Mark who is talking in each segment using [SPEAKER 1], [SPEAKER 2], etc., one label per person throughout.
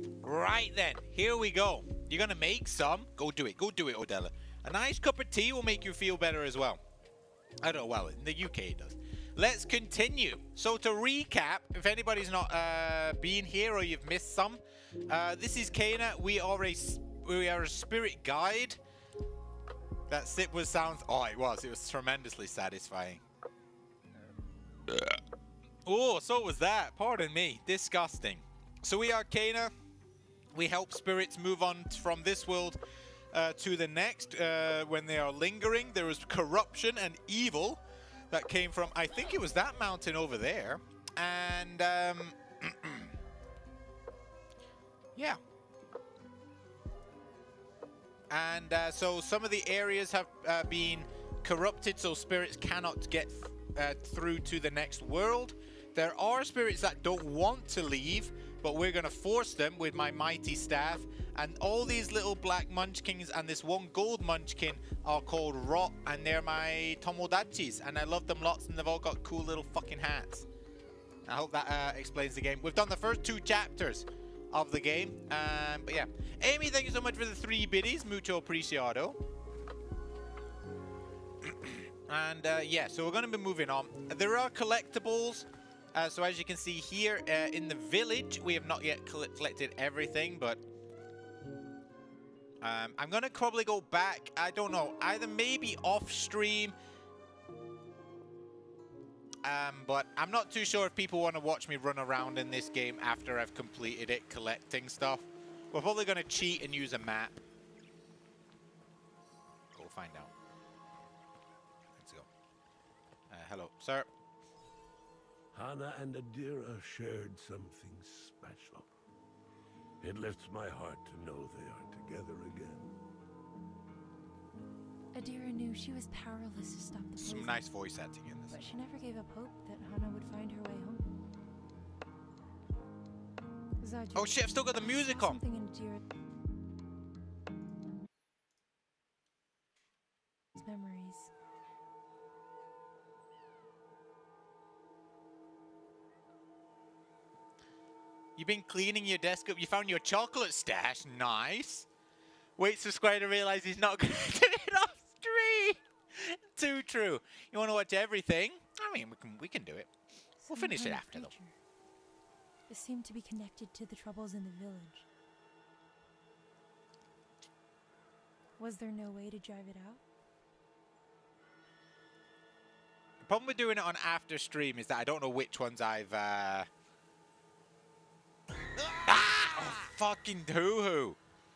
[SPEAKER 1] Right then, here we go. You're gonna make some. Go do it, Odella. A nice cup of tea will make you feel better as well. I don't know, well, in the UK it does. Let's continue. So to recap, if anybody's not been here or you've missed some, this is Kena. We are a spirit guide. That sip sounds. Oh, it was tremendously satisfying. Oh, so was that. Pardon me. Disgusting. So we are Kena. We help spirits move on from this world to the next when they are lingering. There is corruption and evil that came from, I think it was that mountain over there. And, yeah. And so some of the areas have been corrupted, so spirits cannot get through to the next world. There are spirits that don't want to leave, but we're going to force them with my mighty staff. And all these little black munchkins and this one gold munchkin are called Rot, and they're my Tomodachis. And I love them lots, and they've all got cool little fucking hats. I hope that explains the game. We've done the first 2 chapters of the game. But yeah. Amy, thank you so much for the 3 biddies. Mucho apreciado. And yeah, so we're going to be moving on. There are collectibles. So as you can see here in the village, we have not yet collected everything, but I'm going to probably go back, I don't know, either maybe off stream, but I'm not too sure if people want to watch me run around in this game after I've completed it, collecting stuff. We're probably going to cheat and use a map. Go find out. Let's go. Hello, sir.
[SPEAKER 2] Hana and Adira shared something special. It lifts my heart to know they are together again.
[SPEAKER 3] Adira knew she was powerless to stop the poison.
[SPEAKER 1] Some nice voice acting in this.
[SPEAKER 3] But she never gave up hope that Hana would find her way home. Zaju,
[SPEAKER 1] Oh shit, I've still got the music on.
[SPEAKER 3] something in Adira's memories.
[SPEAKER 1] You've been cleaning your desk up. You found your chocolate stash. Nice. Waits for Square to realize he's not going to do it off stream. Too true. You want to watch everything? I mean, we can do it. We'll
[SPEAKER 3] Some
[SPEAKER 1] finish it
[SPEAKER 3] kind of
[SPEAKER 1] after, though.
[SPEAKER 3] creature. It seemed to be connected to the troubles in the village. Was there no way to drive it out?
[SPEAKER 1] The problem with doing it on after stream is that I don't know which ones I've... Ah! Oh, fucking hoo-hoo.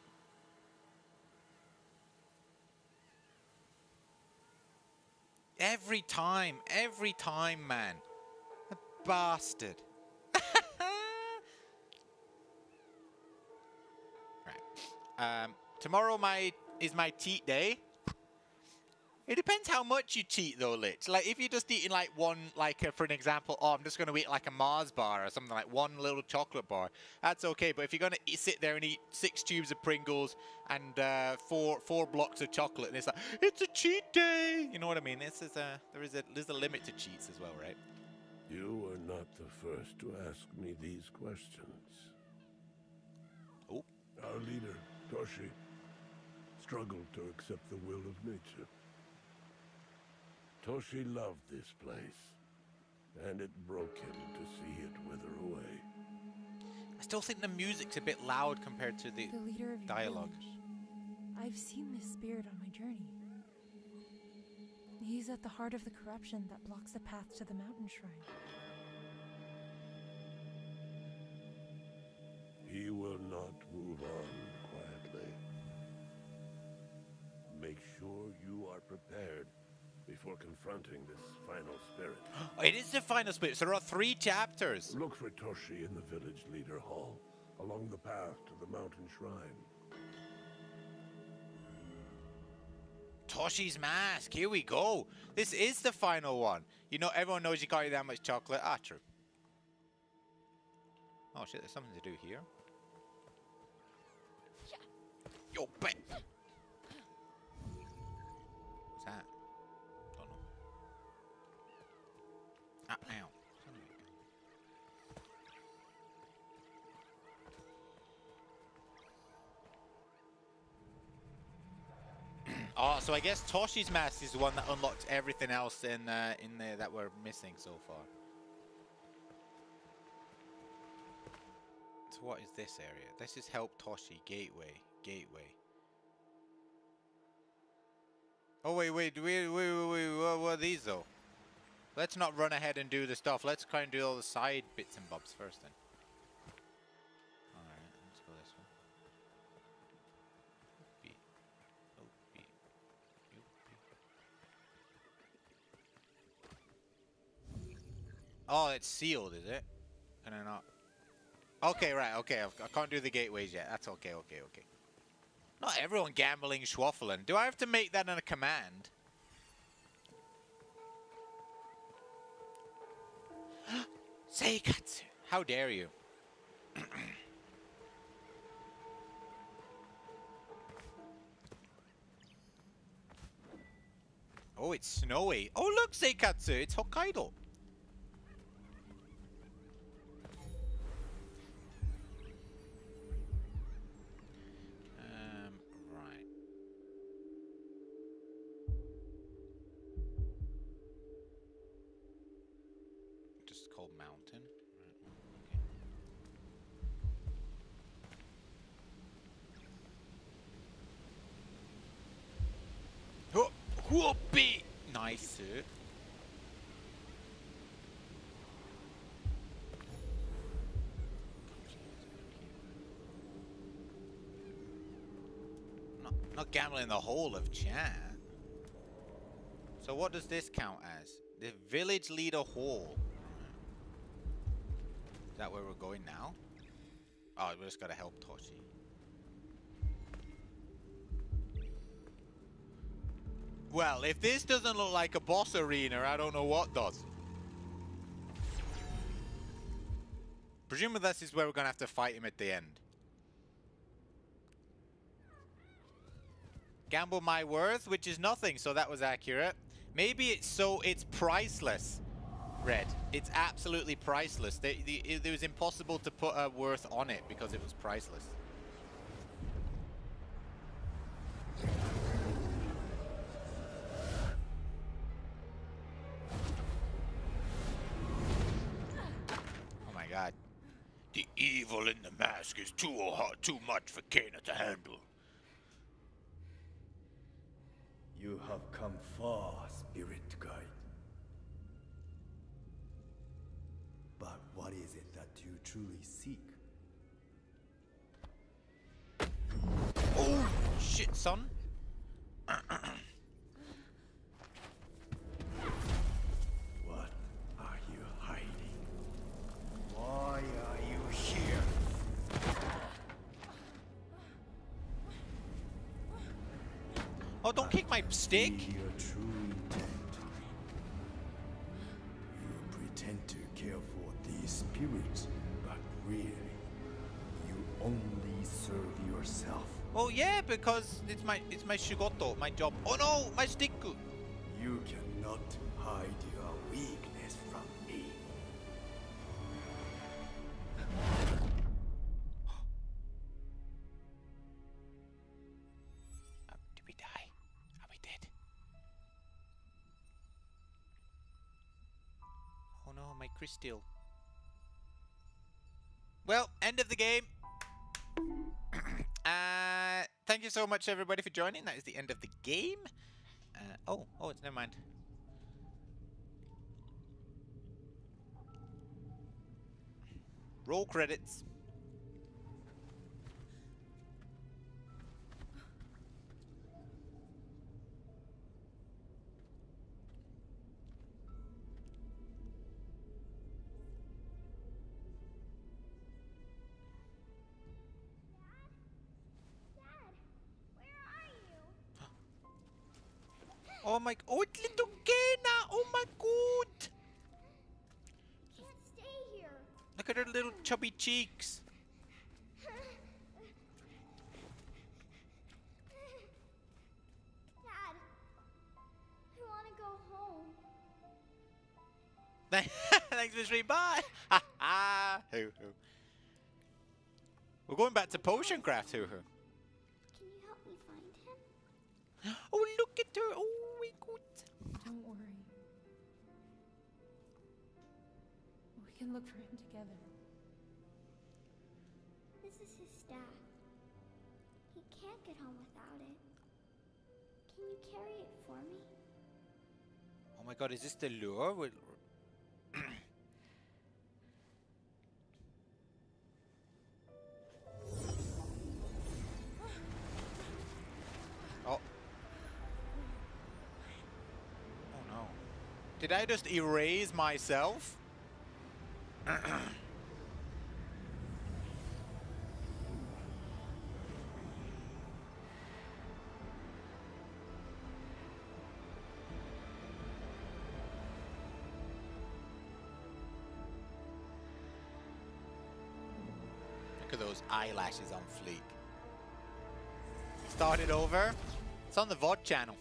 [SPEAKER 1] Every time, man. A bastard. Right. Tomorrow is my cheat day. It depends how much you cheat, though, Lich. Like, if you're just eating, like, one, like, for an example, oh, I'm just going to eat, like, a Mars bar or something, like one little chocolate bar, that's okay. But if you're going to sit there and eat 6 tubes of Pringles and four blocks of chocolate, and it's like, it's a cheat day! You know what I mean? There's a limit to cheats as well, right?
[SPEAKER 2] You are not the first to ask me these questions.
[SPEAKER 1] Oh.
[SPEAKER 2] Our leader, Toshi, struggled to accept the will of nature. Toshi loved this place, and it broke him to see it wither away.
[SPEAKER 1] I still think the music's a bit loud compared to the
[SPEAKER 3] leader of your
[SPEAKER 1] dialogue.
[SPEAKER 3] village. I've seen this spirit on my journey. He's at the heart of the corruption that blocks the path to the mountain shrine.
[SPEAKER 2] He will not move on quietly. Make sure you are prepared before confronting this final spirit.
[SPEAKER 1] It is the final spirit, so there are 3 chapters.
[SPEAKER 2] Look for Toshi in the village leader hall, along the path to the mountain shrine.
[SPEAKER 1] Toshi's mask, here we go. This is the final one. You know, everyone knows you can't eat that much chocolate. Ah, true. Oh shit, there's something to do here. Yo, bet. What's that? Don't know. Ah, ow. Oh, so I guess Toshi's mask is the one that unlocked everything else in there that we're missing so far. So what is this area? This is help Toshi. Gateway. Gateway. Oh, wait. What are these, though? Let's not run ahead and do the stuff. Let's try and do all the side bits and bobs first, then. Alright, let's go this way. Beat. Oh, beat. Oh, it's sealed, is it? Can I not? Okay, right, okay. I can't do the gateways yet. That's okay. Not everyone gambling schwaffling. Do I have to make that in a command? Seikatsu! How dare you? Oh, it's snowy. Oh, look, Seikatsu! It's Hokkaido. Right. Just called mountain. Right, okay. Whoopee! Nice. Not gambling the whole of chat. So what does this count as? The village leader hall. Is that where we're going now? Oh, we just gotta help Toshi. Well, if this doesn't look like a boss arena, I don't know what does. Presumably this is where we're gonna have to fight him at the end. Gamble my worth, which is nothing, so that was accurate. Maybe it's priceless, Red. It's absolutely priceless. It was impossible to put a worth on it because it was priceless. Oh my god. The evil in the mask is too much for Kena to handle.
[SPEAKER 4] You have come far, Spirit Guide. But what is it that you truly seek?
[SPEAKER 1] Oh, shit, son.
[SPEAKER 4] What are you hiding? Why are you here?
[SPEAKER 1] Oh, don't kick my stick.
[SPEAKER 4] See your true intent. You pretend to care for these spirits, but really, you only serve yourself.
[SPEAKER 1] Oh yeah, because it's my shigoto, my job. Oh no, my stick.
[SPEAKER 4] You cannot hide your weakness from me.
[SPEAKER 1] Did we die? Are we dead? Oh no, my crystal. Well, end of the game. Thank you so much, everybody, for joining. That is the end of the game. Oh, it's never mind. Roll credits. Oh my, oh, it's little Kena! Oh my god!
[SPEAKER 5] Can't stay here.
[SPEAKER 1] Look at her little chubby cheeks.
[SPEAKER 5] Dad, I want to go home.
[SPEAKER 1] Thanks for the stream, bye! Ha ha! Hoo hoo. We're going back to potion craft, hoo hoo.
[SPEAKER 5] Can you help me find him?
[SPEAKER 1] Oh, look at her. Oh, my God.
[SPEAKER 3] Don't worry. We can look for him together.
[SPEAKER 5] This is his staff. He can't get home without it. Can you carry it for me?
[SPEAKER 1] Oh my God, is this the lure? Oh. Oh no. Did I just erase myself? Look at those eyelashes on fleek. Start it over. It's on the VOD channel.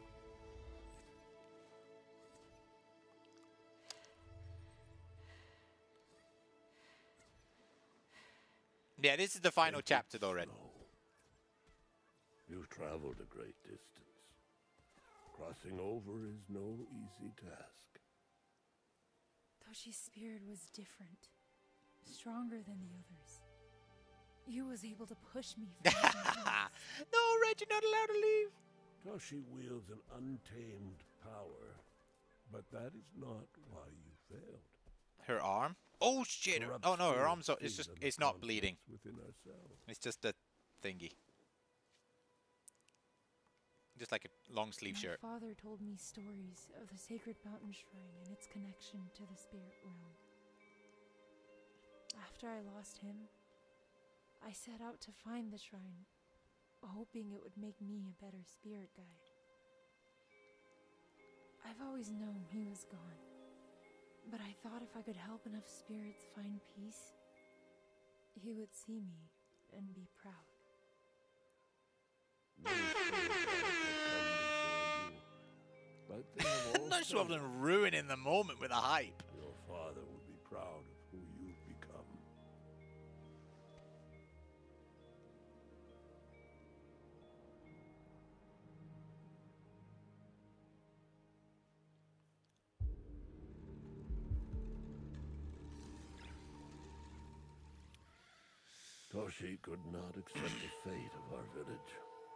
[SPEAKER 1] Yeah, this is the final
[SPEAKER 2] Take it
[SPEAKER 1] chapter though, Red.
[SPEAKER 2] slow. You've traveled a great distance. Crossing over is no easy task.
[SPEAKER 3] Toshi's spirit was different. Stronger than the others. He was able to push me further than others.
[SPEAKER 1] No, Red, you're not allowed to leave.
[SPEAKER 2] Toshi wields an untamed power, but that is not why you failed.
[SPEAKER 1] Her arm? Oh shit!
[SPEAKER 2] Corrupt
[SPEAKER 1] Oh no, her
[SPEAKER 2] spirits
[SPEAKER 1] arm's. It's
[SPEAKER 2] feed
[SPEAKER 1] just.
[SPEAKER 2] on the
[SPEAKER 1] It's not bleeding.
[SPEAKER 2] conflicts within ourselves.
[SPEAKER 1] It's just a thingy. Just like a long sleeve
[SPEAKER 3] My
[SPEAKER 1] shirt.
[SPEAKER 3] father told me stories of the sacred mountain shrine and its connection to the spirit realm. After I lost him, I set out to find the shrine, hoping it would make me a better spirit guide. I've always known he was gone, but I thought if I could help enough spirits find peace, he would see me and be proud.
[SPEAKER 2] Many spirit guides have come before you, but they have all
[SPEAKER 1] Not rather
[SPEAKER 2] failed.
[SPEAKER 1] than ruining the moment with a hype.
[SPEAKER 2] Your father would be proud of who you've become. Toshi could not accept the fate of our village.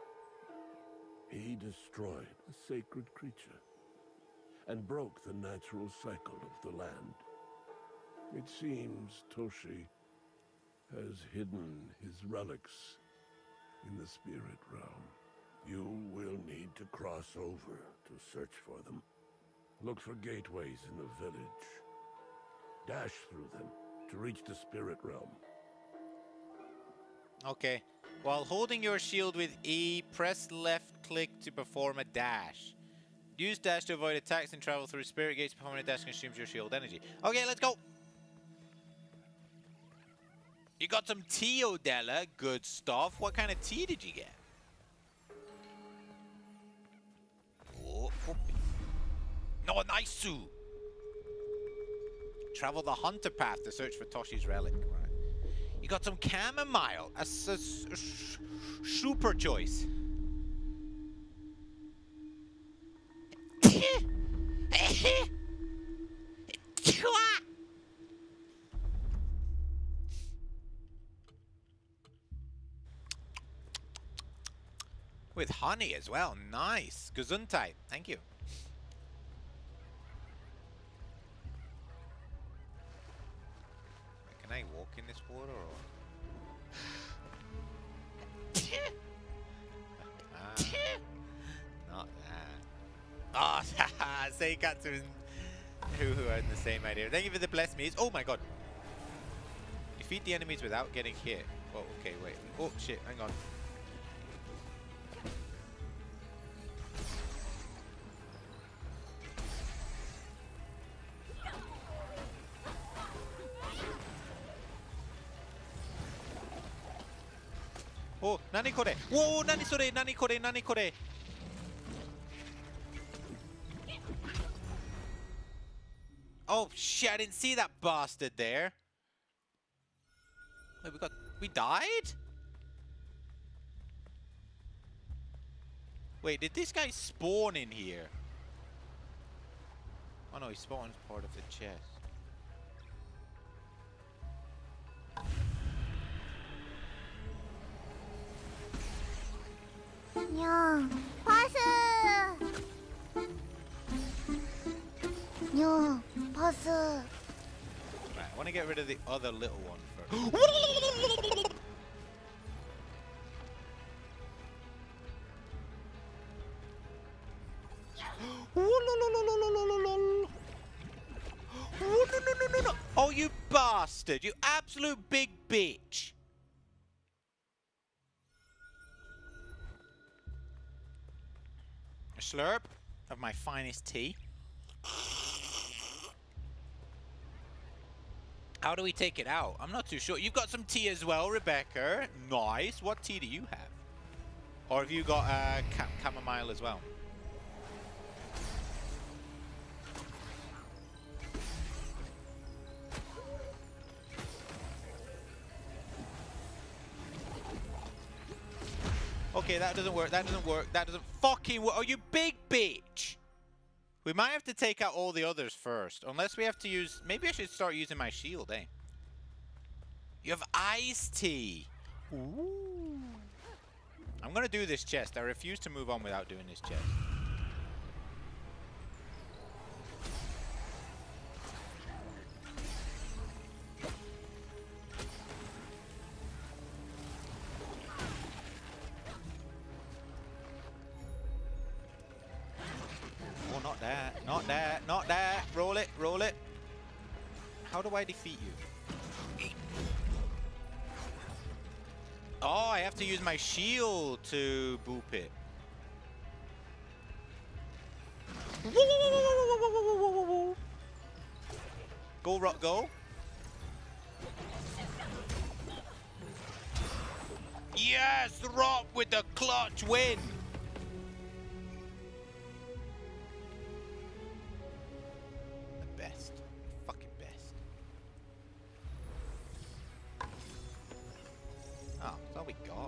[SPEAKER 2] He destroyed a sacred creature and broke the natural cycle of the land. It seems Toshi has hidden his relics in the spirit realm. You will need to cross over to search for them. Look for gateways in the village. Dash through them to reach the spirit realm.
[SPEAKER 1] Okay. While holding your shield with E, press left click to perform a dash. Use dash to avoid attacks and travel through spirit gates. Performing a dash consumes your shield energy. Okay, let's go. You got some tea, Odella. Good stuff. What kind of tea did you get? Oh, no, nice, Sue. Travel the hunter path to search for Toshi's relic. Right. You got some chamomile. A super choice. With honey as well. Nice. Gesundheit. Thank you. Can I walk in this water or? Not that. Oh, Seikatsu and Hoo are in the same idea. Thank you for the blessed meats. Oh my god. Defeat the enemies without getting hit. Oh, okay, wait. Oh shit, hang on. Oh, nani kore? Whoa, nani sore, nani kore, nani kore? Oh shit, I didn't see that bastard there. Wait, we died? Wait, did this guy spawn in here? Oh no, he spawned as part of the chest.
[SPEAKER 5] 냥, 파스! 냥, 파스.
[SPEAKER 1] Right, I want to get rid of the other little one first. Oh, you bastard! You absolute big bitch! A slurp of my finest tea. How do we take it out? I'm not too sure. You've got some tea as well, Rebecca. Nice. What tea do you have? Or have you got chamomile as well? Okay, that doesn't work. That doesn't work. That doesn't fucking work. Oh, you big bitch! We might have to take out all the others first. Unless we have to use... Maybe I should start using my shield, eh? You have iced tea. Ooh. I'm going to do this chest. I refuse to move on without doing this chest. Oh, not that. Not that. Not that. Roll it. Roll it. How do I defeat you? Oh, I have to use my shield to boop it. Go, Rock, go. Yes, Rock with the clutch win. The best. Fucking best. Oh, that's all we got.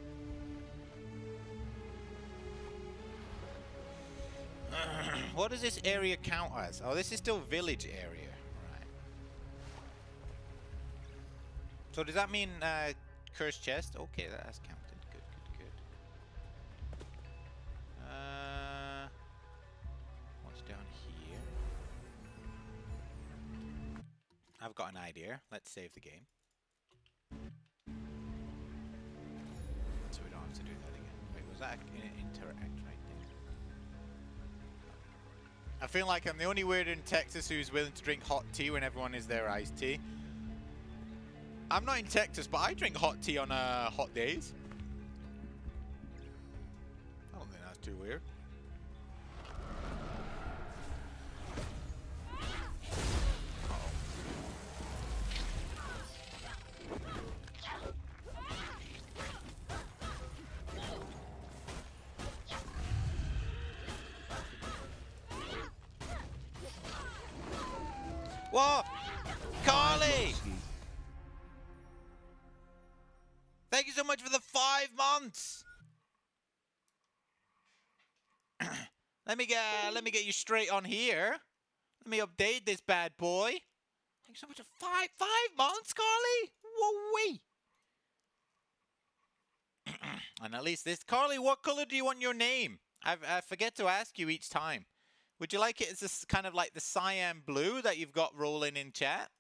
[SPEAKER 1] What does this area count as? Oh, this is still village area. Right. So does that mean cursed chest? Okay, that has counted. Good, good, good. What's down here? I've got an idea. Let's save the game. So we don't have to do that again. Wait, was that an interact right there? I feel like I'm the only weirdo in Texas who's willing to drink hot tea when everyone is there iced tea. I'm not in Texas, but I drink hot tea on hot days. I don't think that's too weird. Whoa! Carly! Thank you so much for the 5 months! Let me get you straight on here. Let me update this bad boy. Thank you so much for 5 months, Carly! Whoa-wee! And at least this... Carly, what color do you want your name? I forget to ask you each time. Would you like it as this kind of like the cyan blue that you've got rolling in chat?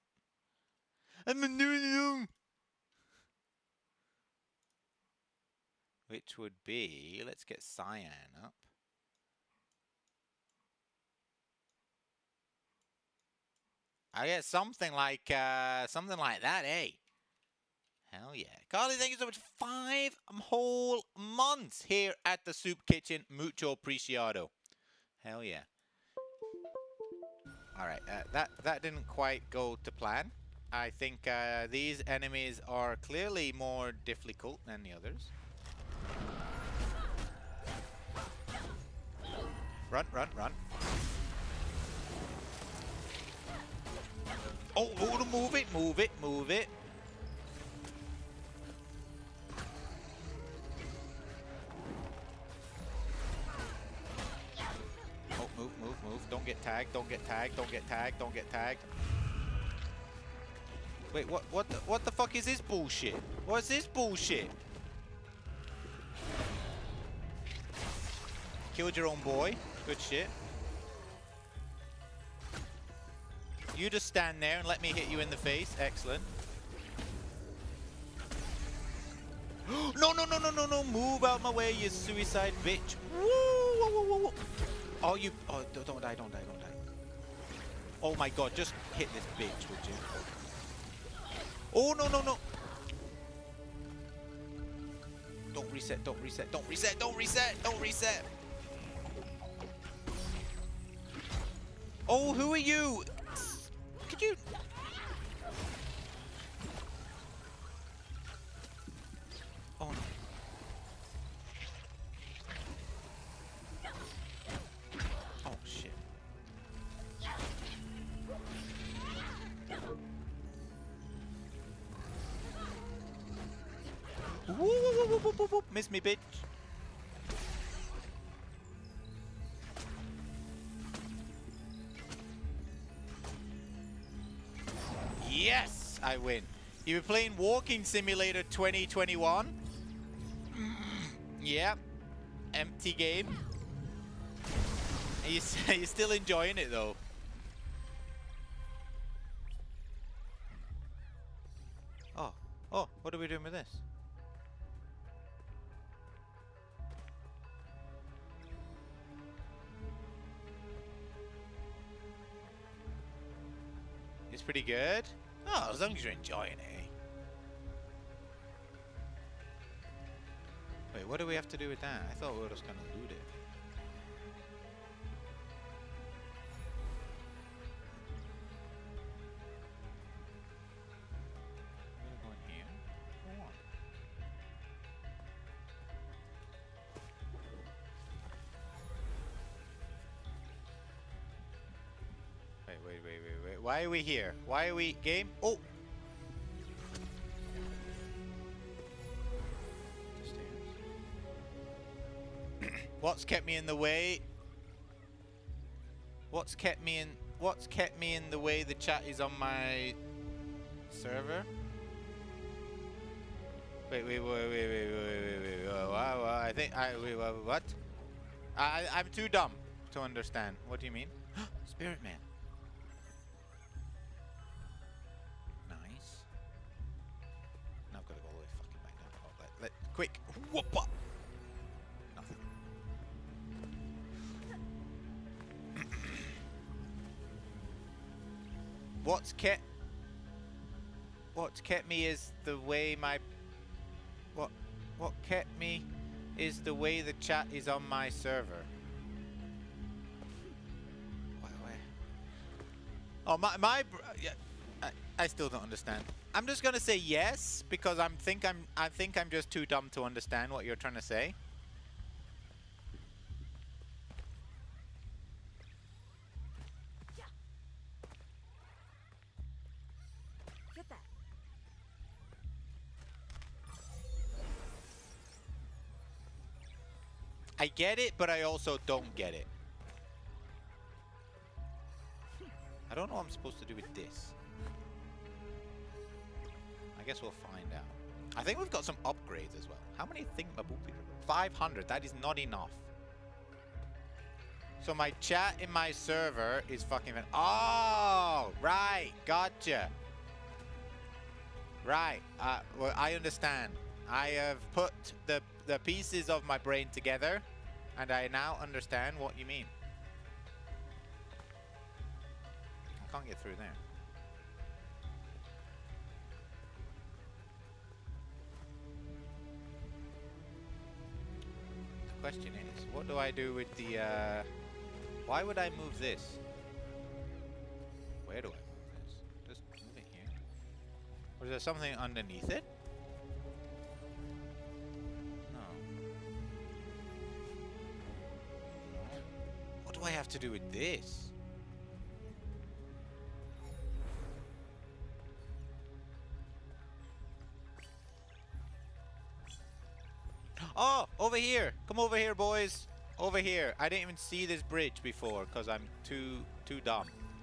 [SPEAKER 1] Which would be, let's get cyan up. I get something like that, eh? Hell yeah. Carly, thank you so much for 5 whole months here at the Soup Kitchen. Mucho apreciado. Hell yeah. Alright, that didn't quite go to plan. I think these enemies are clearly more difficult than the others. Run, run, run. Oh, move it, move it, move it. get tagged, don't get tagged, don't get tagged, don't get tagged. Wait, what the fuck is this bullshit? What's this bullshit? Killed your own boy. Good shit. You just stand there and let me hit you in the face. Excellent. No, no, no, no, no, no. Move out my way, you suicide bitch. Woo, whoa, whoa, whoa, whoa. Oh, you... Oh, don't die, don't die, don't die. Oh my god, just hit this bitch, would you? Oh, no, no, no. Don't reset, don't reset, don't reset, don't reset, don't reset. Oh, who are you? Could you... Oh, no. Oh, shit. Woo, woo, woo, woo, woo, woo. Miss me, bitch. Yes, I win. You were playing Walking Simulator 2021? Yeah. Empty game. Are you still enjoying it though? Oh. Oh, what are we doing with this? It's pretty good. Oh, as long as you're enjoying it. Wait, what do we have to do with that? I thought we were just gonna loot it. We're going here. Go on. Wait. Why are we here? Why are we game? Oh! What's kept me in the way? What's kept me in the way the chat is on my server? Wait. I think what? I'm too dumb to understand. What do you mean? Spirit Man. Nice. Now I've got to go all the way fucking back down. Oh, let quick. Whoop up. Nothing. What's kept me is the way my what kept me is the way the chat is on my server. Oh yeah, I still don't understand. I'm just gonna say yes because I think I'm just too dumb to understand what you're trying to say.
[SPEAKER 3] Get that.
[SPEAKER 1] I get it, but I also don't get it. I don't know what I'm supposed to do with this. I guess we'll find out. I think we've got some upgrades as well. How many thingamaboopy? 500. That is not enough. So my chat in my server is fucking... Oh! Right. Gotcha. Right. Well, I understand. I have put the pieces of my brain together, and I now understand what you mean. I can't get through there. The question is, what do I do with the, why would I move this? Where do I move this? Just move it here. Or is there something underneath it? No. What do I have to do with this? Oh, over here. Come over here, boys. Over here. I didn't even see this bridge before because I'm too dumb.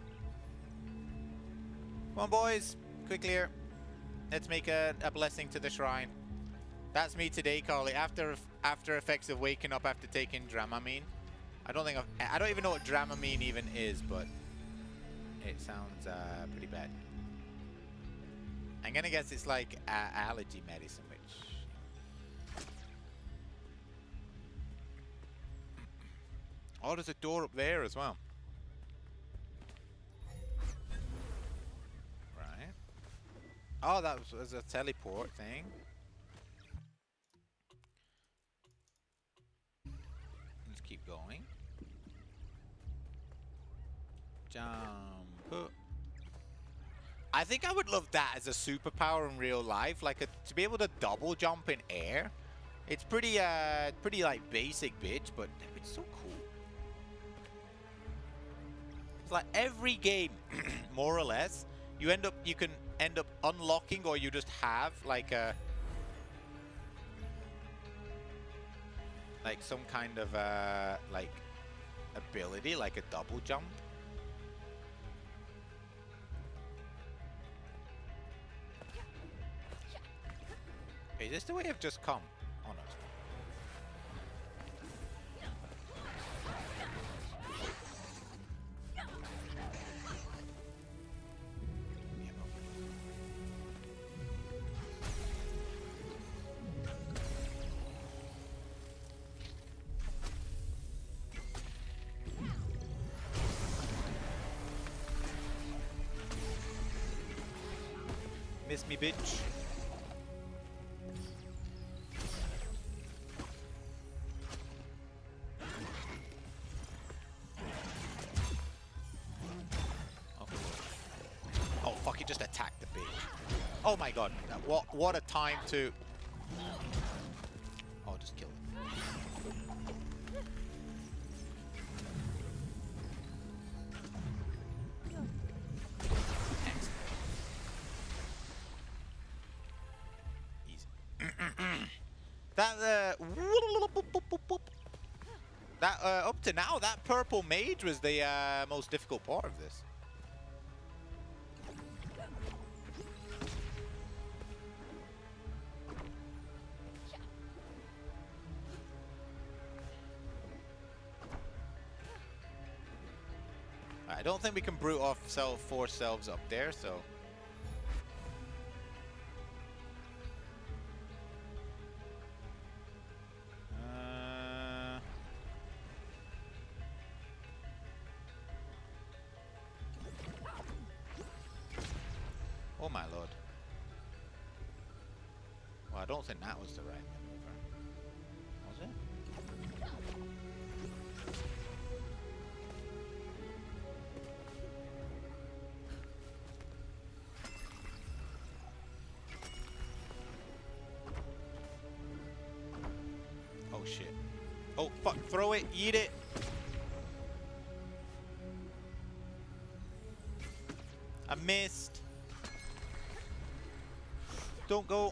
[SPEAKER 1] Come on, boys. Quickly here. Let's make a blessing to the shrine. That's me today, Carly. After effects of waking up after taking Dramamine. I don't even know what Dramamine even is, but it sounds pretty bad. I'm gonna guess it's like allergy medicine, which. Oh, there's a door up there as well. Right. Oh, that was a teleport thing. Let's keep going. Jump. I think I would love that as a superpower in real life, like to be able to double jump in air. It's pretty like basic, bitch, but it's so cool. It's like every game, more or less, you can end up unlocking, or you just have like some kind of like ability, like a double jump. Is this the way I've just come? Oh no. Miss me, bitch. Oh fuck, he just attacked the bitch. Oh my god, what a time to... Oh, just kill him. That up to now, that purple mage was the most difficult part of this. I don't think we can brute off four selves up there, so. Oh my lord. Well, I don't think that was the right maneuver. Was it? Oh shit. Oh fuck, throw it, eat it. I missed. Don't go.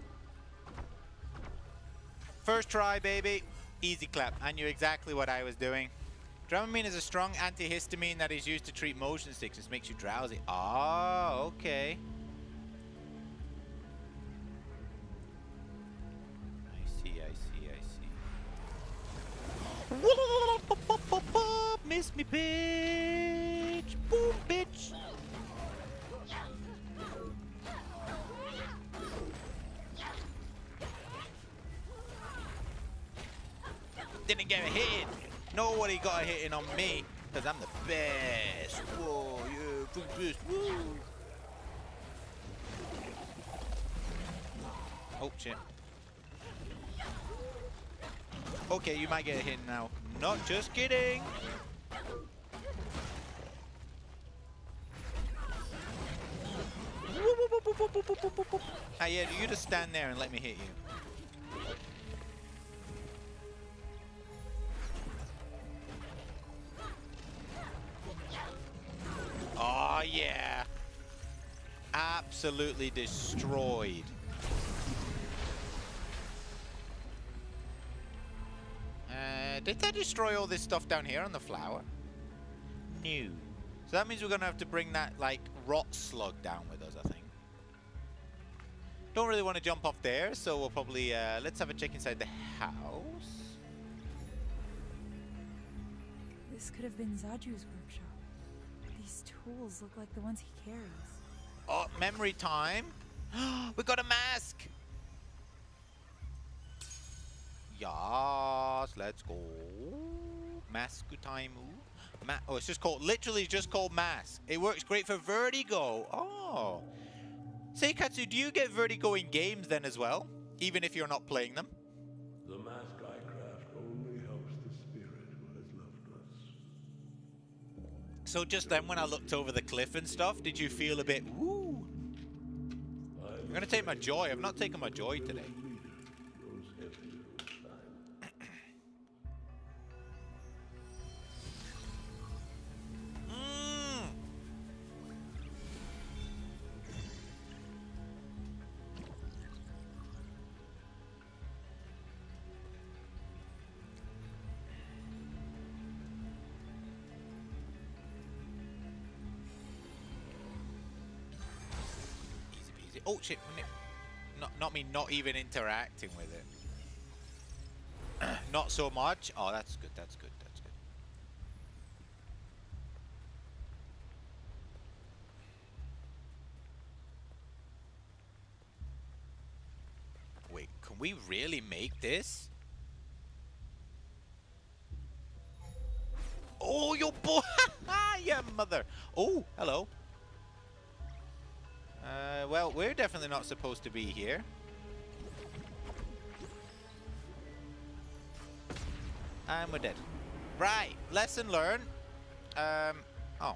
[SPEAKER 1] First try, baby. Easy clap. I knew exactly what I was doing. Dramamine is a strong antihistamine that is used to treat motion sickness. Makes you drowsy. Ah, okay. I see, I see, I see. Miss me, bitch. Boom, bitch. Didn't get a hit. Nobody got a hit in on me, because I'm the best. Whoa, yeah, the best. Woo. Oh, shit. Okay, you might get a hit now. Not just kidding. Ah, yeah, you just stand there and let me hit you. Oh, yeah. Absolutely destroyed. Did that destroy all this stuff down here on the flower? No. So that means we're gonna have to bring that, like, rot slug down with us, I think. Don't really want to jump off there, so we'll probably, let's have a check inside the house.
[SPEAKER 3] This could have been Zaju's workshop. These tools look like the ones he carries.
[SPEAKER 1] Oh, memory time. We got a mask. Yes, let's go. Mask time. Oh, it's just called, literally just called mask. It works great for vertigo. Oh. Seikatsu, do you get vertigo in games then as well? Even if you're not playing them?
[SPEAKER 2] The mask I craft only helps the spirit who has left us.
[SPEAKER 1] So just then when I looked over the cliff and stuff, did you feel a bit, woo? I'm gonna take my joy. I've not taken my joy today. Oh shit, not me not even interacting with it. Not so much. Oh, that's good, that's good, that's good. Wait, can we really make this? Oh, your boy! Yeah, mother! Oh, hello. Well, we're definitely not supposed to be here. And we're dead. Right, lesson learned. Oh.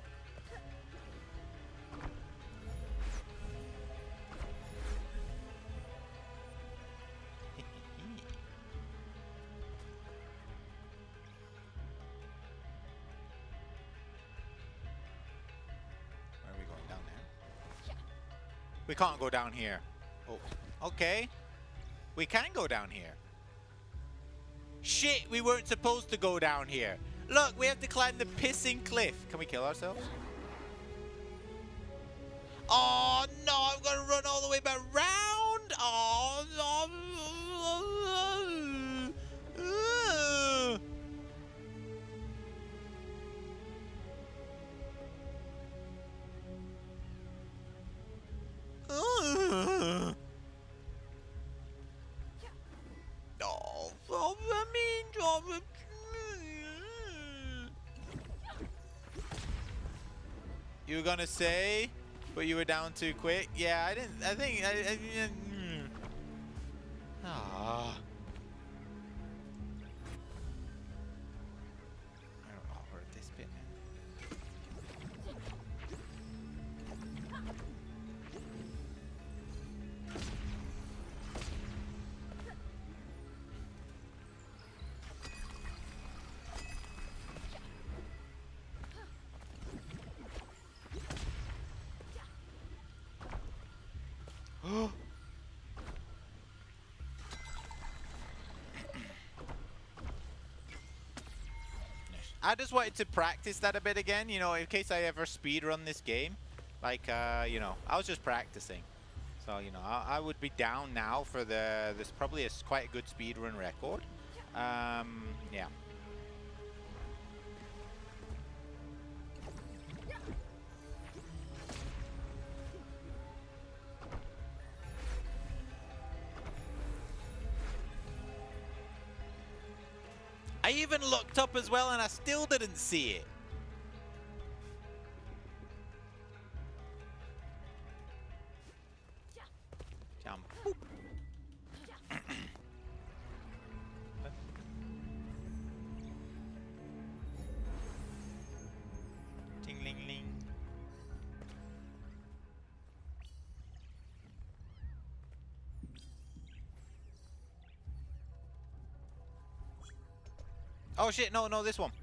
[SPEAKER 1] We can't go down here. Oh, okay. We can go down here. Shit, we weren't supposed to go down here. Look, we have to climb the pissing cliff. Can we kill ourselves? Oh, no, I'm going to run all the way back round. Oh, no. You were gonna say, but you were down too quick. Yeah, I didn't. I think. Ah. I'll hurt this bit now. I just wanted to practice that a bit again, you know, in case I ever speedrun this game. Like, you know, I was just practicing. So, you know, I would be down now for this probably is quite a good speedrun record. Yeah. I even looked up as well and I still didn't see it. Jump. Boop. Ting-ling-ling. Oh shit, no, this one.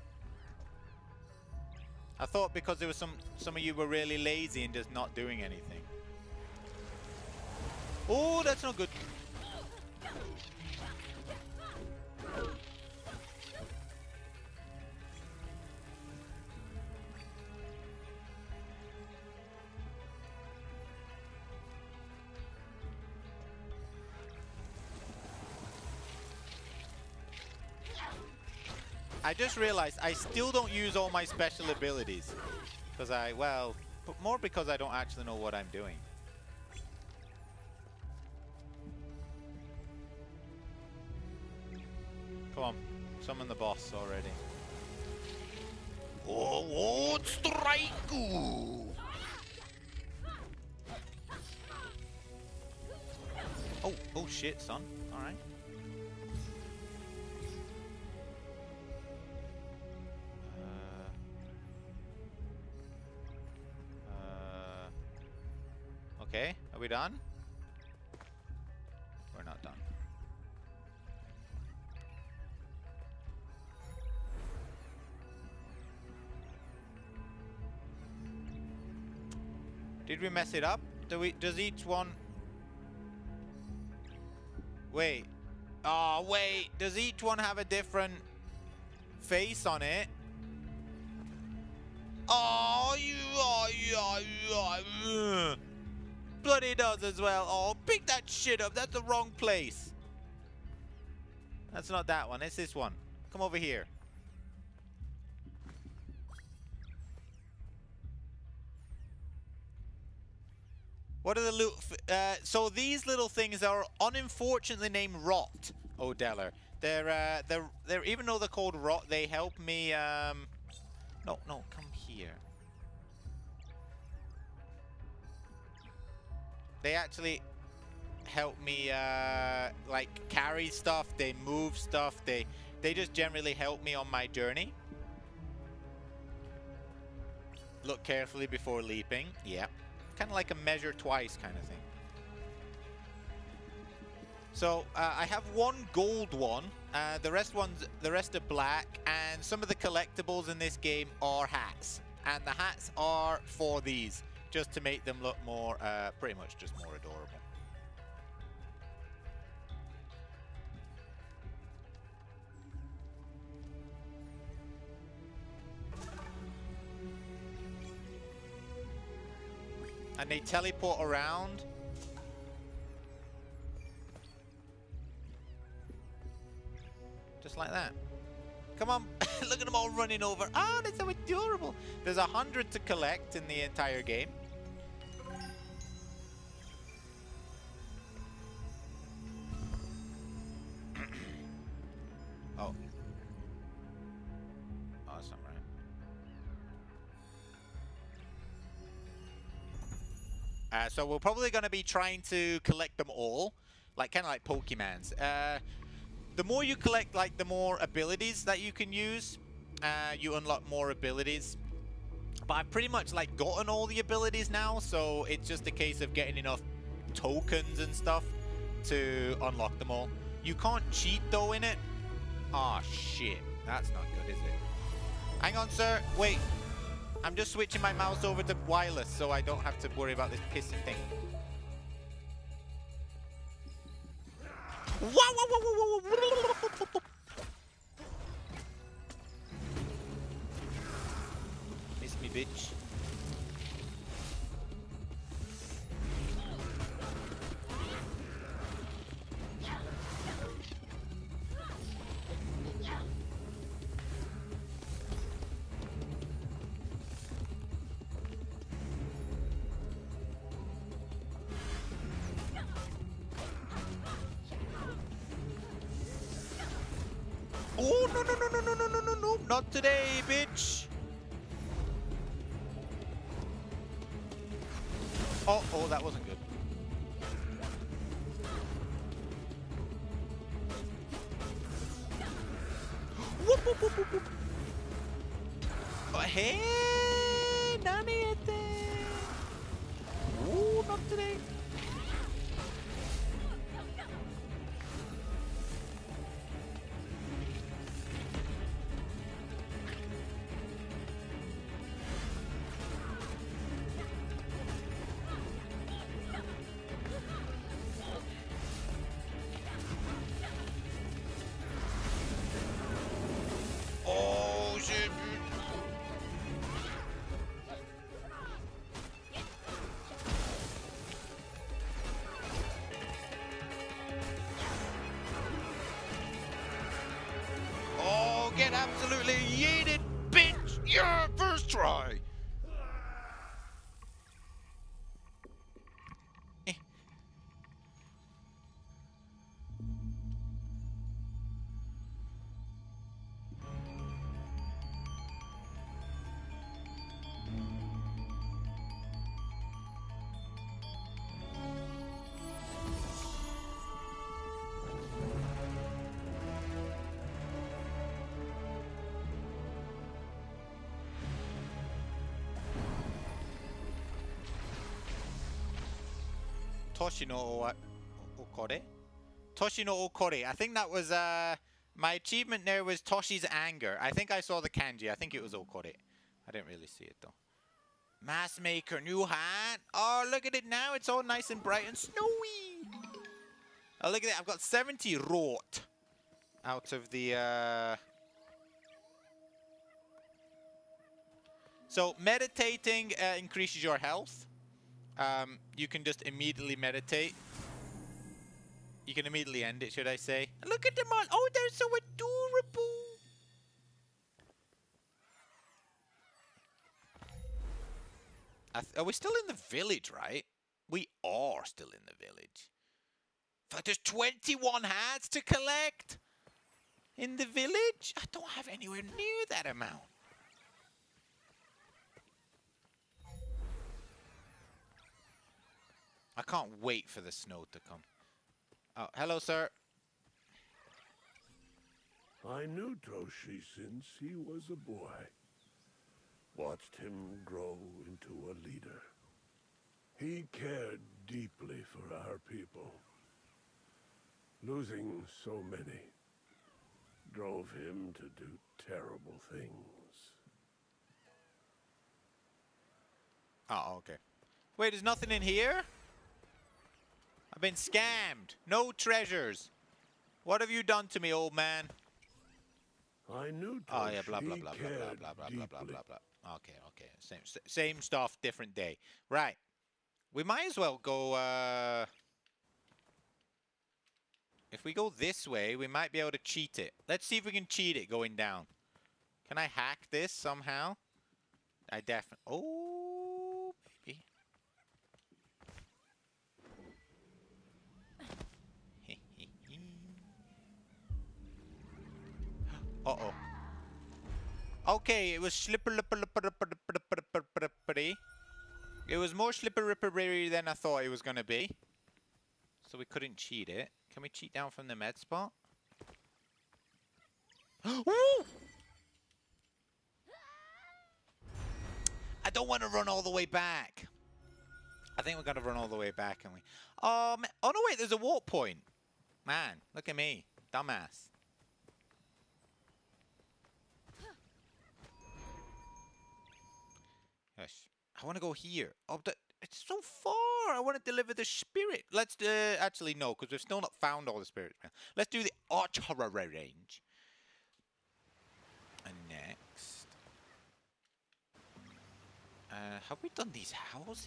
[SPEAKER 1] I thought because there was some of you were really lazy and just not doing anything. Oh, that's not good. I just realized I still don't use all my special abilities. Because well, but more because I don't actually know what I'm doing. Come on, summon the boss already. Oh, strike! Oh shit, son. All right. Okay, are we done? We're not done. Did we mess it up? Does each one... Wait. Oh, wait. Does each one have a different face on it? Oh, bloody does as well. Oh, pick that shit up. That's the wrong place. That's not that one. It's this one. Come over here. What are the little... so these little things are unfortunately named Rot, Odeller. They're even though they're called Rot, they help me... No, come here. They actually help me, like, carry stuff. They move stuff. They just generally help me on my journey. Look carefully before leaping. Yeah. Kind of like a measure twice kind of thing. So I have one gold one. The rest are black, and some of the collectibles in this game are hats, and the hats are for these, just to make them look more, pretty much just more adorable. And they teleport around. Just like that. Come on. Look at them all running over. Ah, they're so adorable. There's 100 to collect in the entire game. Oh. Oh, that's not right. So we're probably going to be trying to collect them all. Like, kind of like Pokemons. The more you collect, like, the more abilities that you can use. You unlock more abilities. But I've pretty much, like, gotten all the abilities now, so it's just a case of getting enough tokens and stuff to unlock them all. You can't cheat, though, in it. Aw, shit. That's not good, is it? Hang on, sir. Wait. I'm just switching my mouse over to wireless, so I don't have to worry about this pissing thing. Wow, wow, wow, wow, wow. Miss me, bitch. Oh, no, no, no, no, no, no, no, no, no, not today, bitch. Oh, that wasn't good. Whoop, whoop, whoop, whoop, whoop. Oh, hey, nani este. Oh, not today. Yeah, first try. Toshino Okore? Toshino Okore. I think that was, my achievement there was Toshi's anger. I think I saw the kanji. I think it was Okore. I didn't really see it, though. Mask maker, new hat. Oh, look at it now. It's all nice and bright and snowy. Oh, look at that. I've got 70 rot out of the, So, meditating increases your health. You can just immediately meditate. You can immediately end it, should I say. Look at them all. Oh, they're so adorable. Are we still in the village, right? We are still in the village. But there's 21 hats to collect in the village? I don't have anywhere near that amount. I can't wait for the snow to come. Oh, hello, sir.
[SPEAKER 2] I knew Toshi since he was a boy. Watched him grow into a leader. He cared deeply for our people. Losing so many drove him to do terrible things.
[SPEAKER 1] Oh, okay. Wait, there's nothing in here? I've been scammed. No treasures. What have you done to me, old man?
[SPEAKER 2] I knew Toshi
[SPEAKER 1] Oh yeah, blah blah blah blah blah blah blah blah blah blah blah. Okay, okay. Same stuff, different day. Right. We might as well go if we go this way, we might be able to cheat it. Let's see if we can cheat it going down. Can I hack this somehow? I definitely... Oh, baby. Uh-oh. Okay, it was slippery. It was more slippery than I thought it was going to be. So we couldn't cheat it. Can we cheat down from the med spot? Woo! I don't want to run all the way back. I think we're going to run all the way back, and we... Oh no, wait, there's a warp point. Man, look at me. Dumbass. Yes. I want to go here. Oh, it's so far. I want to deliver the spirit. Let's actually no, because we've still not found all the spirits. Let's do the arch horror range. And next, have we done these houses?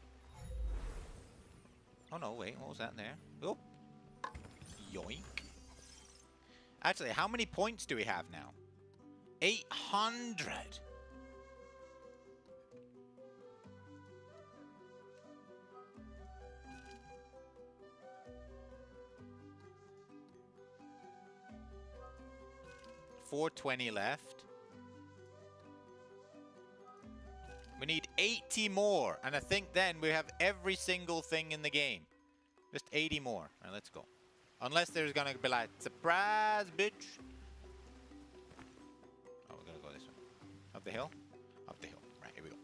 [SPEAKER 1] Oh no, wait, what was that there? Oh, yoink. Actually, how many points do we have now? 800. $420 left. We need 80 more, and I think then we have every single thing in the game. Just 80 more. All right, let's go. Unless there's gonna be like, surprise, bitch. Oh, we're gonna go this way. Up the hill? Up the hill. Right, here we go.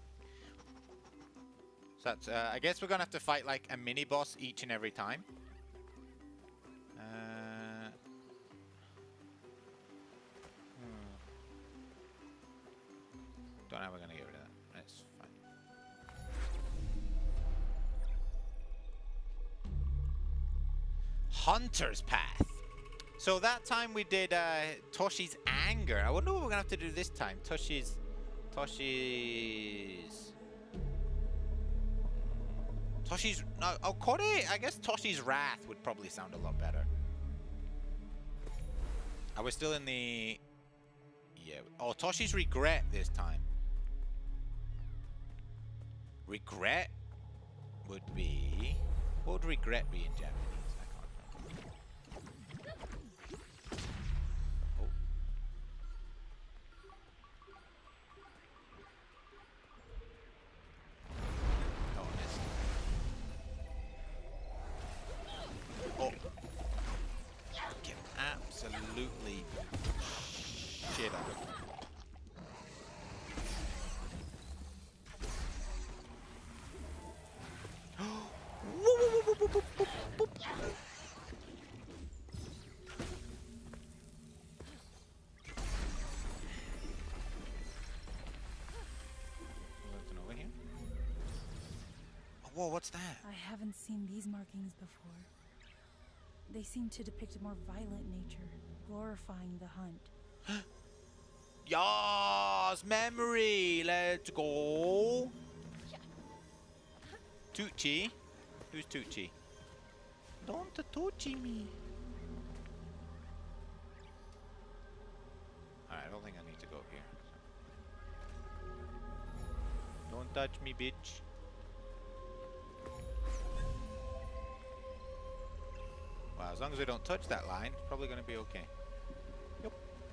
[SPEAKER 1] So that's, I guess we're gonna have to fight like a mini boss each and every time. Don't know how we're gonna get rid of that. That's fine. Hunter's Path. So that time we did Toshi's anger. I wonder what we're gonna have to do this time. Toshi's. No, Okore. I guess Toshi's wrath would probably sound a lot better. Are we still in the? Yeah. Oh, Toshi's regret this time. Regret would be... What would regret be in Japanese? I can't remember. Oh. Oh, I missed. Oh. Get absolutely shit on. Nothing over here. Oh, whoa, what's that?
[SPEAKER 3] I haven't seen these markings before. They seem to depict a more violent nature, glorifying the hunt.
[SPEAKER 1] Yas, memory. Let's go. Tucci. Who's Tucci? Don't touch me. Alright, I don't think I need to go here. Don't touch me, bitch. Well, as long as we don't touch that line, it's probably going to be okay. Yep.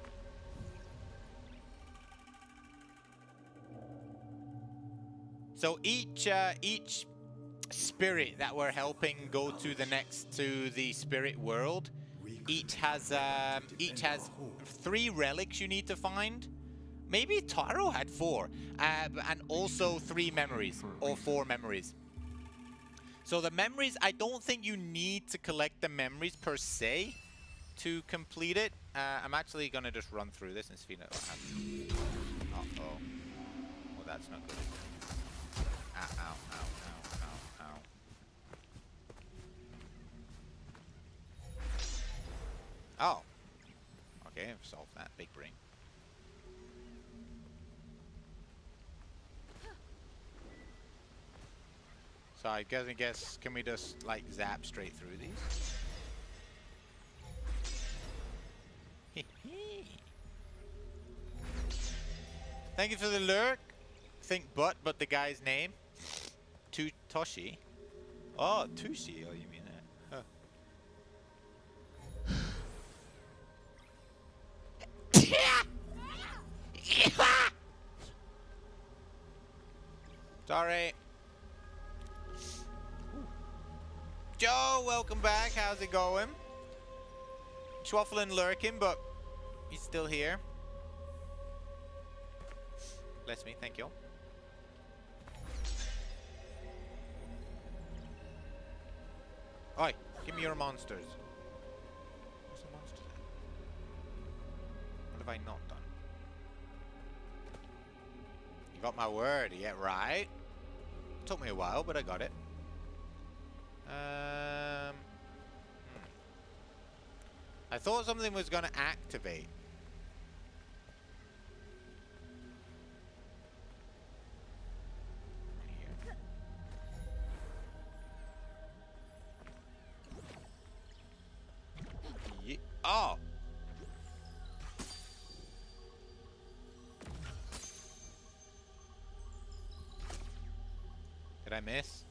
[SPEAKER 1] So each spirit that we're helping go to the spirit world, each has 3 relics you need to find. Maybe Taro had 4, and also 3 memories or 4 memories. So the memories, I don't think you need to collect the memories per se to complete it. I'm actually gonna just run through this and see what happens. Uh-oh. Well, that's not good. Ow, ow, ow, ow, ow, ow. Oh. Okay, I've solved that. Big brain. So I guess, can we just, like, zap straight through these? Thank you for the lurk. Think but the guy's name. Toshi. Oh, Tushi. Oh, you mean that. Huh. Sorry. Joe, welcome back. How's it going? Schwaffling lurking, but he's still here. Bless me, thank you. Oi, give me your monsters. Where's the monsters at? What have I not done? You got my word, yeah, right? Took me a while, but I got it. I thought something was gonna activate. Here. Oh! Did I miss?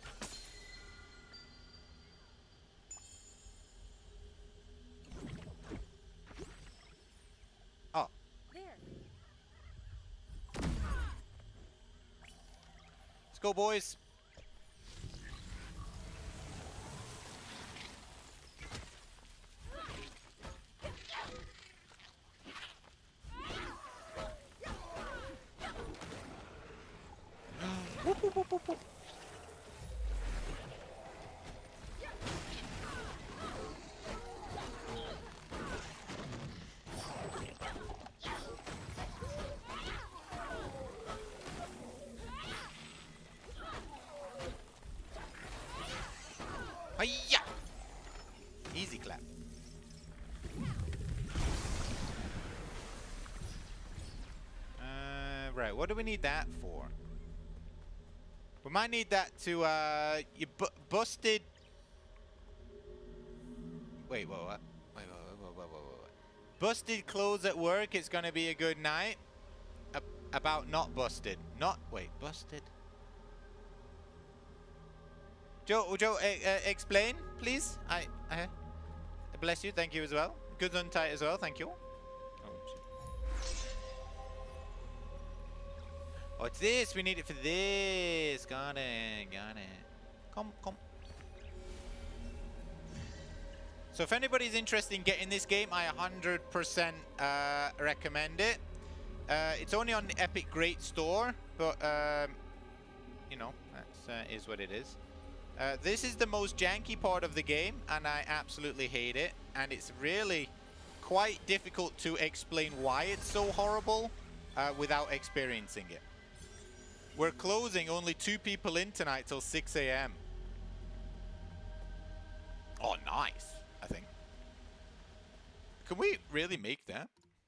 [SPEAKER 1] Go, boys. Whoop, whoop, whoop, whoop, whoop. Hiya! Easy clap. Right, what do we need that for? We might need that to, you busted... Wait, what? Wait. Busted clothes at work. It's gonna be a good night. About not busted. Not wait, busted. Joe, explain, please. I bless you. Thank you as well. Good untight as well. Thank you. Oh, it's this. We need it for this. Got it. Got it. Come. So if anybody's interested in getting this game, I 100% recommend it. It's only on the Epic Great Store, but you know, that is what it is. This is the most janky part of the game, and I absolutely hate it. And it's really quite difficult to explain why it's so horrible without experiencing it. We're closing only 2 people in tonight till 6 AM. Oh, nice, I think. Can we really make that?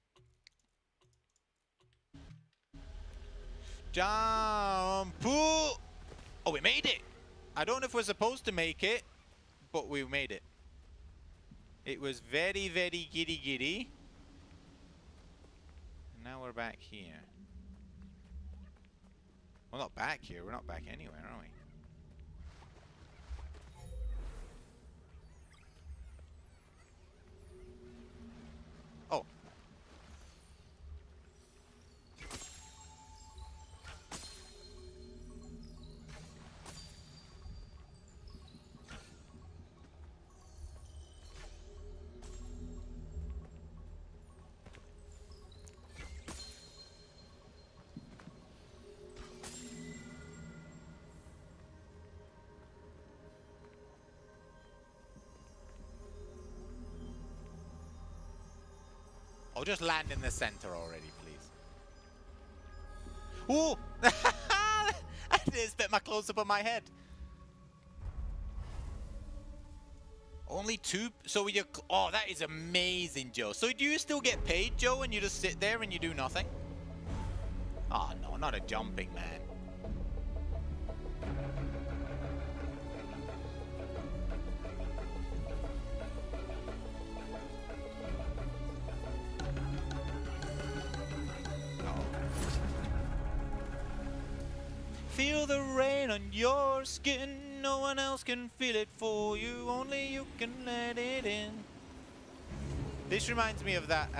[SPEAKER 1] Jump! Oh, we made it! I don't know if we're supposed to make it, but we made it. It was very, very giddy. And now we're back here. Well, not back here. We're not back anywhere, are we? Oh. Oh, just land in the center already, please. Ooh! I didn't expect my close-up on my head. Only 2. So you. Oh, that is amazing, Joe. So do you still get paid, Joe, and you just sit there and you do nothing? Oh, no, not a jumping man. Feel the rain on your skin. No one else can feel it for you. Only you can let it in. This reminds me of that.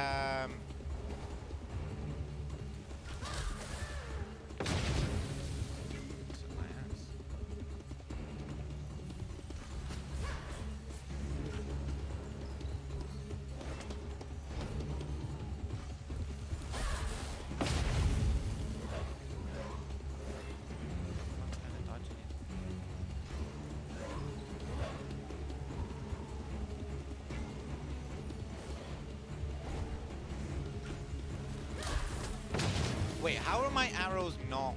[SPEAKER 1] Wait, how are my arrows not?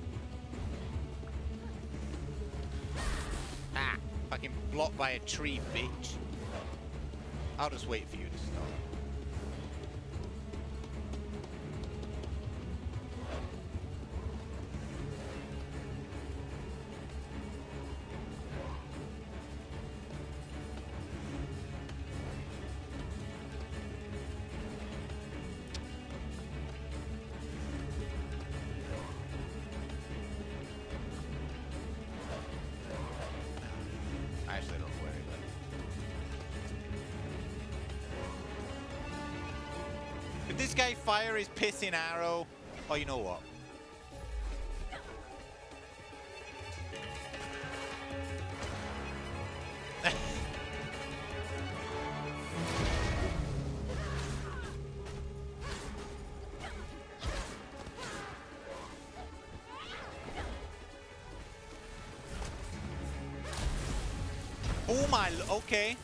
[SPEAKER 1] Ah, fucking blocked by a tree, bitch. I'll just wait for you to stop. Actually, don't worry about it. Did this guy fire his pissing arrow? Oh, you know what? Oh my, okay.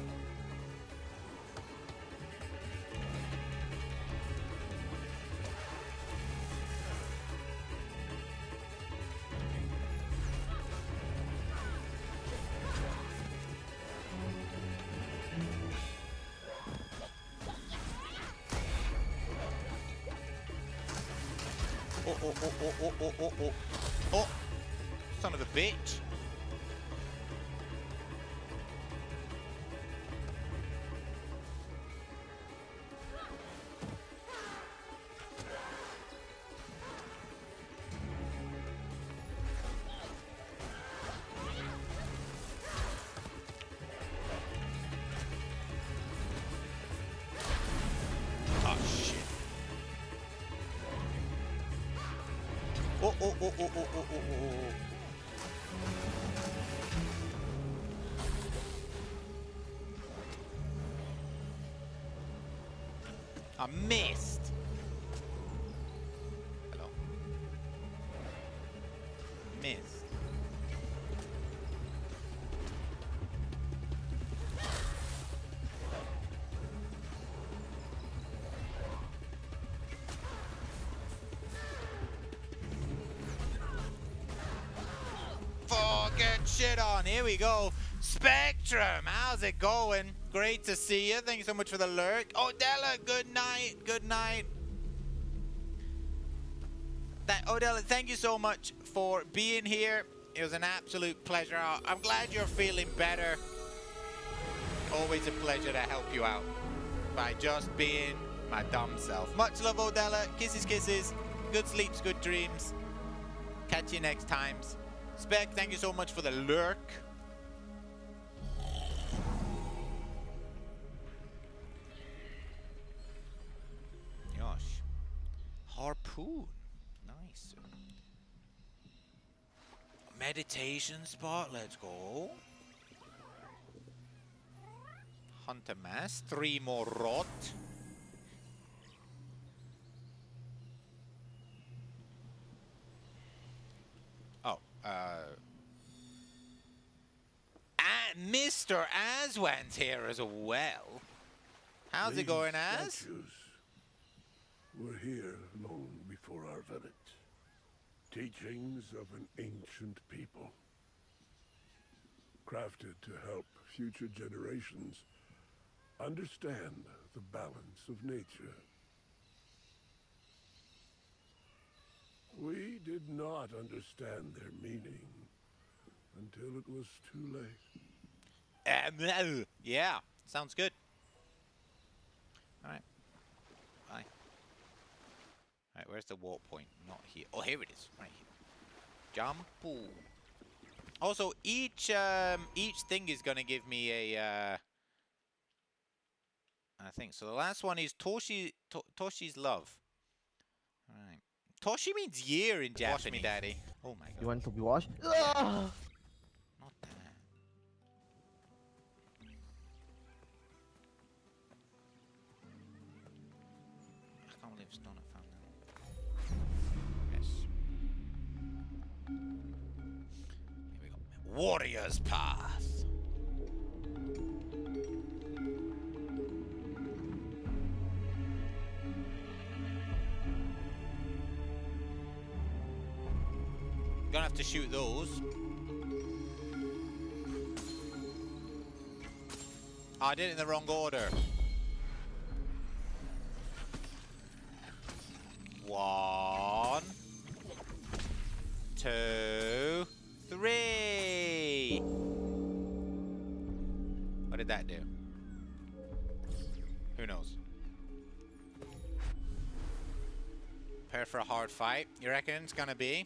[SPEAKER 1] Oh, son of a bitch. oh, oh, oh, oh, oh, oh. I missed. Hello. Missed. Get shit on. Here we go. Spectrum, how's it going? Great to see you. Thank you so much for the lurk. Odella, good night. Good night. Odella, thank you so much for being here. It was an absolute pleasure. I'm glad you're feeling better. Always a pleasure to help you out by just being my dumb self. Much love, Odella. Kisses, kisses. Good sleeps, good dreams. Catch you next times. Spec, thank you so much for the lurk. Gosh. Harpoon. Nice. Meditation spot. Let's go. Hunter mass. 3 more rot. And Mr. Aswan's here as well. How's it going, Az?
[SPEAKER 2] Statues were here long before our village. Teachings of an ancient people. Crafted to help future generations understand the balance of nature. We did not understand their meaning until it was too late.
[SPEAKER 1] Yeah, sounds good. Alright. Bye. Alright, where's the warp point? Not here. Oh, here it is. Right here. Jump. Also, each thing is gonna give me a I think so. The last one is Toshi's love. Alright. Toshi means year in Japanese. Watch me, daddy. Oh my god.
[SPEAKER 6] You want to be washed?
[SPEAKER 1] Not that. I can't believe it's done it, found that. Yes. Here we go. Warrior's Path. Gonna have to shoot those. I did it in the wrong order. 1, 2, 3. What did that do? Who knows? Prepare for a hard fight. You reckon it's gonna be?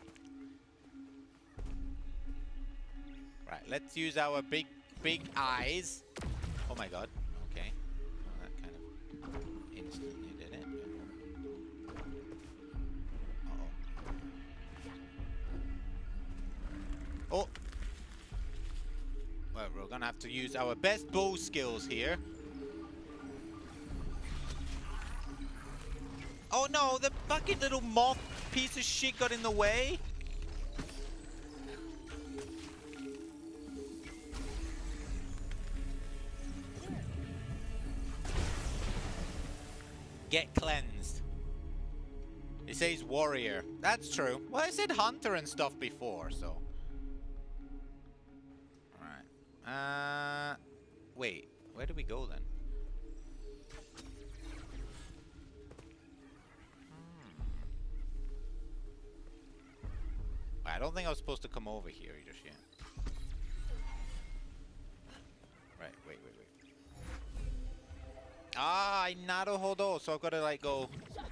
[SPEAKER 1] Right, let's use our big eyes. Oh my god. Okay. Well, that kind of instantly did it. Uh-oh. Oh! Well, we're gonna have to use our best bow skills here. Oh no, the fucking little moth piece of shit got in the way. Get cleansed. It says warrior. That's true. Well, I said hunter and stuff before, so. Alright. Wait. Where do we go then? I don't think I was supposed to come over here just yet. Right, wait. Ah, naruhodo. So I've got to like go.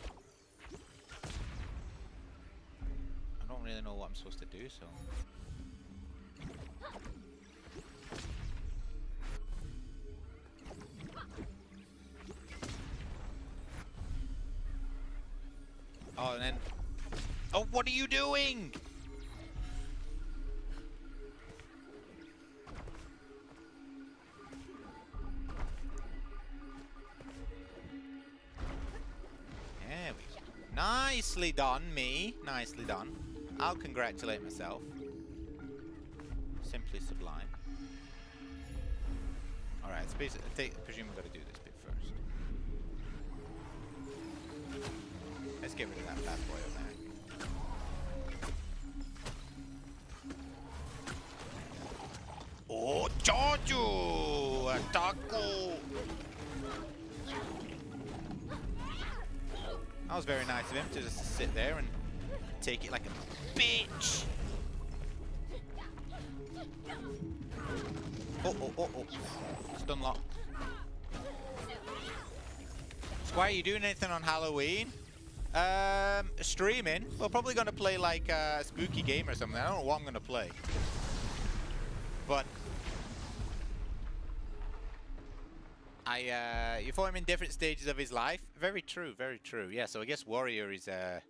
[SPEAKER 1] I don't really know what I'm supposed to do, so. Oh, and then Oh, what are you doing? There we go. Nicely done, me. Nicely done. I'll congratulate myself. Simply sublime. Alright, I presume we've got to do this bit first. Let's get rid of that bad boy up there. Oh, Jojo! Attaco! That was very nice of him to just sit there and take it like a bitch! Oh. Stun lock. Squire, you doing anything on Halloween? Streaming. We're probably going to play like a spooky game or something. I don't know what I'm going to play. But you thought him in different stages of his life. Very true, very true. Yeah, so I guess Warrior is yeah.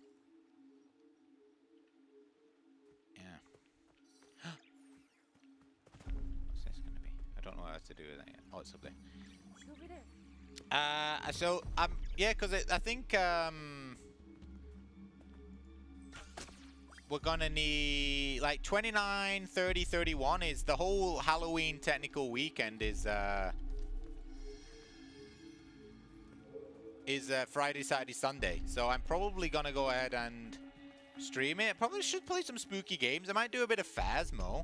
[SPEAKER 1] What's this gonna be? I don't know what else to do with that yet. Oh, it's up there.
[SPEAKER 3] Over there.
[SPEAKER 1] So yeah, because I think we're gonna need like 29, 30, 31 is the whole Halloween technical weekend is Friday, Saturday, Sunday. So I'm probably gonna go ahead and stream it. Probably should play some spooky games. I might do a bit of Phasmo.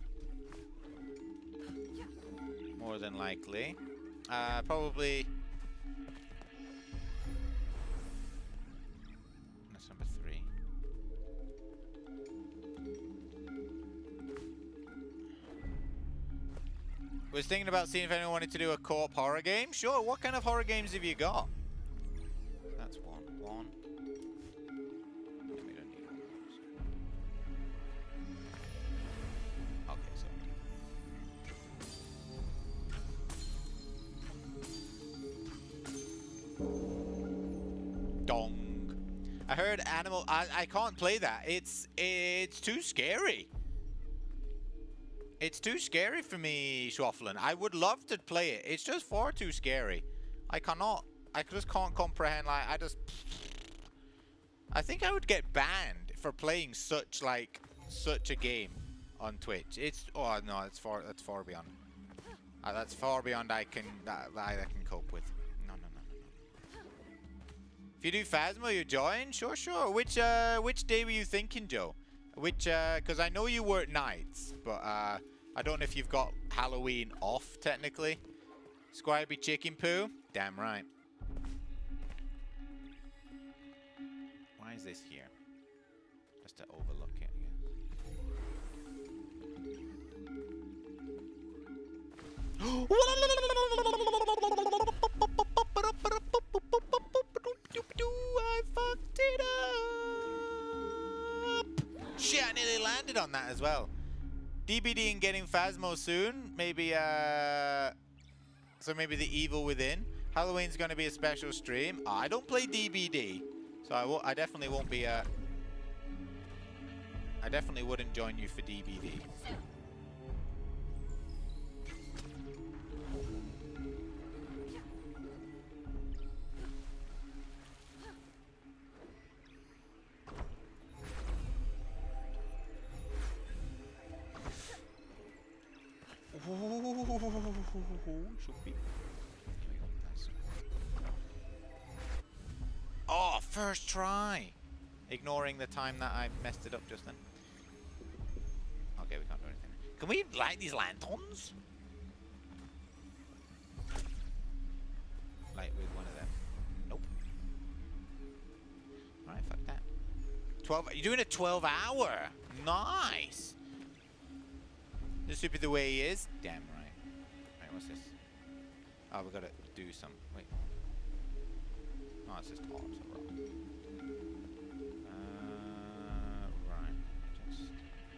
[SPEAKER 1] More than likely. Probably. That's number 3. Was thinking about seeing if anyone wanted to do a co-op horror game. Sure. What kind of horror games have you got? That's one. Yeah, we don't need one of those. Okay, so. Dong. I heard animal. I can't play that. It's too scary. It's too scary for me, Schwafflin. I would love to play it. It's just far too scary. I cannot. I just can't comprehend. Like I think I would get banned for playing such a game on Twitch. It's no, that's far beyond. That's far beyond I can cope with. No. If you do Phasmo, you join. Sure. Which day were you thinking, Joe? Because I know you work nights, but I don't know if you've got Halloween off technically. Squire be chicken poo? Damn right. Why is this here? Just to overlook it, I fucked it up! Shit, I nearly landed on that as well. DBD and getting Phasmo soon. Maybe, so maybe The Evil Within. Halloween's going to be a special stream. I don't play DBD. So I definitely won't be, I definitely wouldn't join you for DBD. Should be. Oh, first try! Ignoring the time that I messed it up just then. Okay, we can't do anything. Can we light these lanterns? Light with one of them. Nope. Alright, fuck that. 12. You're doing a 12-hour? Nice! Just stupid the way he is. Damn right. Alright, what's this? Oh, we gotta do some. Wait. Oh, it's just orbs. Right. Just.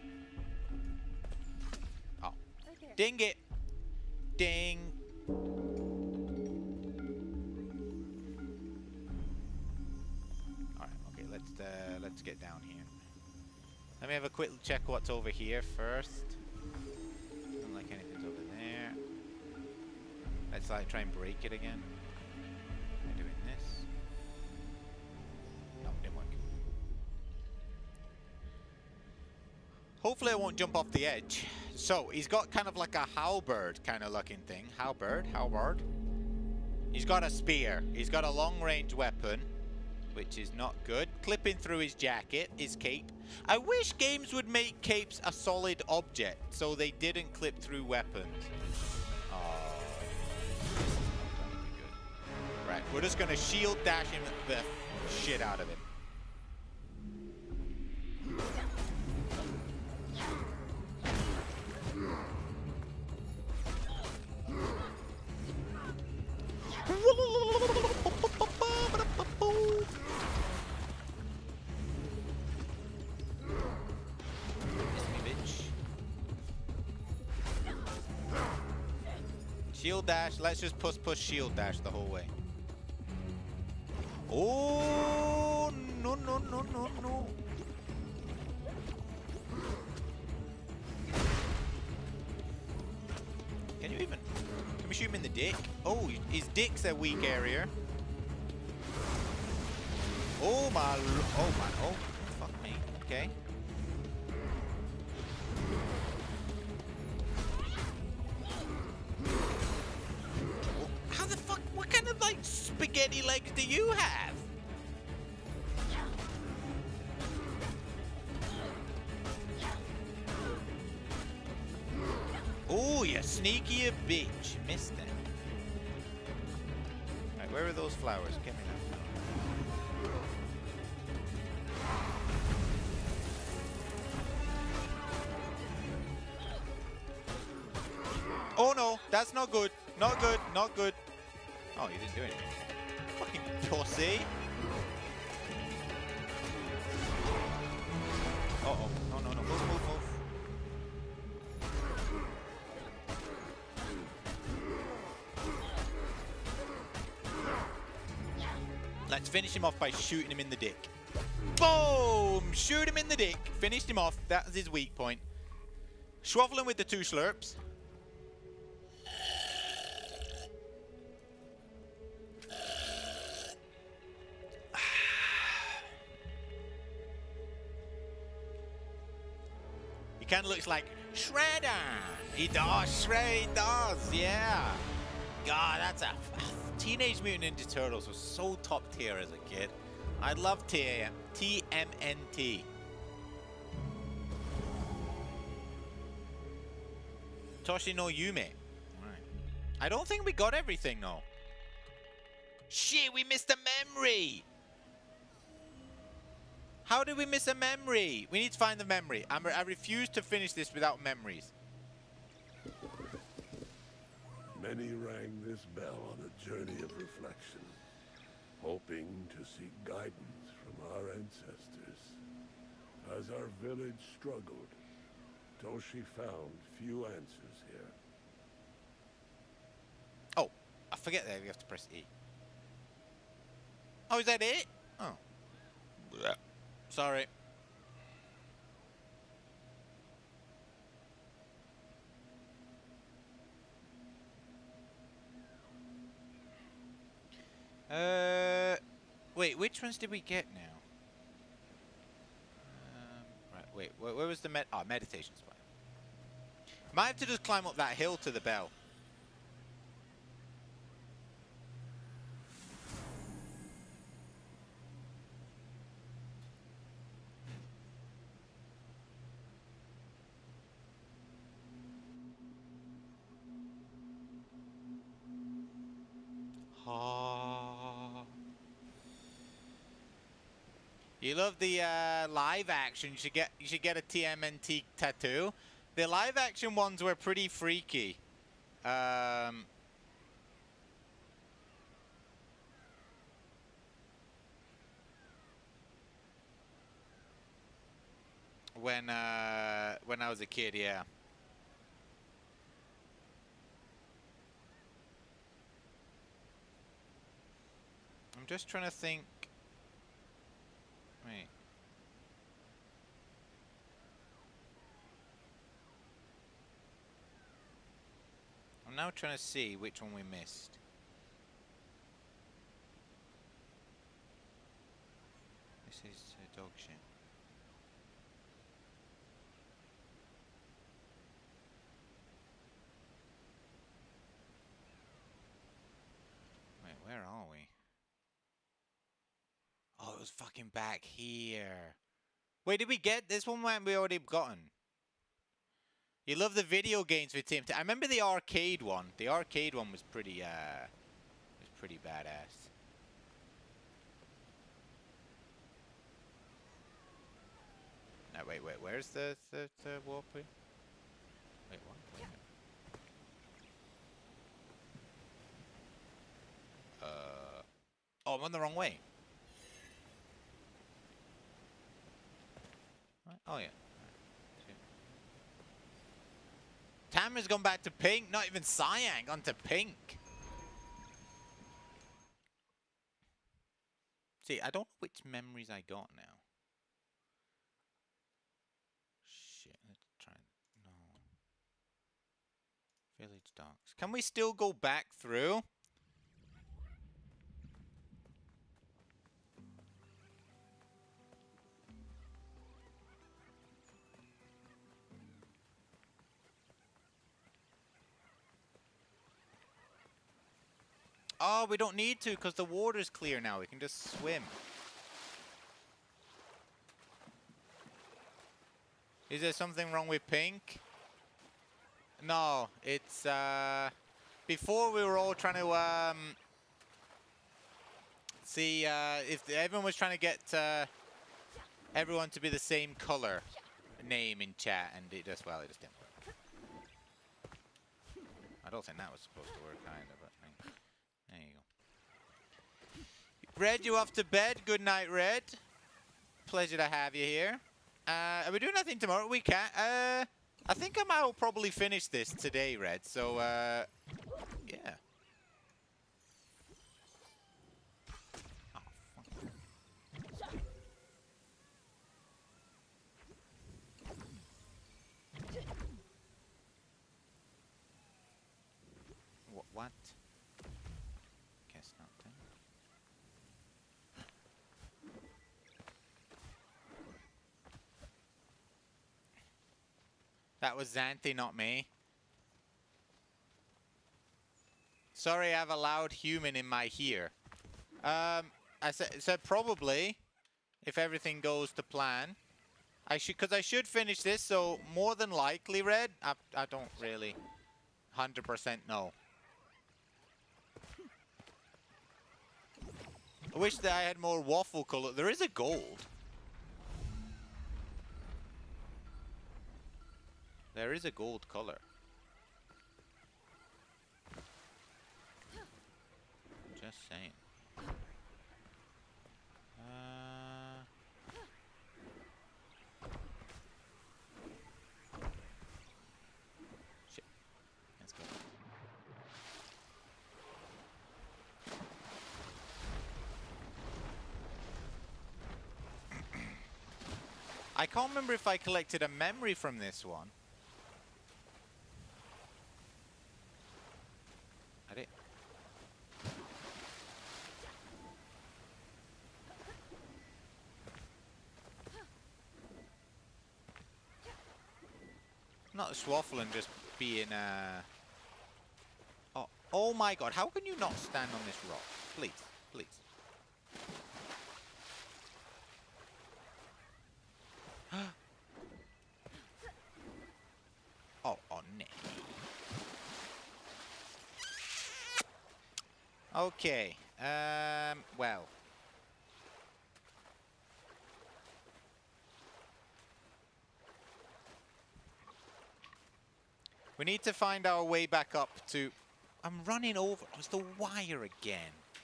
[SPEAKER 1] Oh.
[SPEAKER 3] Right
[SPEAKER 1] Ding it! Ding! Alright, okay, let's let's get down here. Let me have a quick check what's over here first. Don't like anything's over there. Let's like try and break it again. Am I doing this? No, didn't work. Hopefully I won't jump off the edge. So, he's got kind of like a halberd kind of looking thing. Halberd? He's got a spear. He's got a long-range weapon, which is not good. Clipping through his jacket, his cape. I wish games would make capes a solid object, so they didn't clip through weapons. Oh, this is not going to be good. Right, we're just going to shield dash him the shit out of him. Shield dash. Let's just push shield dash the whole way. Oh no no no no no! Can you even? Can we shoot him in the dick? Oh, his dick's a weak area. Oh my! Oh my! Oh fuck me! Okay. How the fuck? What kind of like spaghetti legs do you have? Oh, you sneaky bitch! Missed it. Right, where are those flowers? Give me that. Oh no, that's not good. Not good, not good. Oh, you didn't do anything. Fucking pussy. Uh-oh. No, no, no. Move, move, move. Let's finish him off by shooting him in the dick. Boom! Shoot him in the dick. Finished him off. That's his weak point. Schwavel him with the 2 slurps. He kind of looks like Shredder. He does. Shredder, he does. Yeah. God, that's a... Teenage Mutant Ninja Turtles was so top tier as a kid. I love TMNT. Toshi no Yume. Right. I don't think we got everything though. Shit, we missed a memory. How did we miss a memory? We need to find the memory. I refuse to finish this without memories.
[SPEAKER 2] Many rang this bell on a journey of reflection, hoping to seek guidance from our ancestors. As our village struggled, Toshi found few answers here.
[SPEAKER 1] Oh, I forget that we have to press E. Oh, is that it? Oh. Sorry. Wait, which ones did we get now? Right, wait, where was the meditation spot? Might have to just climb up that hill to the bell. You love the live action. You should get a TMNT tattoo. The live action ones were pretty freaky. When I was a kid, yeah. I'm just trying to think. Wait. now trying to see which one we missed. This is dog shit. Wait, where are we? Oh, it was fucking back here. Wait, did we get this one? When we already gotten? You love the video games with TMT. I remember the arcade one. The arcade one was pretty badass. No, wait, where's the warp? Wait, what? Wait a minute. Oh, I'm on the wrong way. Oh, yeah. Tamra's gone back to pink. Not even cyan, gone to pink. See, I don't know which memories I got now. Shit, let's try. No. Village docks. Can we still go back through? Oh, we don't need to because the water's clear now. We can just swim. Is there something wrong with pink? No, it's before we were all trying to see if everyone was trying to get everyone to be the same color name in chat, and it just, well, it just didn't work. I don't think that was supposed to work either, but there you go. Red, you off to bed? Good night, Red. Pleasure to have you here. Are we doing nothing tomorrow? We can't. I think I might probably finish this today, Red. So, yeah. Oh, fuck. What? Guess not then. That was Xanthe, not me. Sorry, I have a loud human in my ear. I said probably, if everything goes to plan. Because I should finish this, so more than likely, Red. I don't really 100% know. I wish that I had more waffle color. There is a gold. There is a gold color. Just saying. Shit. Let's go. I can't remember if I collected a memory from this one. I did. Not a swaffle and just being oh my god, how can you not stand on this rock? Please, please. Oh no. Okay, well. We need to find our way back up to... I'm running over. It was the wire again.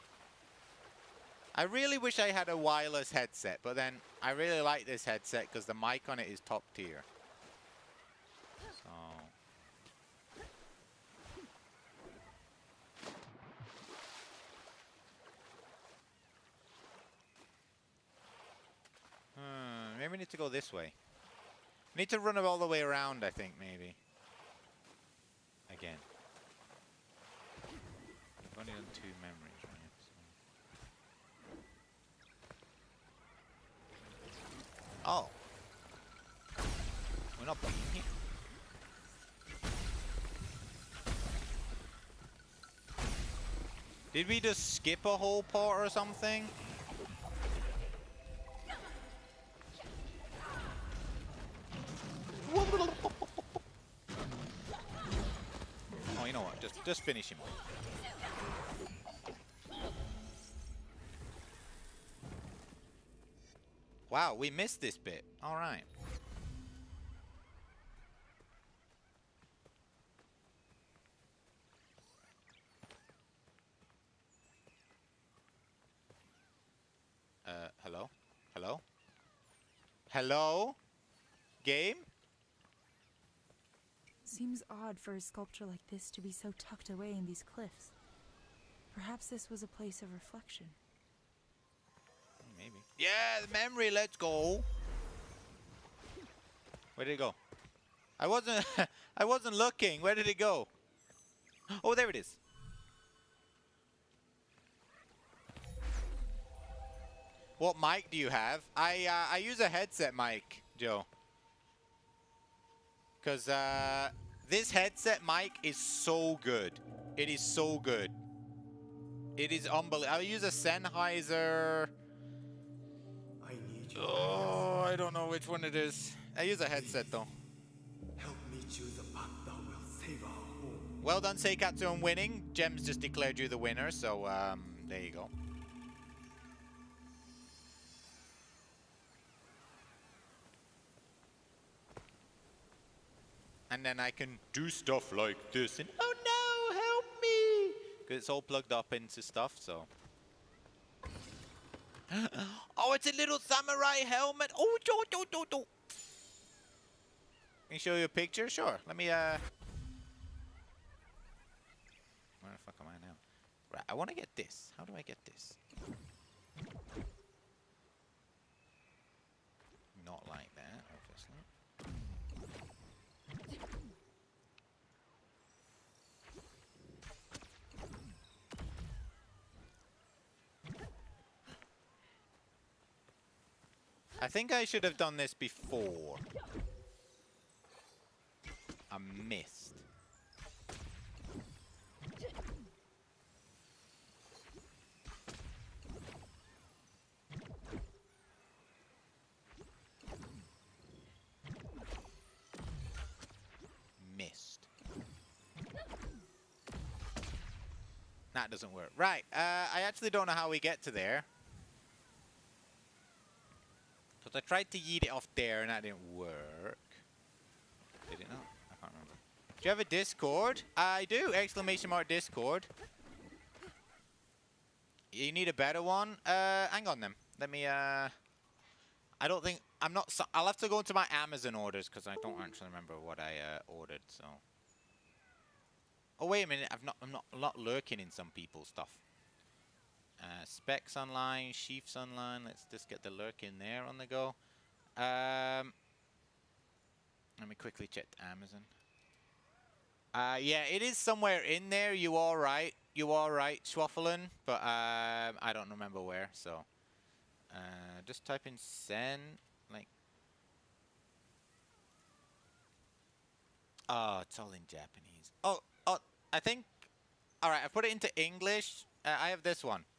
[SPEAKER 1] I really wish I had a wireless headset, but then I really like this headset because the mic on it is top tier. So... maybe we need to go this way. We need to run it all the way around, I think, maybe. Again. not being here. Did we just skip a whole part or something? Oh, you know what? Just finish him. Wow, we missed this bit. All right. Hello? Hello? Hello? Game?
[SPEAKER 3] Seems odd for a sculpture like this to be so tucked away in these cliffs. Perhaps this was a place of reflection.
[SPEAKER 1] Maybe. Yeah, the memory, let's go. Where did it go? I wasn't I wasn't looking. Where did it go? Oh, there it is. What mic do you have? I use a headset mic, Joe. Cause this headset mic is so good. It is so good. It is unbelievable. I use a Sennheiser.
[SPEAKER 4] I need you.
[SPEAKER 1] Oh, I don't know which one it is. I use a headset though.
[SPEAKER 4] Help me choose a path that will save our home.
[SPEAKER 1] Well done, Seikatsu, on winning. Gems just declared you the winner, so there you go. And then I can do stuff like this and oh no, help me! Because it's all plugged up into stuff, so. Oh, it's a little samurai helmet. Oh, do. Can you show you a picture? Sure. Let me, Where the fuck am I now? Right, I want to get this. How do I get this? Not like that, obviously. I think I should have done this before. I missed. Missed. That doesn't work. Right, I actually don't know how we get to there. Because I tried to yeet it off there and that didn't work. Did it not? I can't remember. Do you have a Discord? I do! Exclamation mark Discord. You need a better one? Hang on then. Let me, I don't think... I'm not... I'll have to go into my Amazon orders because I don't actually remember what I ordered, so... Oh, wait a minute. I'm not lurking in some people's stuff. Specs online, Sheafs online. Let's just get the lurk in there on the go. Let me quickly check Amazon. Yeah, it is somewhere in there. You are right. You are right, Schwaffelen. But I don't remember where. So just type in Sen. Like, oh, it's all in Japanese. Oh, I think. All right, I put it into English. I have this one.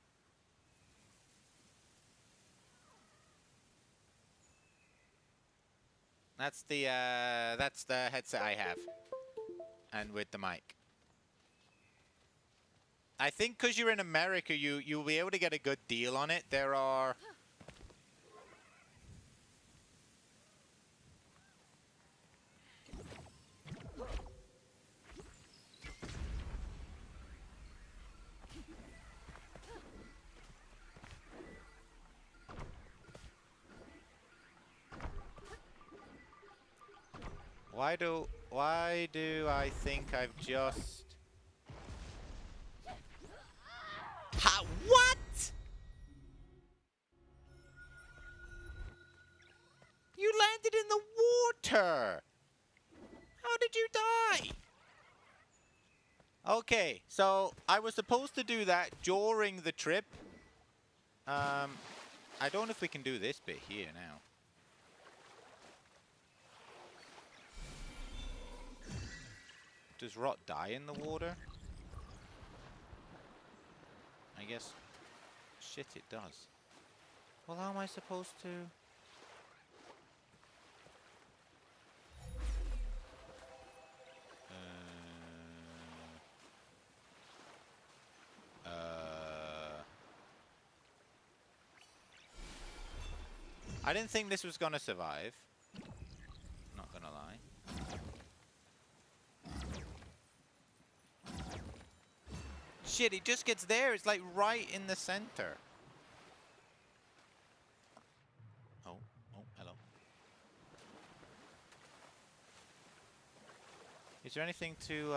[SPEAKER 1] That's the headset I have, and with the mic. I think because you're in America, you'll be able to get a good deal on it. There are. Why do I think I've just... Ha, what? You landed in the water. How did you die? Okay, so I was supposed to do that during the trip. I don't know if we can do this bit here now. Does rot die in the water? I guess... Shit, it does. Well, how am I supposed to... I didn't think this was gonna survive. Not gonna lie. Shit, it just gets there. It's like right in the center. Oh, hello. Is there anything to,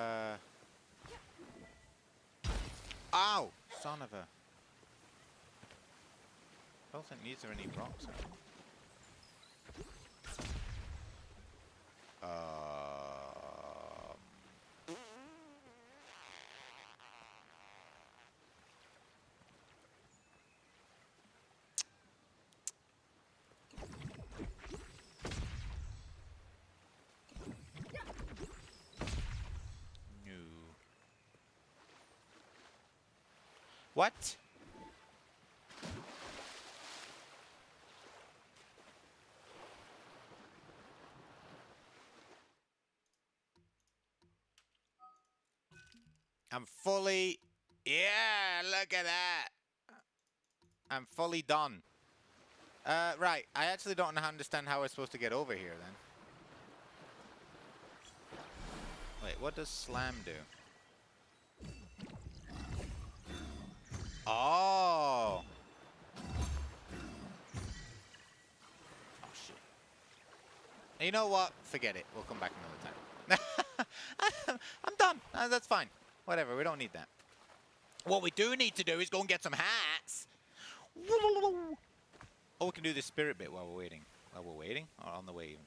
[SPEAKER 1] Ow! Son of a... I don't think these are any rocks. No. What? I'm fully... Yeah, look at that. I'm fully done. Right. I actually don't understand how we're supposed to get over here, then. Wait, what does slam do? Oh! Oh, shit. You know what? Forget it. We'll come back another time. I'm done. That's fine. Whatever, we don't need that. What we do need to do is go and get some hats. Oh, we can do the spirit bit while we're waiting. While we're waiting? Or on the way even?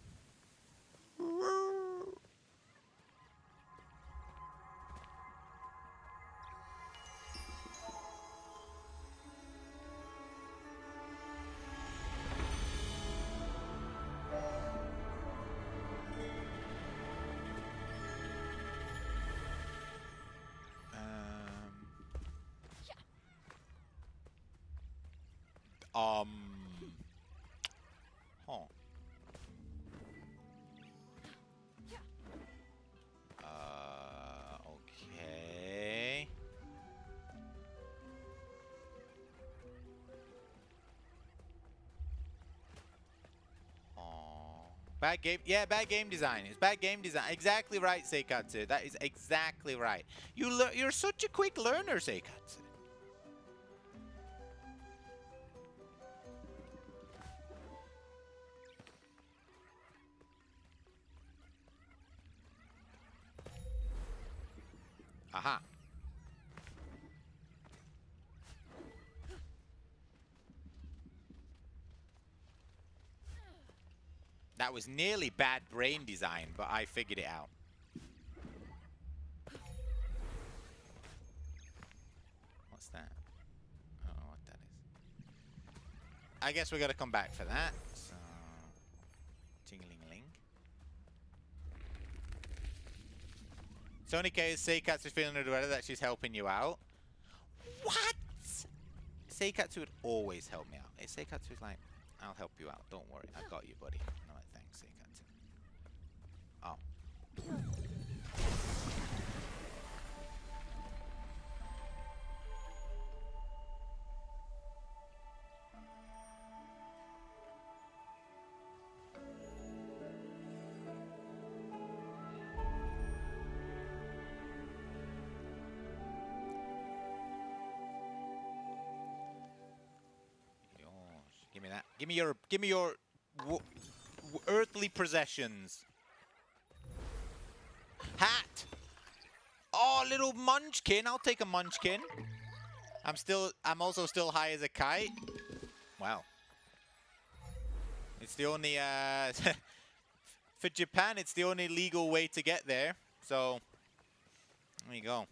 [SPEAKER 1] Huh. Okay. Bad game. Yeah, bad game design. It's bad game design. Exactly right, Seikatsu. That is exactly right. You're such a quick learner, Seikatsu. Aha. That was nearly bad brain design, but I figured it out. What's that? I don't know what that is. I guess we gotta come back for that. So, ting-a-ling-a-ling. It's only case Seikatsu's feeling under the weather that she's helping you out. What? Seikatsu would always help me out. Seikatsu's like, I'll help you out. Don't worry. I got you, buddy. I'm like, thanks, Seikatsu. Oh. Give me that. Give me your earthly possessions. Hat. Oh, little munchkin. I'll take a munchkin. I'm also still high as a kite. Wow. It's the only for Japan, it's the only legal way to get there. So there you go.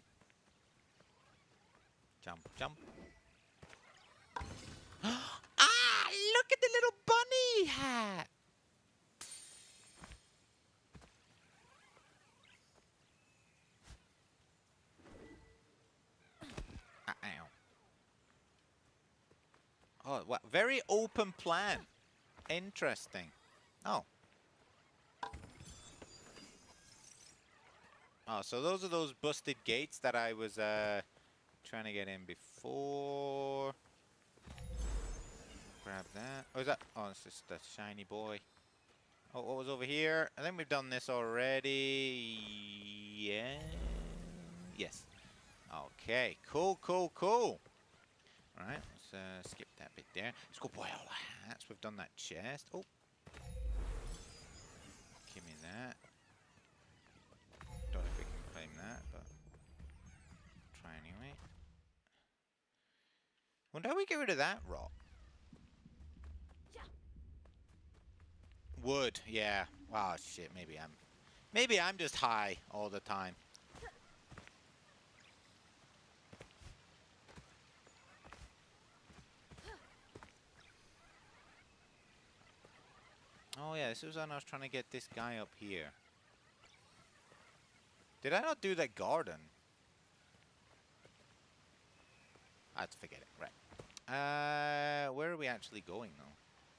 [SPEAKER 1] Jump, jump. Look at the little bunny hat. Oh, what? Very open plan. Interesting. Oh. Oh, so those are those busted gates that I was trying to get in before. Grab that. Oh, is that? Oh, it's just a shiny boy. Oh, what was over here? I think we've done this already. Yeah. Yes. Okay. Cool, cool, cool. All right. Let's skip that bit there. Let's go buy all the hats. We've done that chest. Oh. Give me that. Don't know if we can claim that, but try anyway. Wonder how we get rid of that rock. Wood, yeah. Wow, shit. Maybe I'm just high all the time. Oh yeah, this was when I was trying to get this guy up here. Did I not do that garden? Let's forget it. Right. Where are we actually going though?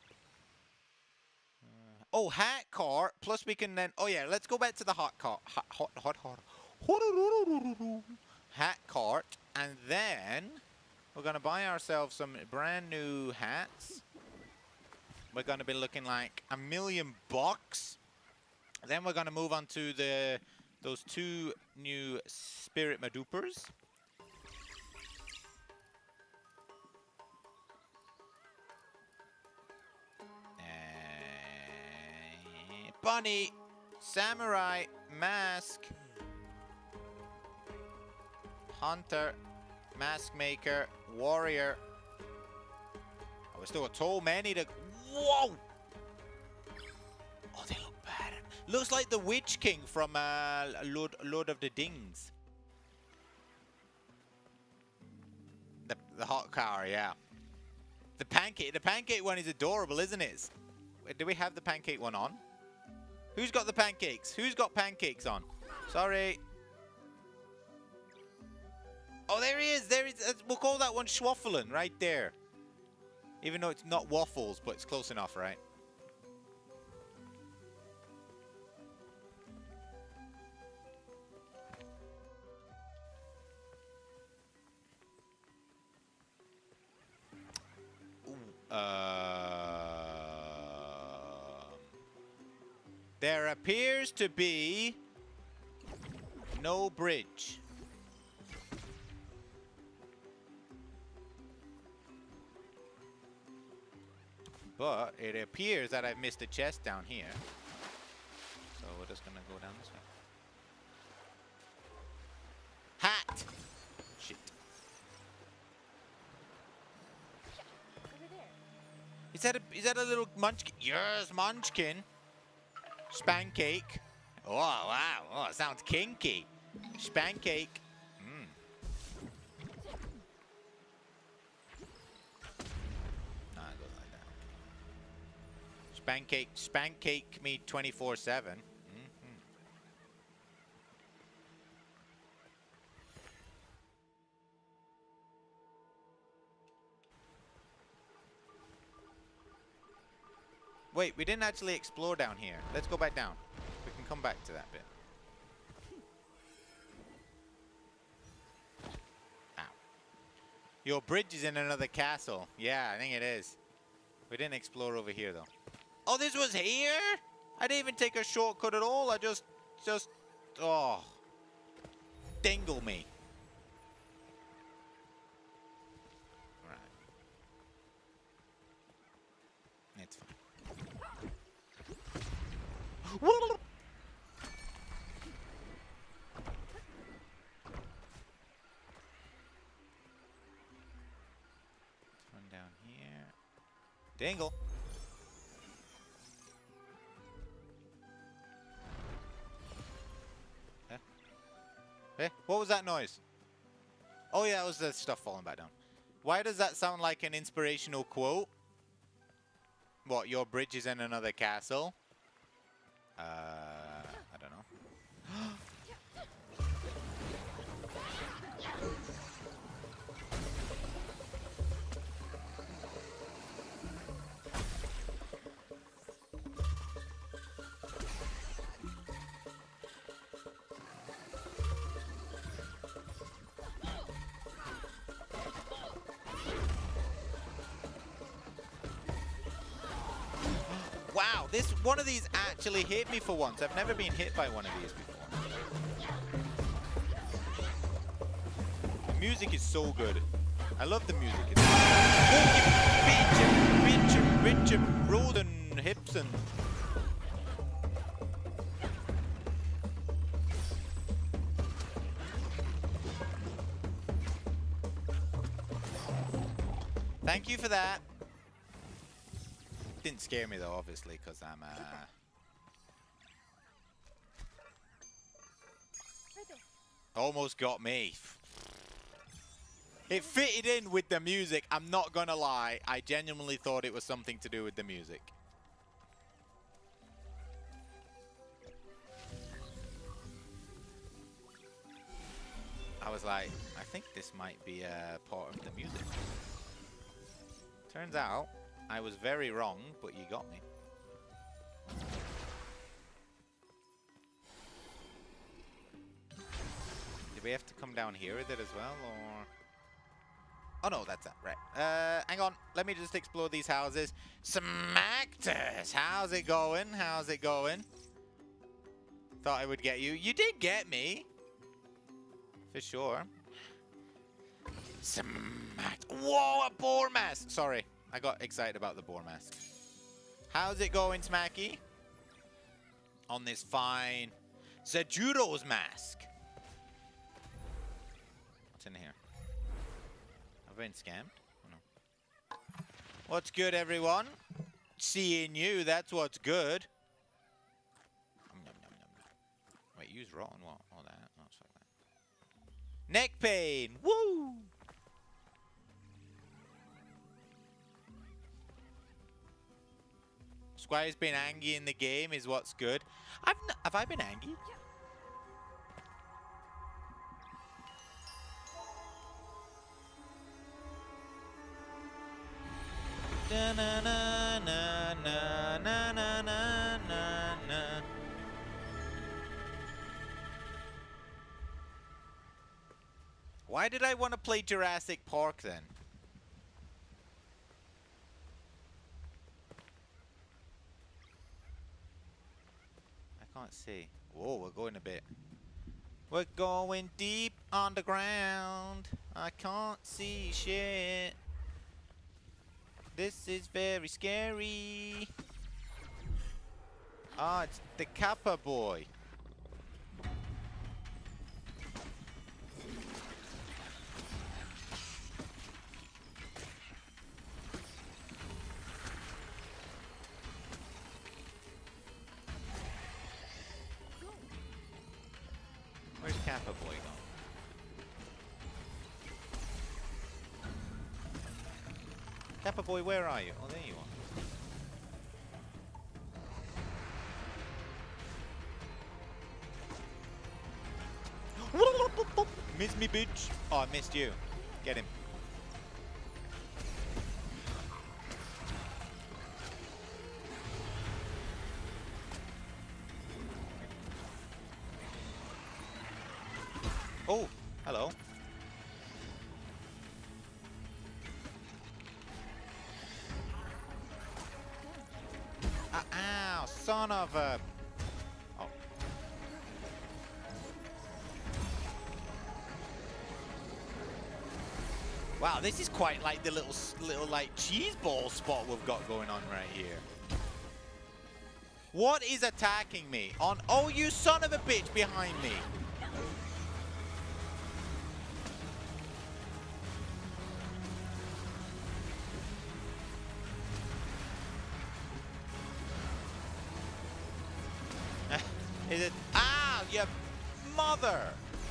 [SPEAKER 1] Oh, hat cart. Plus we can then. Oh yeah, let's go back to the hot cart. Hot. Hat cart, and then we're gonna buy ourselves some brand new hats. We're gonna be looking like $1,000,000. Then we're gonna move on to those 2 new Spirit Madupers. Bunny, Samurai, Mask, Hunter, Mask Maker, Warrior. Oh, we still got so many to... Whoa! Oh, they look bad. Looks like the Witch King from Lord of the Dings. The hot car, yeah. The pancake one is adorable, isn't it? Do we have the pancake one on? Who's got the pancakes? Who's got pancakes on? Sorry. Oh, there he is. There is. We'll call that one Schwaffelen right there. Even though it's not waffles, but it's close enough, right? There appears to be no bridge. But it appears that I've missed a chest down here. So we're just gonna go down this way. Hat! Shit. Is that a little munchkin? Yes, munchkin. Spancake. Oh, wow. Oh, it sounds kinky. Spancake. No, it goes like that. Spancake me 24/7. Wait, we didn't actually explore down here. Let's go back down. We can come back to that bit. Ow. Your bridge is in another castle. Yeah, I think it is. We didn't explore over here, though. Oh, this was here? I didn't even take a shortcut at all. I just... Oh. Dingle me. Right. It's fine. Let's run down here. Dingle. What was that noise? Oh yeah, it was the stuff falling back down. Why does that sound like an inspirational quote? What, your bridge is in another castle? I don't know. this one of these actually hit me for once. I've never been hit by one of these before. The music is so good. I love the music. It's Richard, Roden, Hipson. Thank you for that. Didn't scare me though, obviously, because I'm almost got me. It fitted in with the music. I'm not gonna lie. I genuinely thought it was something to do with the music. I was like, I think this might be a part of the music. Turns out, I was very wrong, but you got me. Do we have to come down here with it as well, or...? Oh no, that's it, right. Hang on, let me just explore these houses. Smactus, how's it going? How's it going? Thought I would get you. You did get me. For sure. Whoa, a boar mask! Sorry, I got excited about the boar mask. How's it going, Smacky? On this fine Zajuro's mask. What's in here? Have I been scammed? Oh, no. What's good, everyone? Seeing you, that's what's good. Wait, use raw and what? All that. Oh, it's like that. Neck pain! Woo! Squire's been angry in the game is what's good. Have I been angry? Da na na na na na na na na. Why did I want to play Jurassic Park then? I can't see. Whoa, we're going a bit. We're going deep underground. I can't see shit. This is very scary. Ah, it's the Kappa boy. Where's Kappa boy gone? Kappa boy, where are you? Oh, there you are. Miss me, bitch. Oh, I missed you. Get him. Oh, hello. Ow, son of a... Oh. Wow, this is quite like the little like cheese ball spot we've got going on right here. What is attacking me? On... Oh, you son of a bitch behind me. Is it? Ah, you mother!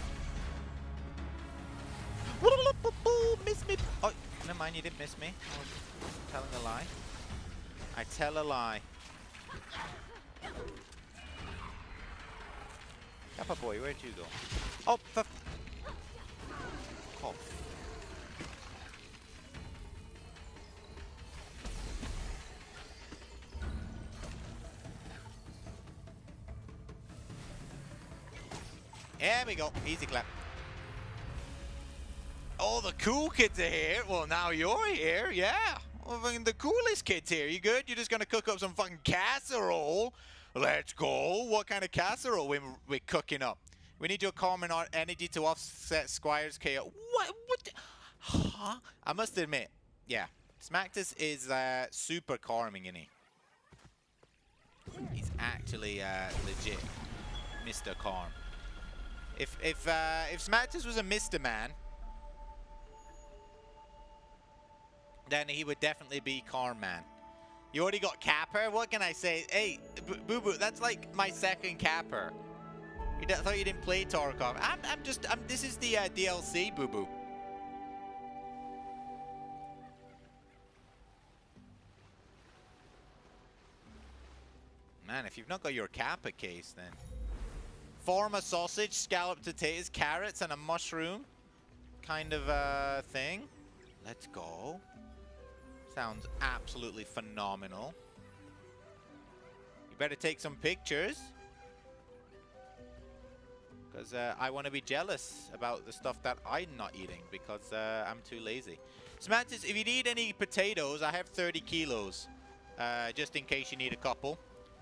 [SPEAKER 1] Miss me! Oh, never mind, you didn't miss me. I was telling a lie. I tell a lie. Kappa boy, where'd you go? Oh, oh. There we go. Easy clap. Oh, the cool kids are here. Well, now you're here. Yeah. Well, fucking the coolest kids here. You good? You're just gonna cook up some fucking casserole? Let's go. What kind of casserole we're cooking up? We need your calm and energy to offset Squire's chaos. What? Huh? I must admit, yeah. Smactus is super calming, isn't he? He's actually legit Mr. Calm. If Smactus was a Mr. Man, then he would definitely be Calm Man. You already got Capper? What can I say? Hey, Boo Boo, that's like my second Capper. I thought you didn't play Tarkov. This is the DLC, Boo Boo. Man, if you've not got your Kappa case, then... Form a sausage, scalloped potatoes, carrots, and a mushroom kind of thing. Let's go. Sounds absolutely phenomenal. You better take some pictures. Because I want to be jealous about the stuff that I'm not eating because I'm too lazy. Smantis, if you need any potatoes, I have 30 kilos. Just in case you need a couple.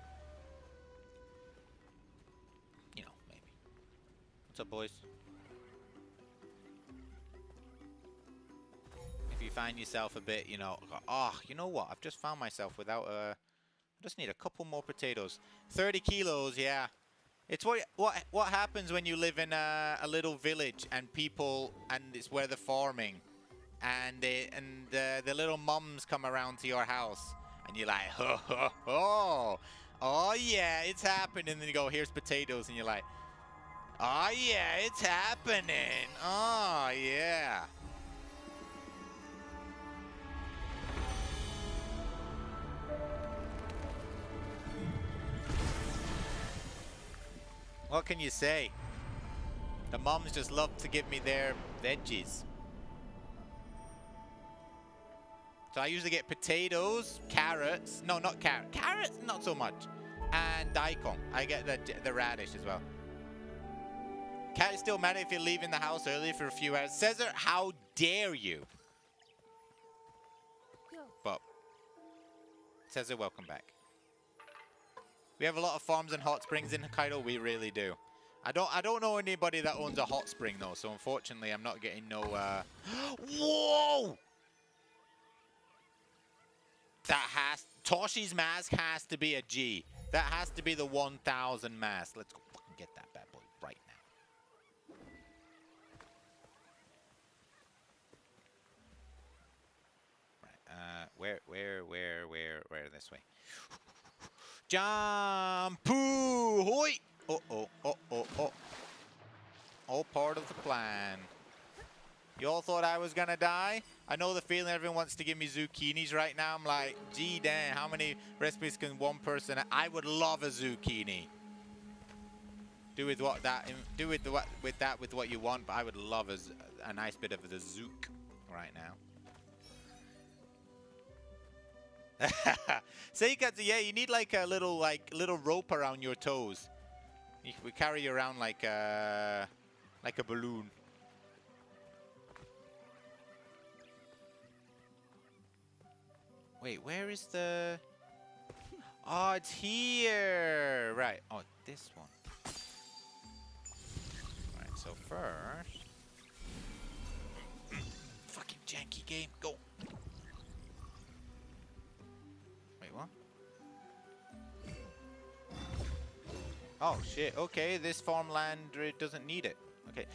[SPEAKER 1] You know, maybe. What's up, boys? If you find yourself a bit, you know, oh, you know what? I've just found myself without I just need a couple more potatoes. 30 kilos, yeah. It's what happens when you live in a little village and people, and it's where they're farming, and the little mums come around to your house, and you're like, ho ho ho, oh yeah, it's happening. And then you go, here's potatoes, and you're like, oh yeah, it's happening. Oh yeah. What can you say? The moms just love to give me their veggies. So I usually get potatoes, carrots. No, not carrots. Carrots, not so much. And daikon. I get the radish as well. Cat is still mad if you're leaving the house early for a few hours. Cesar, how dare you? But Cesar, welcome back. We have a lot of farms and hot springs in Hokkaido. We really do. I don't know anybody that owns a hot spring though, so unfortunately I'm not getting no Whoa! Toshi's mask has to be a G. That has to be the 1000 mask. Let's go fucking get that bad boy right now. Right. Where this way? Jampoo! Hoi! Oh. All part of the plan. You all thought I was gonna die? I know the feeling everyone wants to give me zucchinis right now. I'm like, gee damn, how many recipes can one person... I would love a zucchini. Do with what you want, but I would love a nice bit of the zook right now. Seikatsu, yeah, you need like a little rope around your toes. We carry you around like a balloon. Wait, where is the... Oh, it's here! Right, oh, this one. Right, so first... Fucking janky game, go! Wait, what? Oh, shit, okay, this farmland doesn't need it. Okay.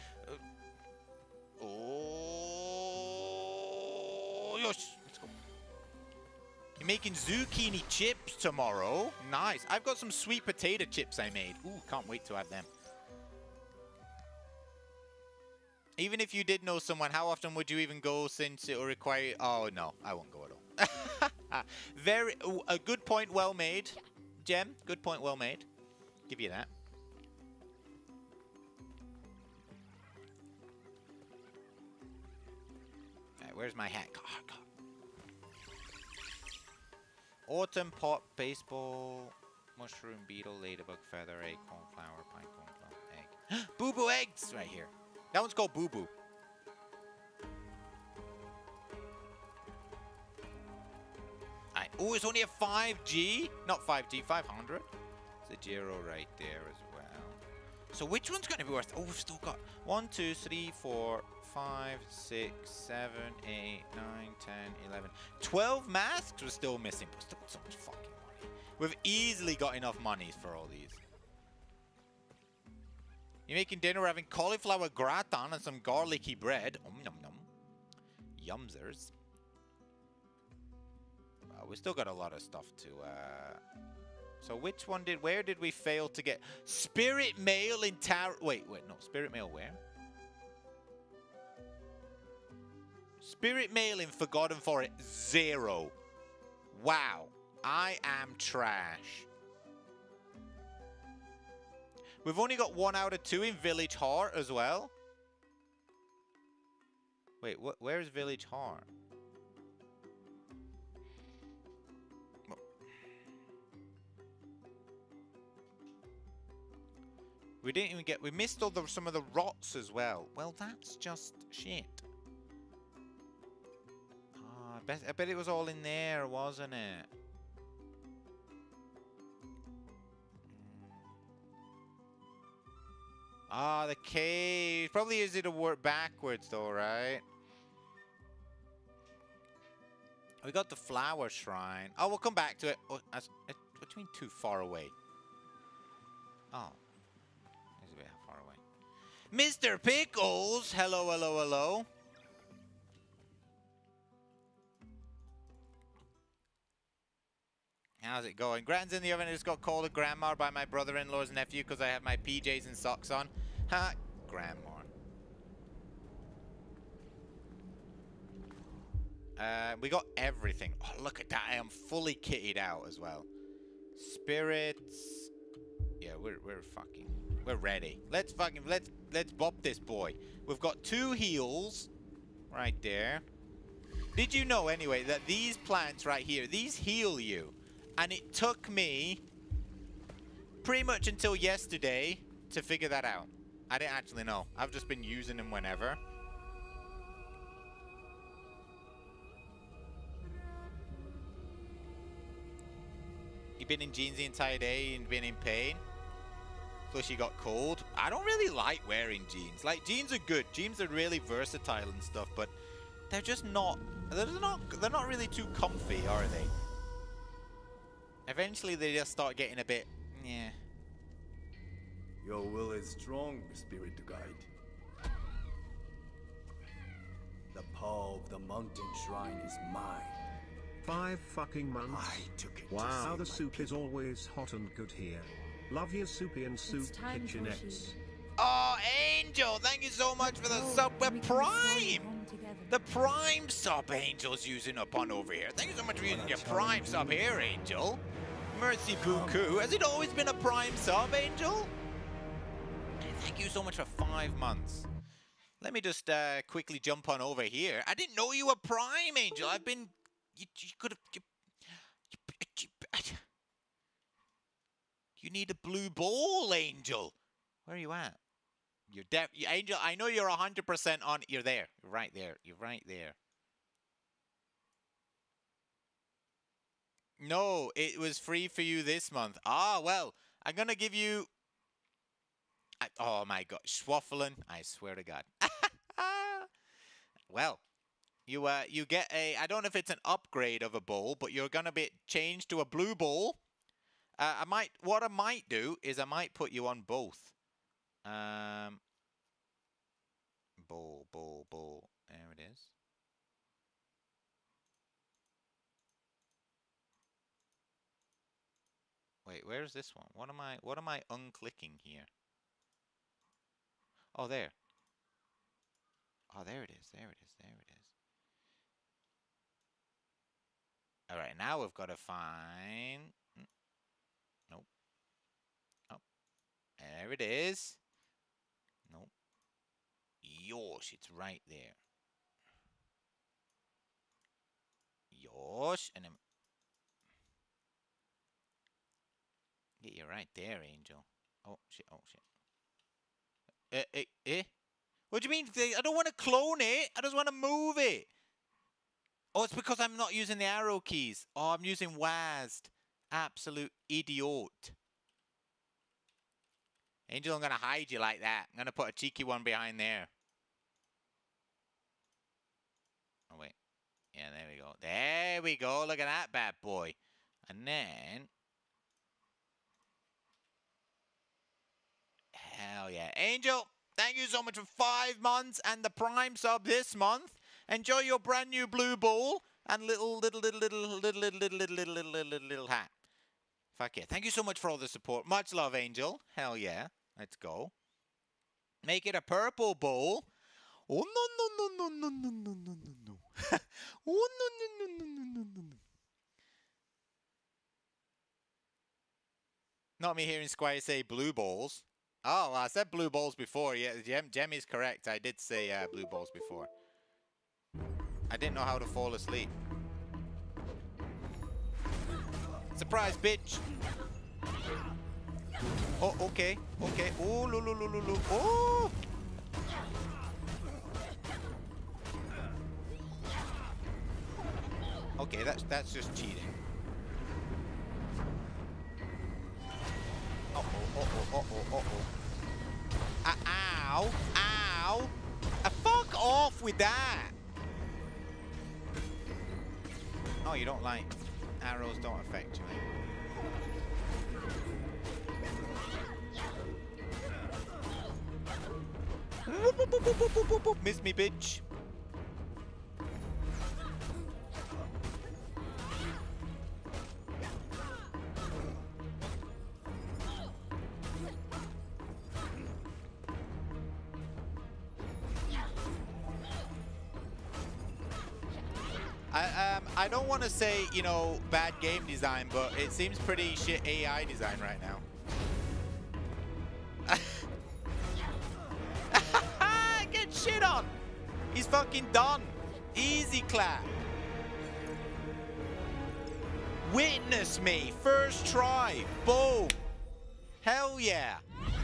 [SPEAKER 1] Oh, yosh! Let's go. You're making zucchini chips tomorrow. Nice. I've got some sweet potato chips I made. Ooh, can't wait to have them. Even if you did know someone, how often would you even go since it will require... Oh, no. I won't go at all. A good point well made. Gem, good point well made. Give you that. Alright, where's my hat? God. Autumn pot, baseball, mushroom, beetle, ladybug, feather, acorn, flower, pine cone, egg. Boo Boo eggs! Right here. That one's called Boo Boo. Oh, it's only a 5G. Not 5G, 500. It's a Giro right there as well. So which one's going to be worth? Oh, we've still got 1, 2, 3, 4, 5, 6, 7, 8, 9, 10, 11, 12 masks we're still missing. But still so much fucking money. We've easily got enough money for all these. You're making dinner, we're having cauliflower gratin and some garlicky bread. Nom nom. Yumzers. We still got a lot of stuff to so which one where did we fail to get? Spirit Mail in Tower. Wait, no, Spirit Mail where? Spirit Mail in Forgotten Forest 0. Wow, I am trash. We've only got 1 out of 2 in Village Heart as well. Wait, where's Village Heart? We didn't even get... We missed all some of the rots as well. Well, that's just shit. Oh, I bet it was all in there, wasn't it? Ah, the cave. Probably easy to work backwards, though, right? We got the flower shrine. Oh, we'll come back to it. Oh, what do you mean too far away? Oh. It's a bit far away. Mr. Pickles! Hello, hello, hello. How's it going? Gran's in the oven. I just got called a grandma by my brother-in-law's nephew because I have my PJs and socks on. Ha! Grandma. We got everything. Oh, look at that. I am fully kitted out as well. Spirits. Yeah, we're ready. Let's bop this boy. We've got 2 heals right there. Did you know anyway that these plants right here, these heal you? And it took me pretty much until yesterday to figure that out. I didn't actually know. I've just been using them whenever. You've been in jeans the entire day and been in pain. Plus you got cold. I don't really like wearing jeans. Like, jeans are good. Jeans are really versatile and stuff, but they're just not... They're not really too comfy, are they? Eventually they just start getting a bit... Yeah.
[SPEAKER 4] Your will is strong, Spirit Guide. The power of the mountain shrine is mine.
[SPEAKER 6] 5 fucking months.
[SPEAKER 4] I took it.
[SPEAKER 6] Wow, the soup is always hot and good here. Love your soupy and soup kitchenettes.
[SPEAKER 1] Oh, Angel, thank you so much for the sub. We're Prime. The Prime sub Angel's using up on over here. Thank you so much for using your Prime sub here, Angel. Merci beaucoup. Has it always been a Prime sub, Angel? Thank you so much for 5 months. Let me just quickly jump on over here. I didn't know you were Prime, Angel. I've been... You could have... You need a blue ball, Angel. Where are you at? You're Angel, I know you're 100% on... You're there. You're right there. You're right there. No, it was free for you this month. Ah, well, I'm going to give you... oh, my God. Schwaffelen. I swear to God. Well, you get a... I don't know if it's an upgrade of a bowl, but you're going to be changed to a blue bowl. What I might do is I might put you on both. Bowl. There it is. Wait, where's this one? What am I unclicking here? Oh, there. Oh, there it is. There it is. There it is. All right, now we've got to find... Nope. Oh, there it is. Nope. Yosh, it's right there. Yosh, and then... Get you right there, Angel. Oh, shit, oh, shit. What do you mean? I don't want to clone it. I just want to move it. Oh, it's because I'm not using the arrow keys. Oh, I'm using WASD. Absolute idiot. Angel, I'm going to hide you like that. I'm going to put a cheeky one behind there. Oh, wait. Yeah, there we go. There we go. Look at that bad boy. And then... Hell yeah. Angel, thank you so much for 5 months and the Prime sub this month. Enjoy your brand new blue ball and little hat. Fuck yeah. Thank you so much for all the support. Much love, Angel. Hell yeah. Let's go. Make it a purple bowl. Oh, no, no, no, no, no, no, no, no, no. Oh, no, no, no, no, no, no, no. Not me hearing Squire say blue balls. Oh, well, I said blue balls before. Yeah, Jemmy's correct. I did say blue balls before. I didn't know how to fall asleep. Surprise, bitch. Oh, okay. Okay. Oh, lulu. Oh! Okay, that's just cheating. Uh-oh. Ow. Ow. Fuck off with that. Oh, you don't like... Arrows don't affect you, Miss me, bitch. I don't want to say, you know, bad game design, but it seems pretty shit AI design right now. Get shit on! He's fucking done. Easy clap. Witness me. First try. Boom. Hell yeah.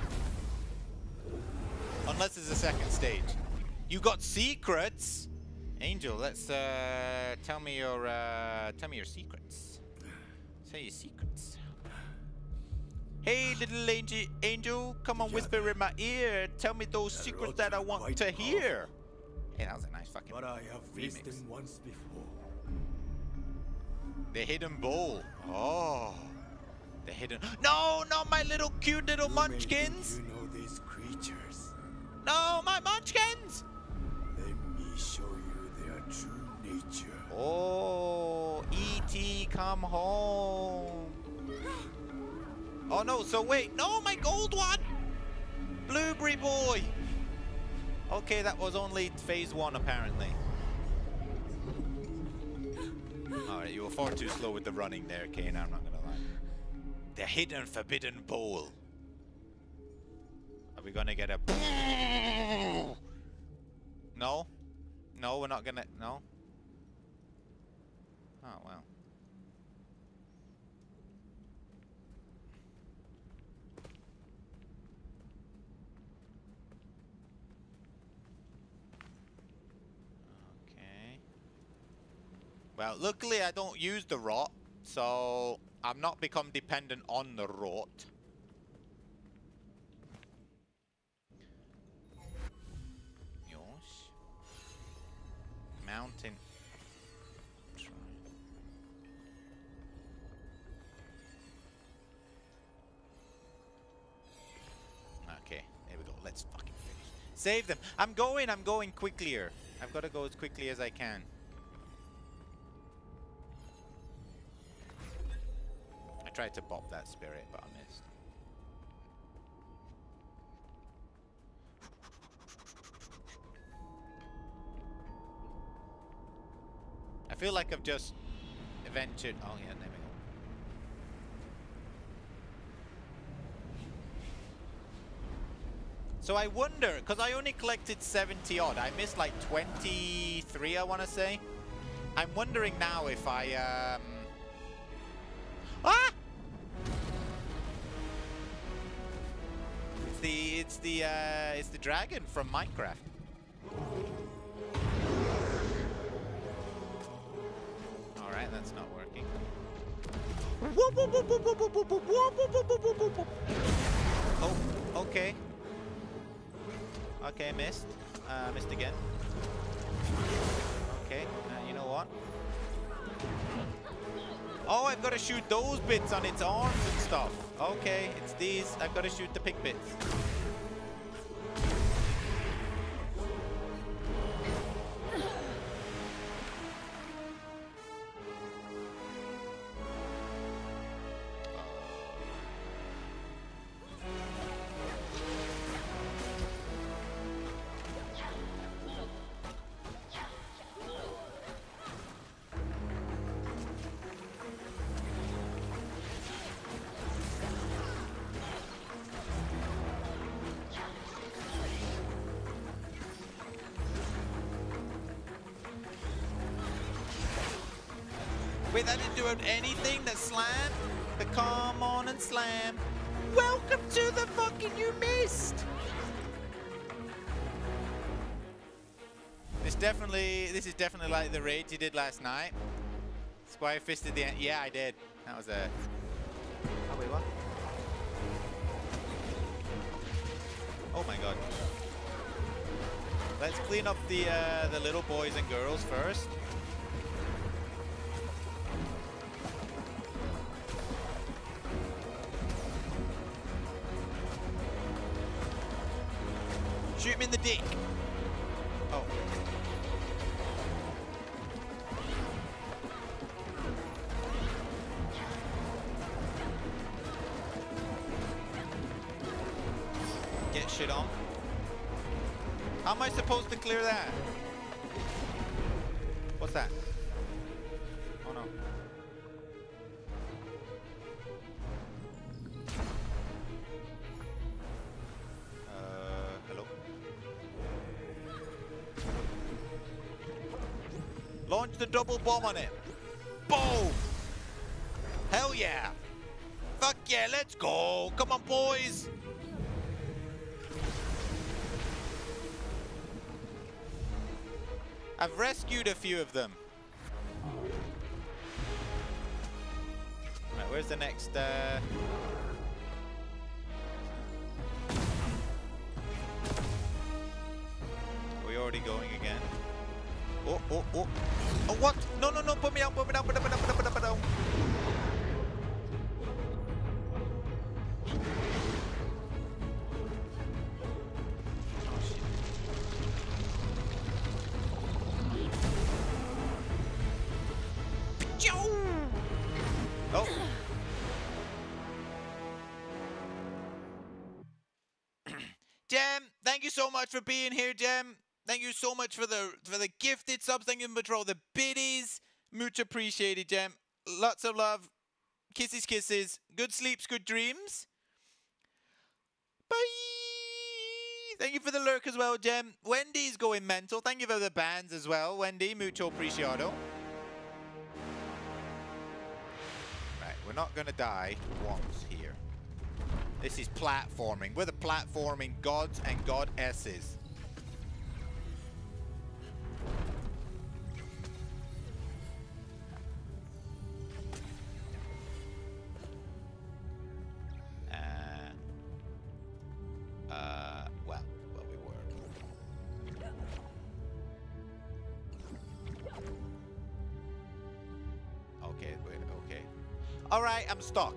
[SPEAKER 1] Unless it's a second stage. You got secrets. Angel, let's tell me your secrets. Say your secrets. Hey, little angel, come on, whisper in my ear. Tell me those secrets that I want to hear. Hey, that was a nice fucking
[SPEAKER 4] but I have faced
[SPEAKER 1] remix.
[SPEAKER 4] them once before.
[SPEAKER 1] The hidden bowl. Oh, the hidden. No, not my little cute little munchkins.
[SPEAKER 4] You know these creatures.
[SPEAKER 1] No, my munchkins.
[SPEAKER 4] Let me show you their true nature.
[SPEAKER 1] Oh, E.T. come home. Oh no, so wait, no, my gold one! Blueberry boy! Okay, that was only phase 1 apparently. Alright, you were far too slow with the running there, Kane, I'm not gonna lie. The hidden forbidden bowl. Are we gonna get a... No? No, we're not gonna... No? Oh, well. Well, luckily I don't use the rot, so I've not become dependent on the rot. Yosh. Mountain. Okay, there we go. Let's fucking finish. Save them. I'm going quicklier. I've got to go as quickly as I can. I tried to bop that spirit, but I missed. I feel like I've just ventured. Oh yeah, there we go. So I wonder, because I only collected 70 odd. I missed like 23, I want to say. I'm wondering now if I Ah! It's the dragon from Minecraft. And that's not working. Oh, okay. Okay, missed. Missed again. Okay, you know what? Oh, I've got to shoot those bits on its arms and stuff. Okay, it's these. I've got to shoot the pig bits. Wait, that didn't do anything? That slam? The come on and slam. Welcome to the fucking you missed! This is definitely like the raids you did last night. Squire fisted the end. Yeah, I did. That was a... Oh, wait, what? Oh my god. Let's clean up the little boys and girls first. Shoot him in the dick. Oh. Get shit on. How am I supposed to clear that? What's that? Oh no. Hello? Launch the double bomb on it. Boom! Hell yeah! Fuck yeah, let's go! Come on, boys! I've rescued a few of them. Right, where's the next, Are we already going again? Oh, oh, oh. Oh, what? No, no, no, put me down, put me down, put me down, put me down, put me down. Oh. Jem, thank you so much for being here, Jem. Thank you so much for the gifted subs. Thank you for all the biddies. Much appreciated, Jem. Lots of love. Kisses, kisses. Good sleeps, good dreams. Bye. Thank you for the lurk as well, Jem. Wendy's going mental. Thank you for the bands as well, Wendy. Mucho apreciado. We're not gonna die once here. This is platforming. We're the platforming gods and goddesses. Well, we were. Okay, wait, okay. All right, I'm stuck.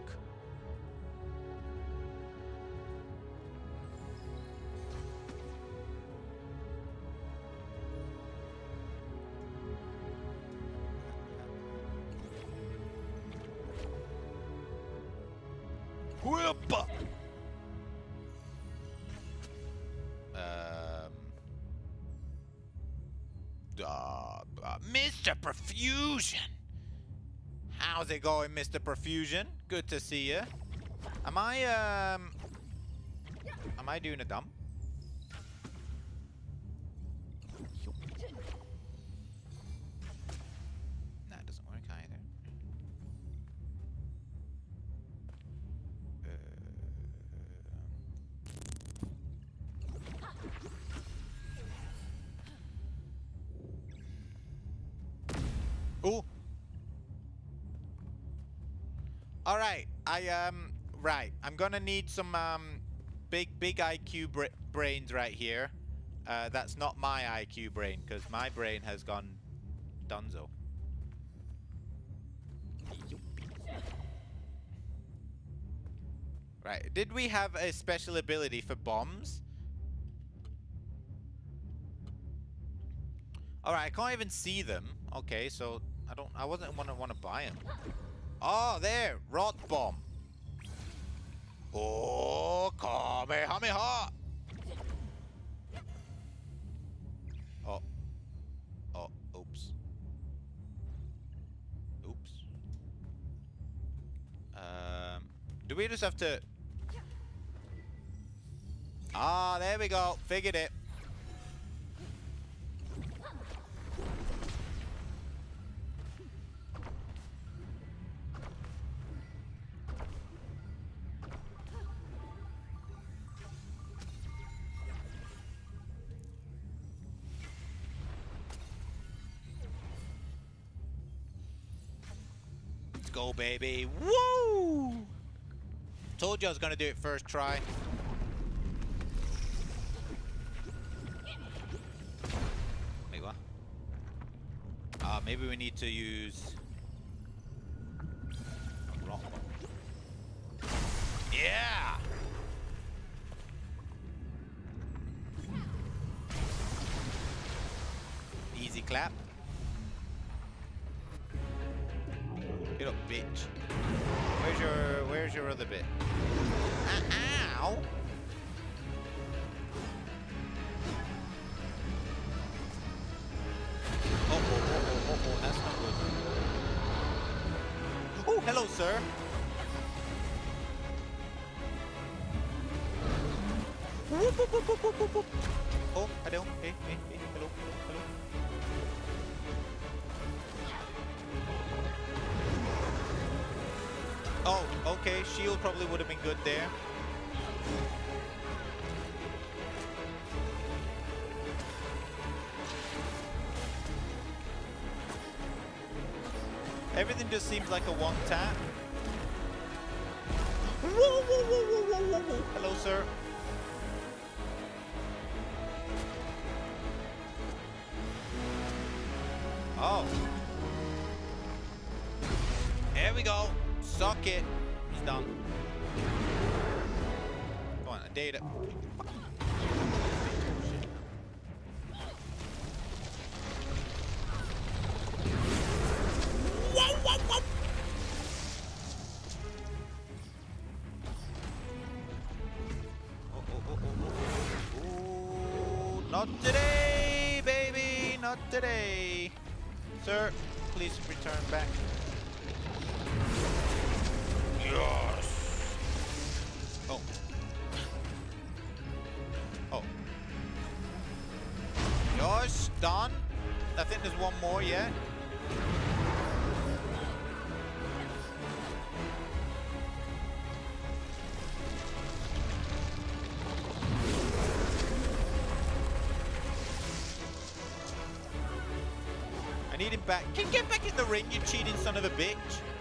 [SPEAKER 1] Whoop! Mr. Profusion. How's it going, Mr. Profusion? Good to see you. Am I doing a dump? That doesn't work either. Oh! All right, right. I'm gonna need some big IQ brains right here. That's not my IQ brain, because my brain has gone dunzo. Right, did we have a special ability for bombs? Alright, I can't even see them. Okay, so I wasn't want to buy them. Oh, there, rot bomb. Oh, Kamehameha. Oh. Oh, oops. Oops. Do we just have to... Ah, there we go. Figured it. Let's go, baby. Woo! Told you I was gonna do it first try. Wait, what? Maybe we need to use... Wrong one. Yeah! Easy clap. Get up, bitch. Where's your other bit? Ow! Oh, that's not good. Oh, hello, sir. Whoop, whoop, whoop, whoop, whoop, whoop. Oh, hello. Hey, hello. Oh, okay. Shield probably would have been good there. Everything just seems like a one tap. Whoa. Hello, sir. Oh. There we go. Suck it. He's done. Come on, data. Whoa. Oh, not today, baby. Not today. Sir, please return back. Yes. Oh. Yes, done. I think there's one more, yeah? I need him back. Can you get back in the ring, you cheating son of a bitch?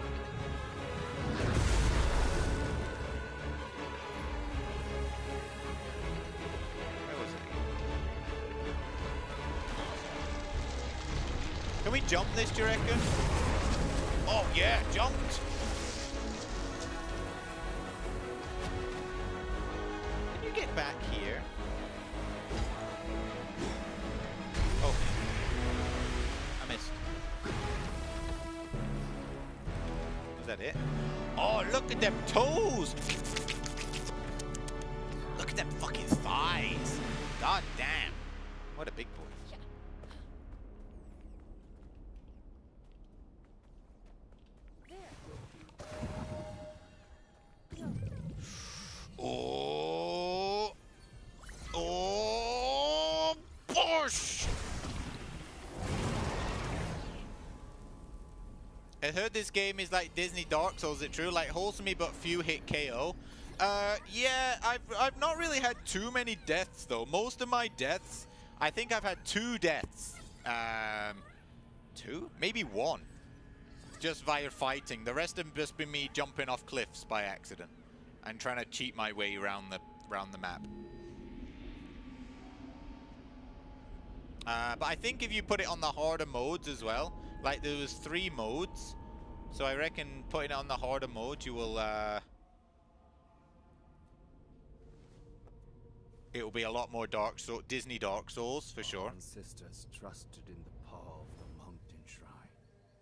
[SPEAKER 1] Can we jump this, do you reckon? Oh yeah, jumped! Can you get back here? Oh. I missed. Was that it? Oh, look at them toes! Look at them fucking thighs! God damn. What a big boy. Oh, Bosh! I heard this game is like Disney Dark Souls. Is it true? Like wholesome but few hit KO. Yeah, I've not really had too many deaths though. Most of my deaths, I think I've had 2 deaths. 2? Maybe 1. just via fighting. The rest have just been me jumping off cliffs by accident and trying to cheat my way around the map. But I think if you put it on the harder modes as well, like there was 3 modes, so I reckon putting it on the harder mode, you will it will be a lot more Disney Dark Souls for sure.
[SPEAKER 4] Ancestors trusted in the power of the mountain shrine.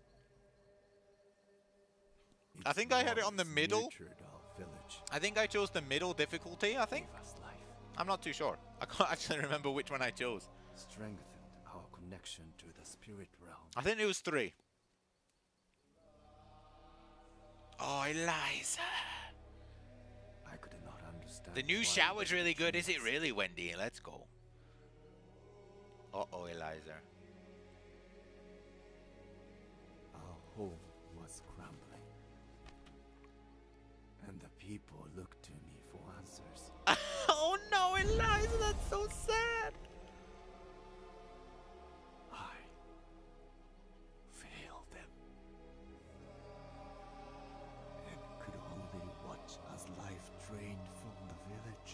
[SPEAKER 1] I think I had it on the middle.
[SPEAKER 4] Nurtured our village,
[SPEAKER 1] I think I chose the middle difficulty, I think.
[SPEAKER 4] gave us life,
[SPEAKER 1] I'm not too sure. I can't actually remember which one I chose.
[SPEAKER 4] strengthened our connection to the spirit realm.
[SPEAKER 1] I think it was 3. Oh, Eliza.
[SPEAKER 4] I could not understand.
[SPEAKER 1] The new
[SPEAKER 4] why
[SPEAKER 1] shower's
[SPEAKER 4] they
[SPEAKER 1] really good. Is it
[SPEAKER 4] chose
[SPEAKER 1] really, Wendy? Let's go. Uh-oh, Eliza.
[SPEAKER 4] Our home was crumbling, and the people looked to me for answers.
[SPEAKER 1] Oh no, Eliza, that's so sad.
[SPEAKER 4] I failed them, and could only watch as life drained from the village.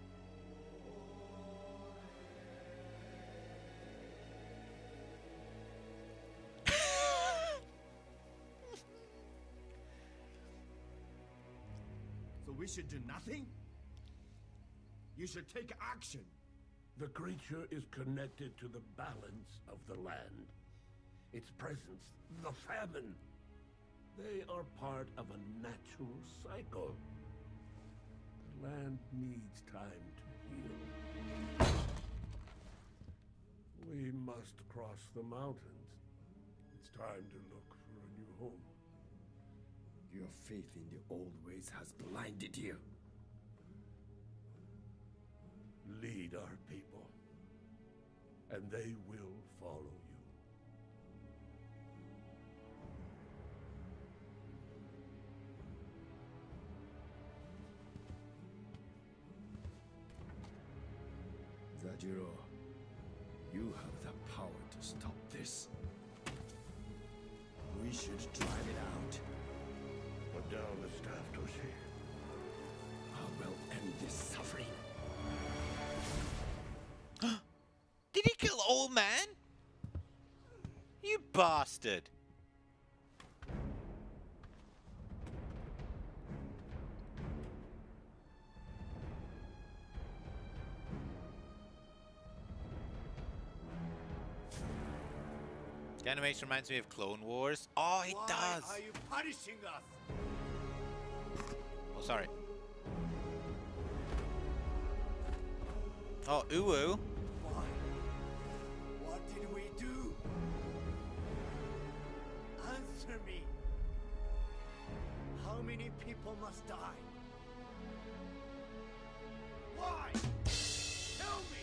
[SPEAKER 7] So we should do nothing? You should take action.
[SPEAKER 2] The creature is connected to the balance of the land. Its presence, the famine. They are part of a natural cycle. The land needs time to heal. We must cross the mountains. It's time to look for a new home.
[SPEAKER 4] Your faith in the old ways has blinded you.
[SPEAKER 2] Lead our people, and they will follow you.
[SPEAKER 4] Zajiro, you have the power to stop this. We should drive it out.
[SPEAKER 2] Put down the staff, Toshi.
[SPEAKER 4] I will end this suffering.
[SPEAKER 1] Did he kill old man? You bastard. The animation reminds me of Clone Wars. Oh, it does.
[SPEAKER 7] Why are you punishing us?
[SPEAKER 1] Oh, sorry. Oh, Uwu.
[SPEAKER 7] Why? What did we do? Answer me. How many people must die? Why? Tell me.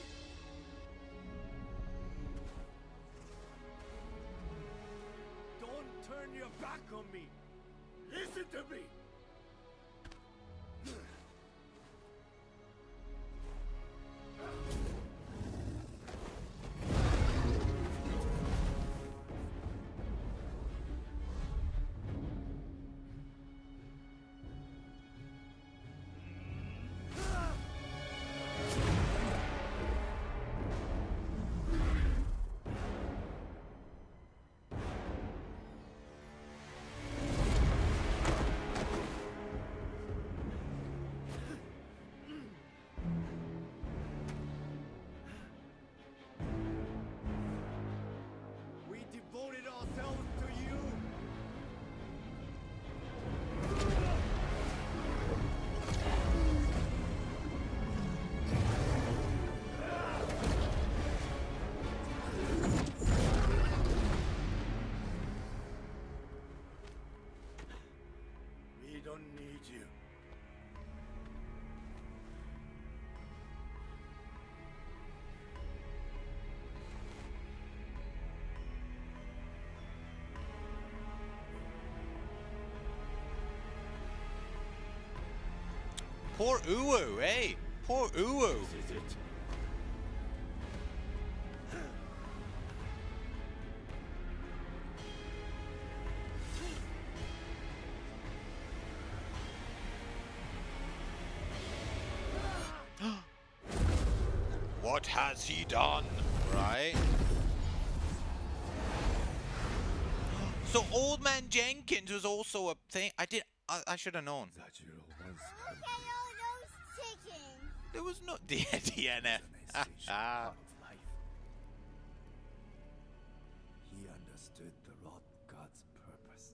[SPEAKER 7] Don't turn your back on me. Listen to me. We devoted ourselves to you. We don't need you.
[SPEAKER 1] Poor Uwu, hey. Poor Uwu.
[SPEAKER 2] This is it.
[SPEAKER 1] What has he done? Right? So Old Man Jenkins was also a thing. I should have known.
[SPEAKER 4] Zajiro once
[SPEAKER 5] Look at all those chickens.
[SPEAKER 1] There was no DNF.
[SPEAKER 4] part of life. He understood the Lord God's purpose.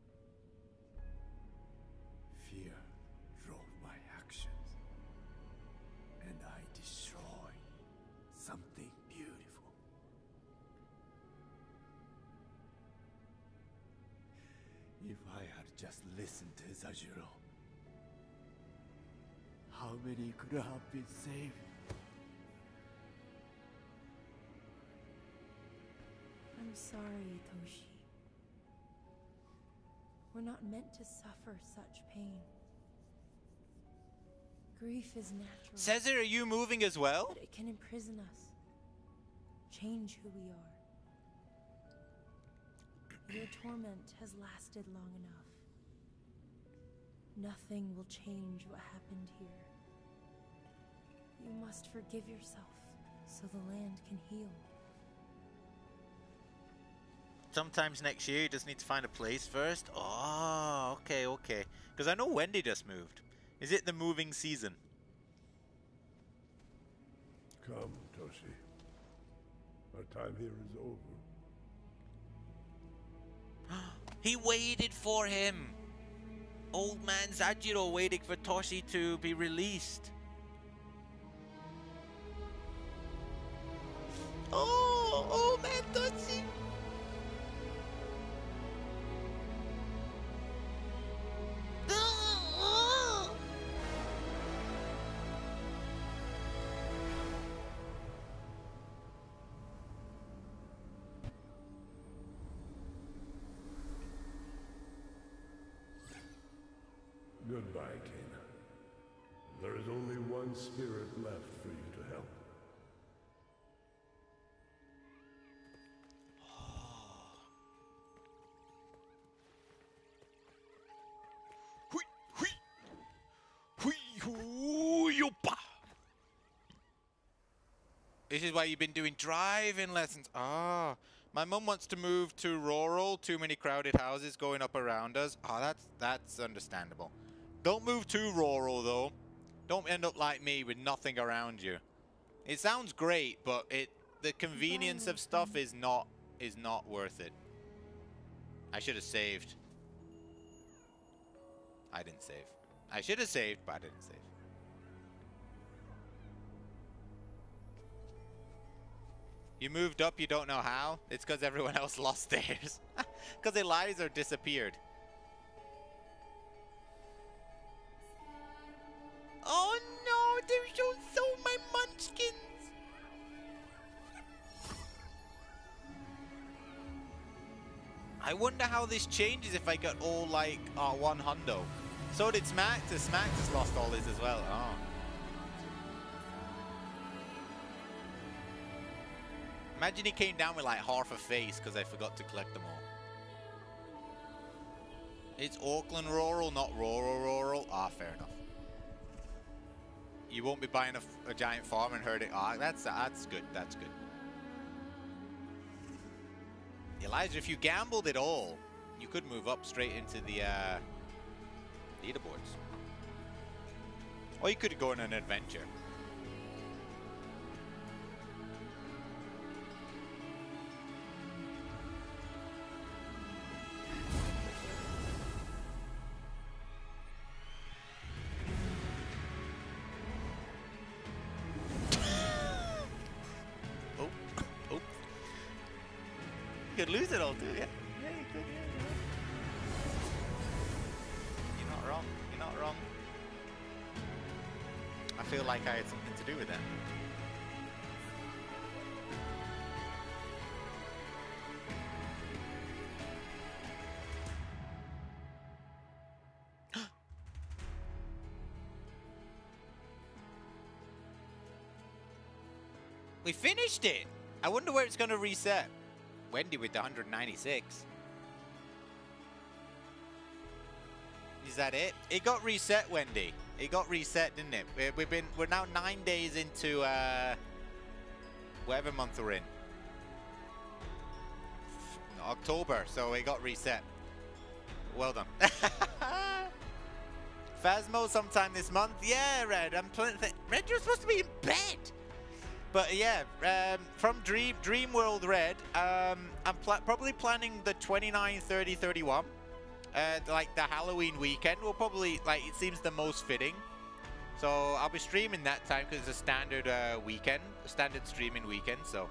[SPEAKER 4] Fear drove my actions, and I destroyed something beautiful. If I had just listened to Zajiro, how many could have been saved?
[SPEAKER 3] I'm sorry, Toshi. We're not meant to suffer such pain. Grief is natural.
[SPEAKER 1] Cesar, are you moving as well?
[SPEAKER 3] But it can imprison us. Change who we are. Your torment has lasted long enough. Nothing will change what happened here. You must forgive yourself so the land can heal.
[SPEAKER 1] Sometimes next year you just need to find a place first. Oh, okay, okay. Because I know Wendy just moved. Is it the moving season?
[SPEAKER 2] Come, Toshi. Our time here is over.
[SPEAKER 1] He waited for him. Old man Zajiro waiting for Toshi to be released. Oh man Toshi.
[SPEAKER 2] Goodbye, Kena. There is only one spirit left for you to help.
[SPEAKER 1] This is why you've been doing driving lessons. Ah, my mum wants to move to rural. Too many crowded houses going up around us. Oh, that's understandable. Don't move too rural though. Don't end up like me with nothing around you. It sounds great, but the convenience of stuff is not worth it. I should have saved. I didn't save. I should have saved, but I didn't save. You moved up, you don't know how? It's because everyone else lost theirs. Because Eliza disappeared. Oh no, there's so my munchkins. I wonder how this changes if I get all like one hundo. So did Smax. Smax has lost all his as well. Oh. Imagine he came down with like half a face because I forgot to collect them all. It's Auckland rural, not rural. Ah, fair enough. You won't be buying a giant farm and herding. Ah, that's good. That's good. Elijah, if you gambled it all, you could move up straight into the leaderboards. Or you could go on an adventure. You could lose it all too, yeah. Yeah, you could, yeah. You're not wrong. You're not wrong. I feel like I had something to do with that. We finished it! I wonder where it's going to reset. Wendy with the 196. Is that it? It got reset, Wendy. It got reset, didn't it? We're now 9 days into whatever month we're in. October, so it got reset. Well done. Phasmo sometime this month. Yeah, Red. Red, you're supposed to be in bed. But yeah, from Dream World Red, I'm probably planning the 29, 30, 31. Like the Halloween weekend will probably, like, it seems the most fitting. So I'll be streaming that time because it's a standard weekend, a standard streaming weekend. So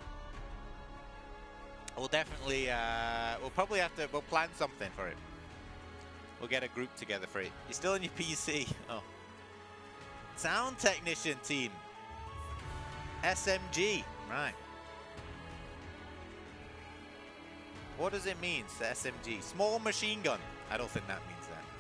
[SPEAKER 1] we'll definitely, we'll plan something for it. We'll get a group together for it. You're still on your PC. Oh. Sound technician team. SMG. Right. What does it mean, SMG? Small machine gun. I don't think that means that.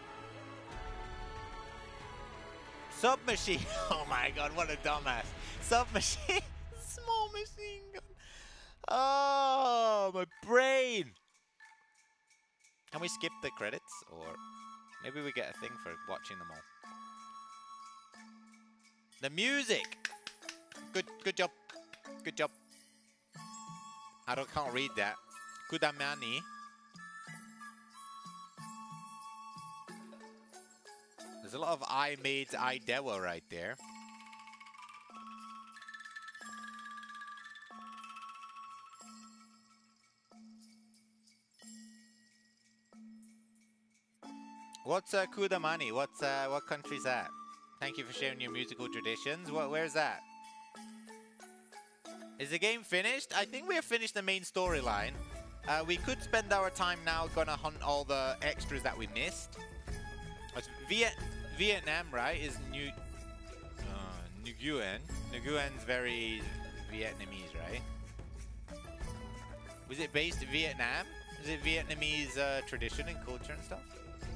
[SPEAKER 1] Submachine. Oh my god, what a dumbass. Submachine. Small machine gun. Oh, my brain. Can we skip the credits? Or maybe we get a thing for watching them all. The music. Good job. Good job. Can't read that. Kudamani. There's a lot of I made Idewa right there. What's Kudamani? What country's that? Thank you for sharing your musical traditions. Where's that? Is the game finished? I think we have finished the main storyline. We could spend our time now gonna hunt all the extras that we missed. It's Vietnam, right? Is Nguyen. Nguyen's very Vietnamese, right? Was it based in Vietnam? Is it Vietnamese tradition and culture and stuff?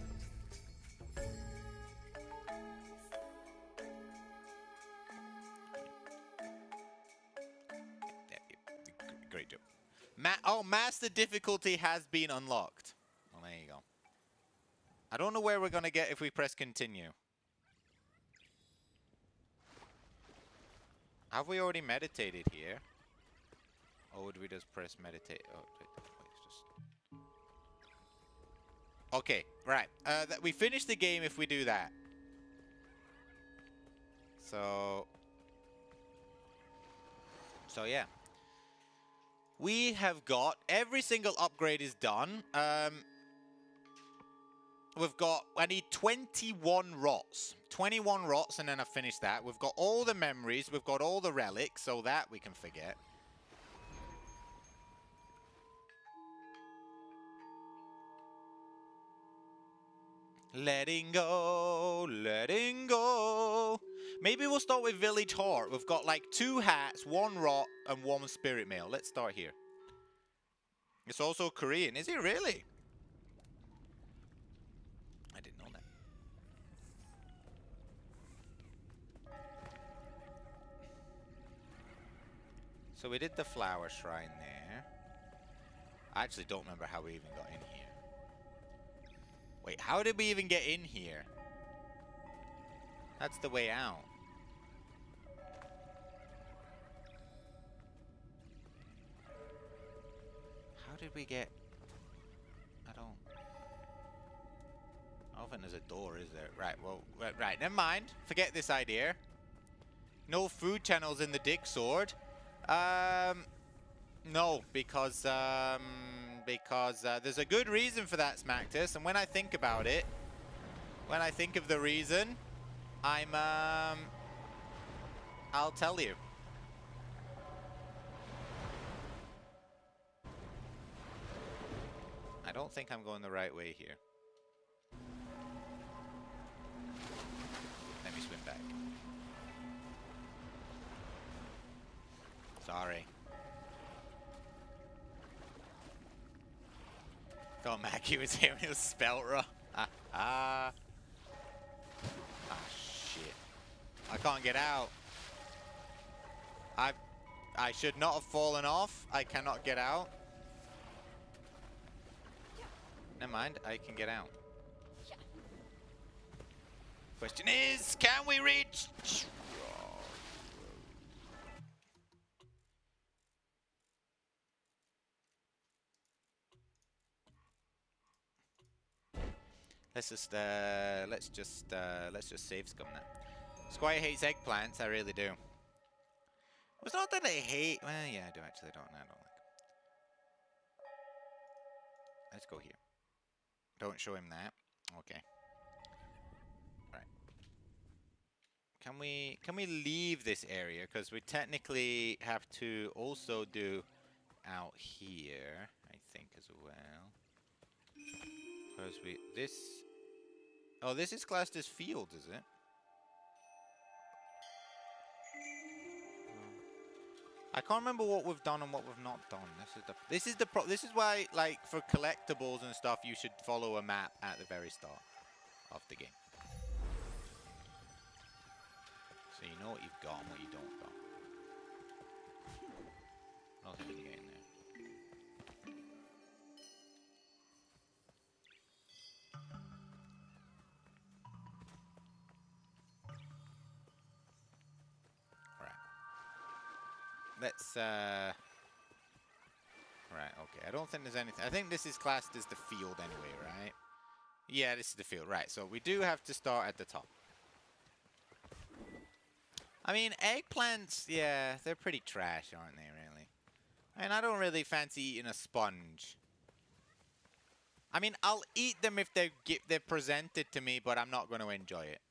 [SPEAKER 1] Great job. Master difficulty has been unlocked. Well, there you go. I don't know where we're going to get if we press continue. Have we already meditated here? Or would we just press meditate? Oh, wait, just... Okay, right. We finish the game if we do that. So yeah. We have got every single upgrade is done. We've got, I need 21 rots. 21 rots and then I finish that. We've got all the memories. We've got all the relics, so that we can forget. Letting go, letting go. Maybe we'll start with Village Heart. We've got like 2 hats, 1 rot, and 1 spirit mail. Let's start here. It's also Korean. Is it really? I didn't know that. So we did the flower shrine there. I actually don't remember how we even got in here. Wait, how did we even get in here? That's the way out. How did we get... I don't think there's a door, is there? Right, well, right, never mind. Forget this idea. No food channels in the Dick Sword. No, because there's a good reason for that, Smactus, and when I think about it, when I think of the reason, I'll tell you. I don't think I'm going the right way here. Let me swim back. Sorry. Thought Mackie was here when it was spelt wrong. Ah, shit. I can't get out. I should not have fallen off. I cannot get out. Never mind, I can get out. Question is, can we reach? Let's just save scum that. Squire hates eggplants. I really do. It's not that I hate. Well, yeah, I do actually. I don't like. Let's go here. Don't show him that. Okay. Right. Can we leave this area? Because we technically have to also do out here, I think, as well. Because this is classed as field, is it? I can't remember what we've done and what we've not done. This is why, like, for collectibles and stuff, you should follow a map at the very start of the game, so you know what you've got and what you don't got. Nothing when you get in there. Let's, right, okay. I don't think there's anything. I think this is classed as the field anyway, right? Yeah, this is the field, right. So we do have to start at the top. I mean, eggplants, yeah, they're pretty trash, aren't they, really? And I don't really fancy eating a sponge. I mean, I'll eat them if they're presented to me, but I'm not going to enjoy it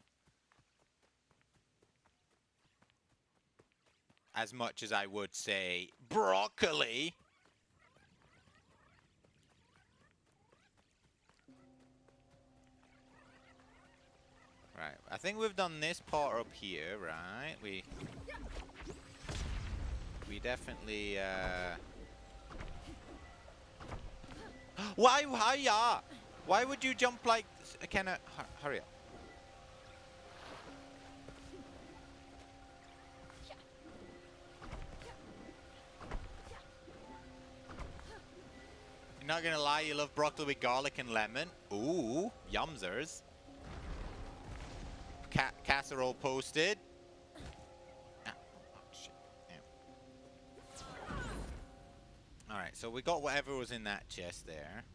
[SPEAKER 1] as much as I would say broccoli. Right, I think we've done this part up here, right? We definitely Why would you jump like Kenna? Hurry up. Not gonna lie, you love broccoli with garlic and lemon. Ooh, yumzers. Casserole posted. Ah, oh, shit. Yeah. Alright, so we got whatever was in that chest there.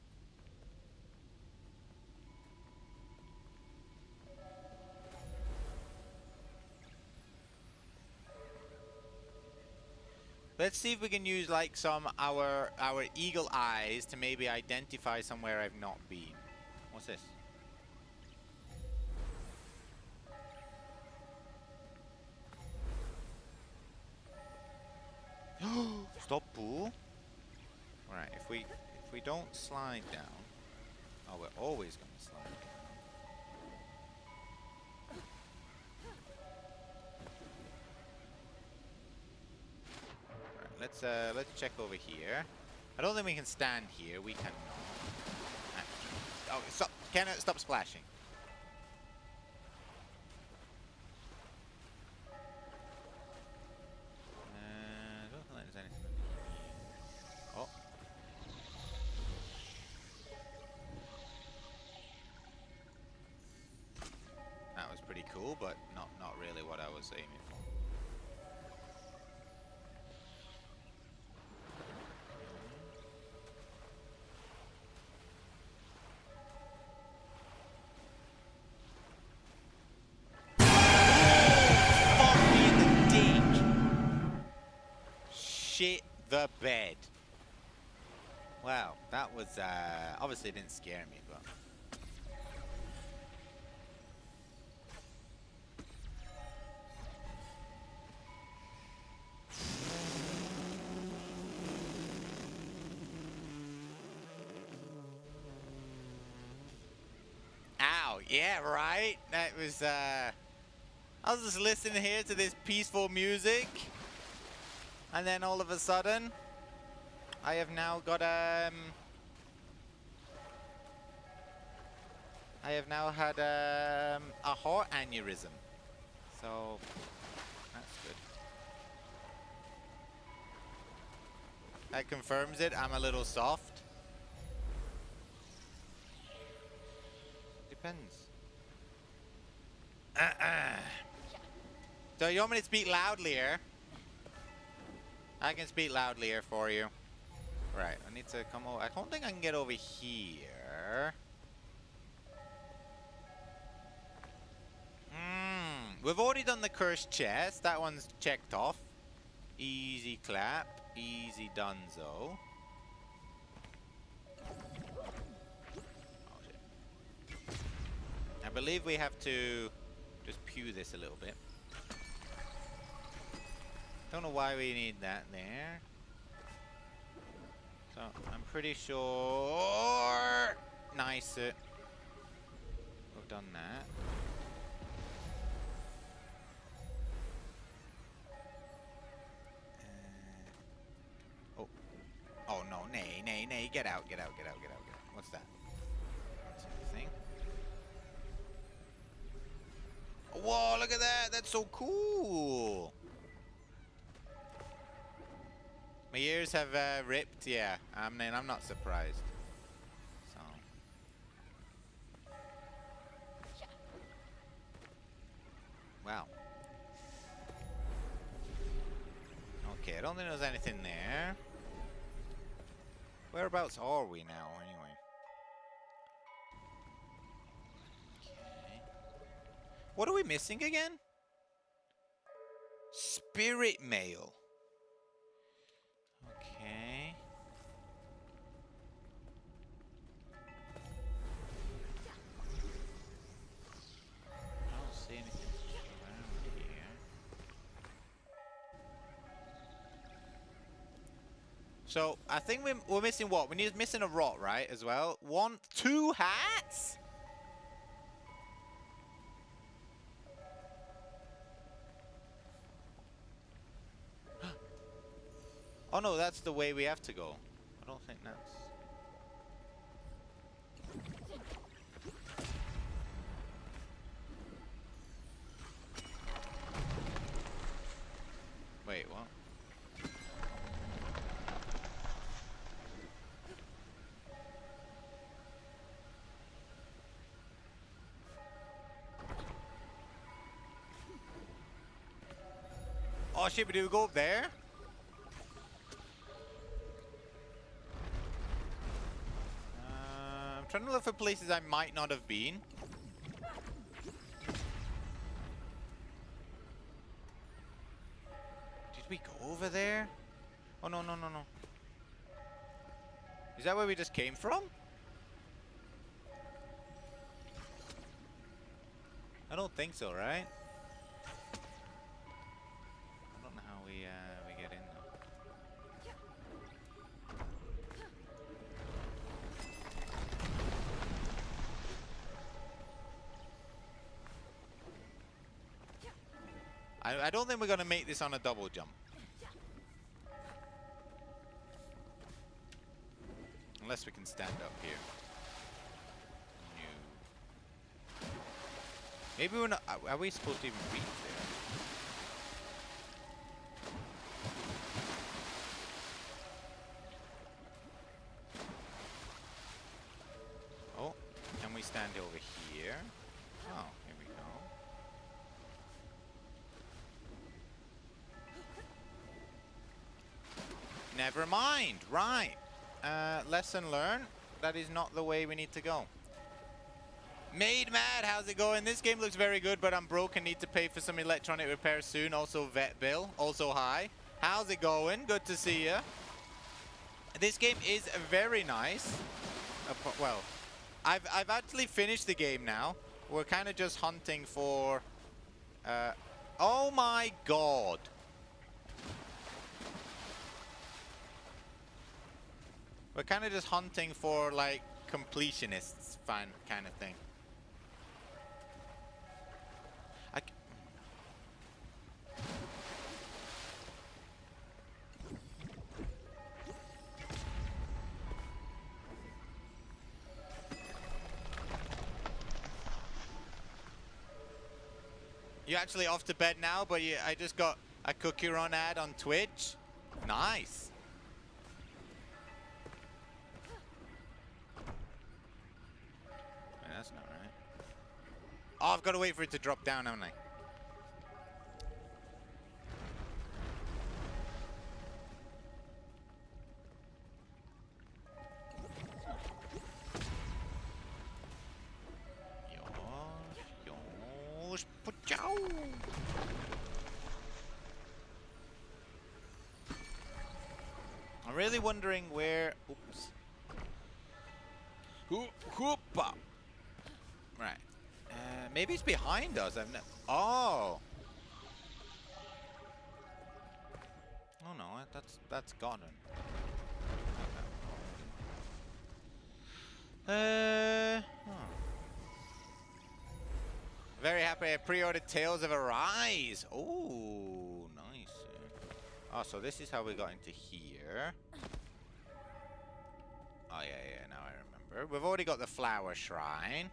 [SPEAKER 1] Let's see if we can use like our eagle eyes to maybe identify somewhere I've not been. What's this? Stop pool. Right, if we don't slide down. Oh, we're always gonna slide down. Let's check over here. I don't think we can stand here. We cannot. Oh, stop! Stop splashing. I don't think there's anything. Oh. That was pretty cool, but not really what I was aiming for. Shit the bed. Wow, that was obviously didn't scare me, but ow, yeah, right? That was I was just listening here to this peaceful music. And then all of a sudden, I have now got I have now had a heart aneurysm. So that's good. That confirms it. I'm a little soft. Depends. So you want me to speak loudly here? I can speak loudly here for you. Right, I need to come over. I don't think I can get over here. We've already done the cursed chest. That one's checked off. Easy clap. Easy donezo. Oh, shit. I believe we have to just pew this a little bit. Don't know why we need that there. So, I'm pretty sure... Nice. We've done that. Oh. Oh, no. Nay, nay, nay. Get out, get out, get out, get out, get out. What's that? That's anything. Whoa, look at that. That's so cool. My ears have ripped, yeah. I mean, I'm not surprised. So. Wow. Okay, I don't think there's anything there. Whereabouts are we now, anyway? Okay. What are we missing again? Spirit mail. Okay. I don't see anything around here. So I think we're missing what? We're missing a rot, right? As well. 2 hats. Oh no, that's the way we have to go. I don't think that's... Wait, what? Oh shit, do we go up there? I'm trying to look for places I might not have been. Did we go over there? Oh no, no, no, no. Is that where we just came from? I don't think so, right? I don't know how we get in though. I don't think we're gonna make this on a double jump. Unless we can stand up here. No. Maybe we're not. Are we supposed to even reach there? Oh, can we stand over here? Oh, here we go. Never mind. Right. Lesson learned. That is not the way we need to go. Made Mad, how's it going? This game looks very good, but I'm broke and need to pay for some electronic repairs soon. Also vet bill. Also hi. How's it going? Good to see you. This game is very nice. Well, I've actually finished the game now. We're kind of just hunting for... oh my god. We're kind of just hunting for, like, completionists kind of thing. You're actually off to bed now, but I just got a Cookie Run ad on Twitch. Nice. That's not right. Oh, I've got to wait for it to drop down, haven't I? Yosh, yosh, pachow. really wondering where... Oops. Hoopa! Right. Maybe it's behind us. Oh! Oh no, that's gone. Very happy I pre-ordered Tales of Arise. Oh, nice. Oh, so this is how we got into here. Oh yeah, now I remember. We've already got the flower shrine.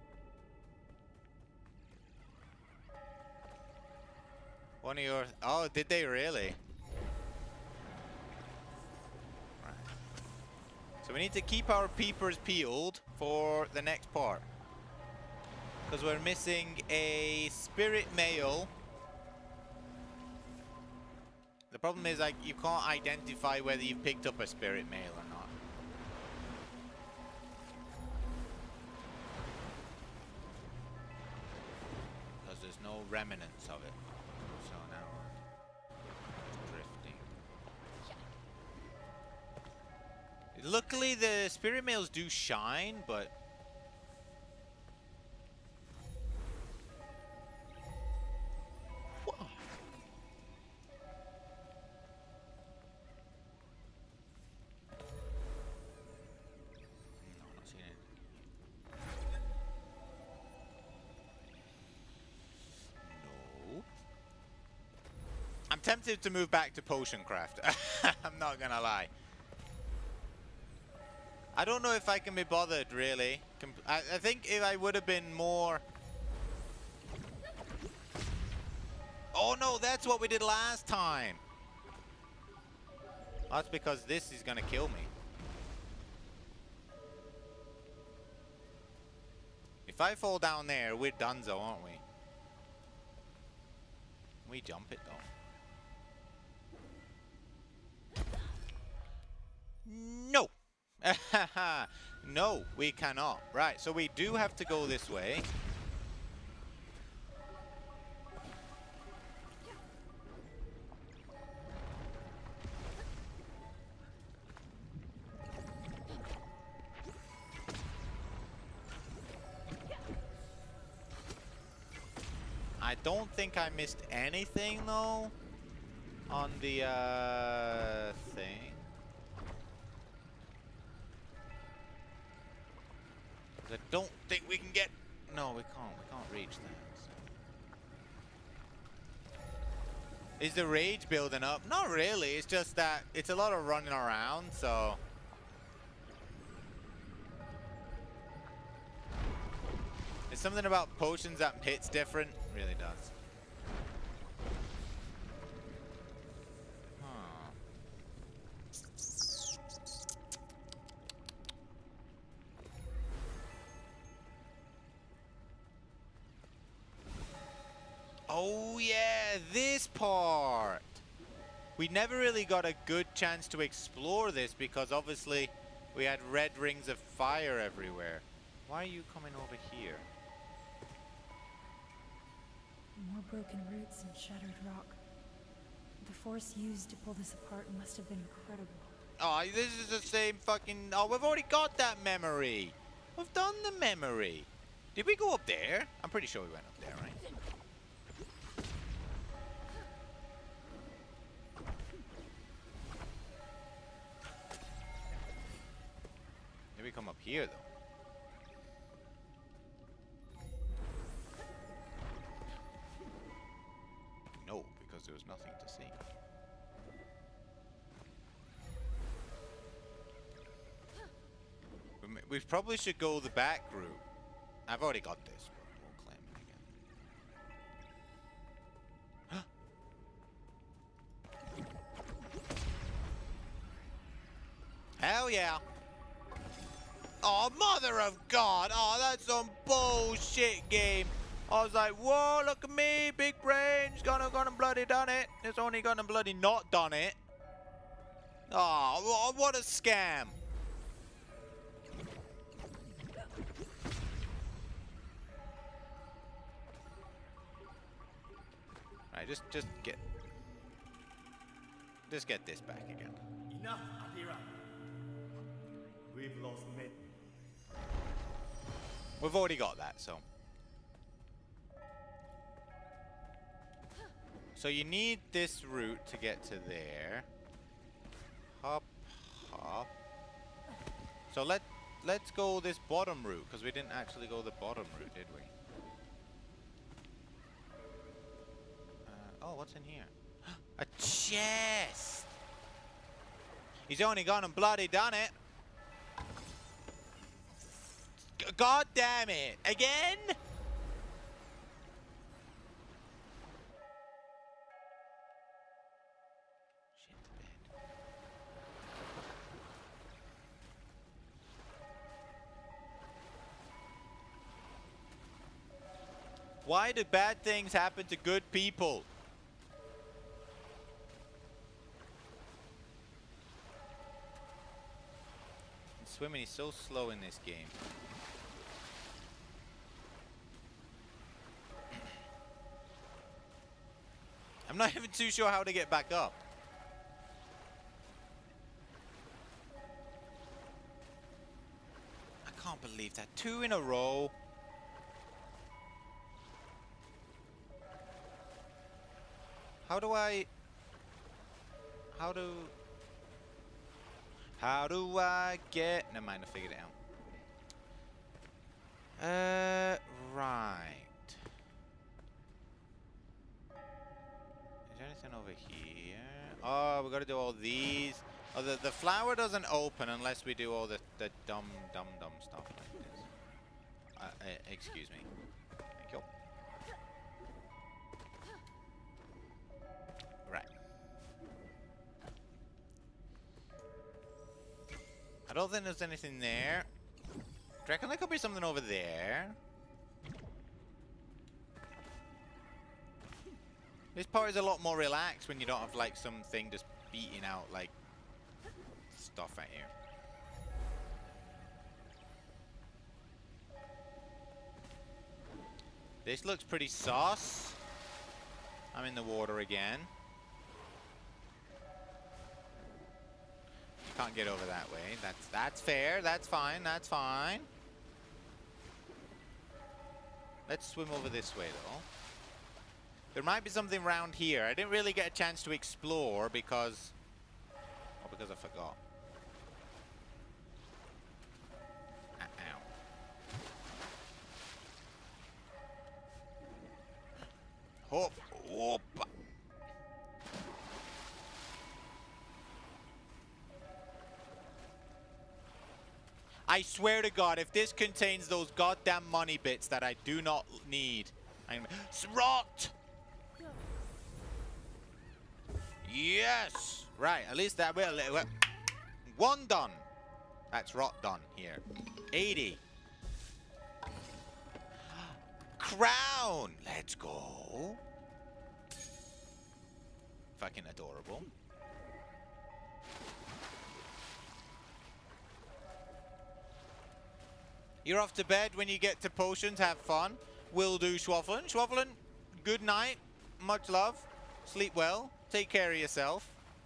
[SPEAKER 1] One of your... Oh, did they really? Right. So we need to keep our peepers peeled for the next part. Because we're missing a spirit male. The problem is, like, you can't identify whether you've picked up a spirit male or not. Because there's no remnants of it. So now we're drifting. Luckily, the spirit males do shine, but... I'm tempted to move back to potion craft. I'm not gonna lie. I don't know if I can be bothered, really. I think if I would have been more... Oh no, that's what we did last time. That's because this is gonna kill me. If I fall down there, we're donezo, aren't we? We jump it though. No! No, we cannot. Right, so we do have to go this way. I don't think I missed anything though on the thing. I don't think we can get... No, we can't. We can't reach that. So. Is the rage building up? Not really. It's just that it's a lot of running around, so... There's something about potions that hits different. It really does. Oh yeah, this part! We never really got a good chance to explore this because obviously we had red rings of fire everywhere. Why are you coming over here?
[SPEAKER 3] More broken roots and shattered rock. The force used to pull this apart must have been incredible.
[SPEAKER 1] Oh, this is the same fucking... Oh, we've already got that memory. We've done the memory. Did we go up there? I'm pretty sure we went up there, right? Did we come up here, though? No, because there was nothing to see. We probably should go the back route. I've already got this, but we'll claim it again. Hell yeah! Oh, mother of God! Oh, that's some bullshit game. I was like, whoa, look at me, big brains, gonna bloody done it. It's only gonna bloody not done it. Oh, what a scam. Right, just get this back again.
[SPEAKER 7] Enough, We've lost many.
[SPEAKER 1] We've already got that, so. So you need this route to get to there. Hop, hop. So let's go this bottom route, because we didn't actually go the bottom route, did we? Oh, what's in here? A chest! He's only gone and bloody done it. God damn it! Again? Shit to bed. Why do bad things happen to good people? Swimming is so slow in this game. I'm not even too sure how to get back up. I can't believe that. 2 in a row. How do I get... Never mind, I figured it out. Right. Is there anything over here? Oh, we gotta do all these. Oh, the flower doesn't open unless we do all the dumb stuff like this. Excuse me. Thank you. Right. I don't think there's anything there. Do you reckon there could be something over there? This part is a lot more relaxed when you don't have like something just beating out like stuff at you. This looks pretty sauce. I'm in the water again. Can't get over that way. That's fair. That's fine. That's fine. Let's swim over this way though. There might be something around here. I didn't really get a chance to explore because I forgot. Ow. Hop, hop. I swear to God, if this contains those goddamn money bits that I do not need, I'm rot. Yes, right. At least that will. One done. That's rot done here. 80. Crown. Let's go. Fucking adorable. You're off to bed. When you get to potions, have fun. Will do, Schwafflin. Schwafflin, good night. Much love. Sleep well. Take care of yourself.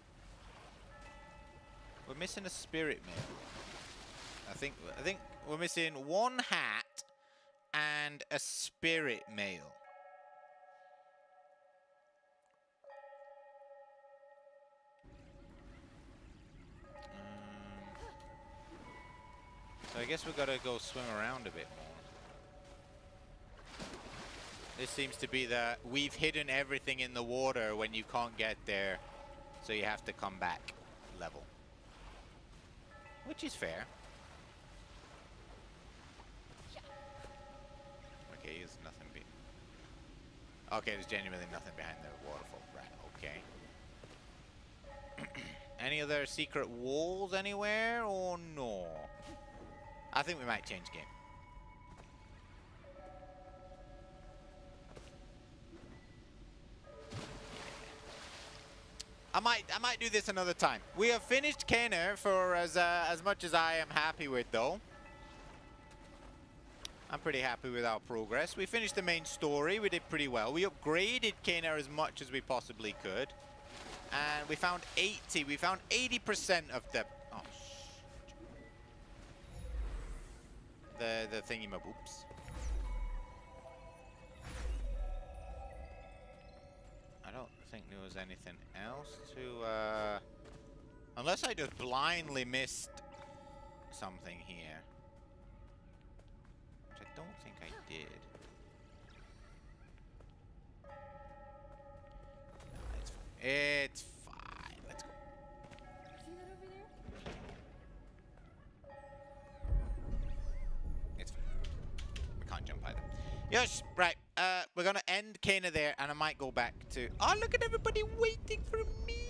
[SPEAKER 1] We're missing a spirit mail. I think we're missing one hat and a spirit mail. So I guess we've got to go swim around a bit more. This seems to be the we've hidden everything in the water when you can't get there, so you have to come back level. Which is fair. Okay, there's nothing okay, there's genuinely nothing behind the waterfall. Right, okay. Any other secret walls anywhere or no? I think we might change game. I might do this another time. We have finished Kenner for as much as I am happy with though. I'm pretty happy with our progress. We finished the main story. We did pretty well. We upgraded Kenner as much as we possibly could. And we found 80. We found 80% of the... Oh, the thingy oops. I don't think there was anything else to unless I just blindly missed something here. Which I don't think I did. It's fine. Let's go.
[SPEAKER 3] See that over there?
[SPEAKER 1] It's fine. We can't jump either. Yes, right. We're gonna end Kena there, and I might go back to. Oh, look at everybody waiting for me.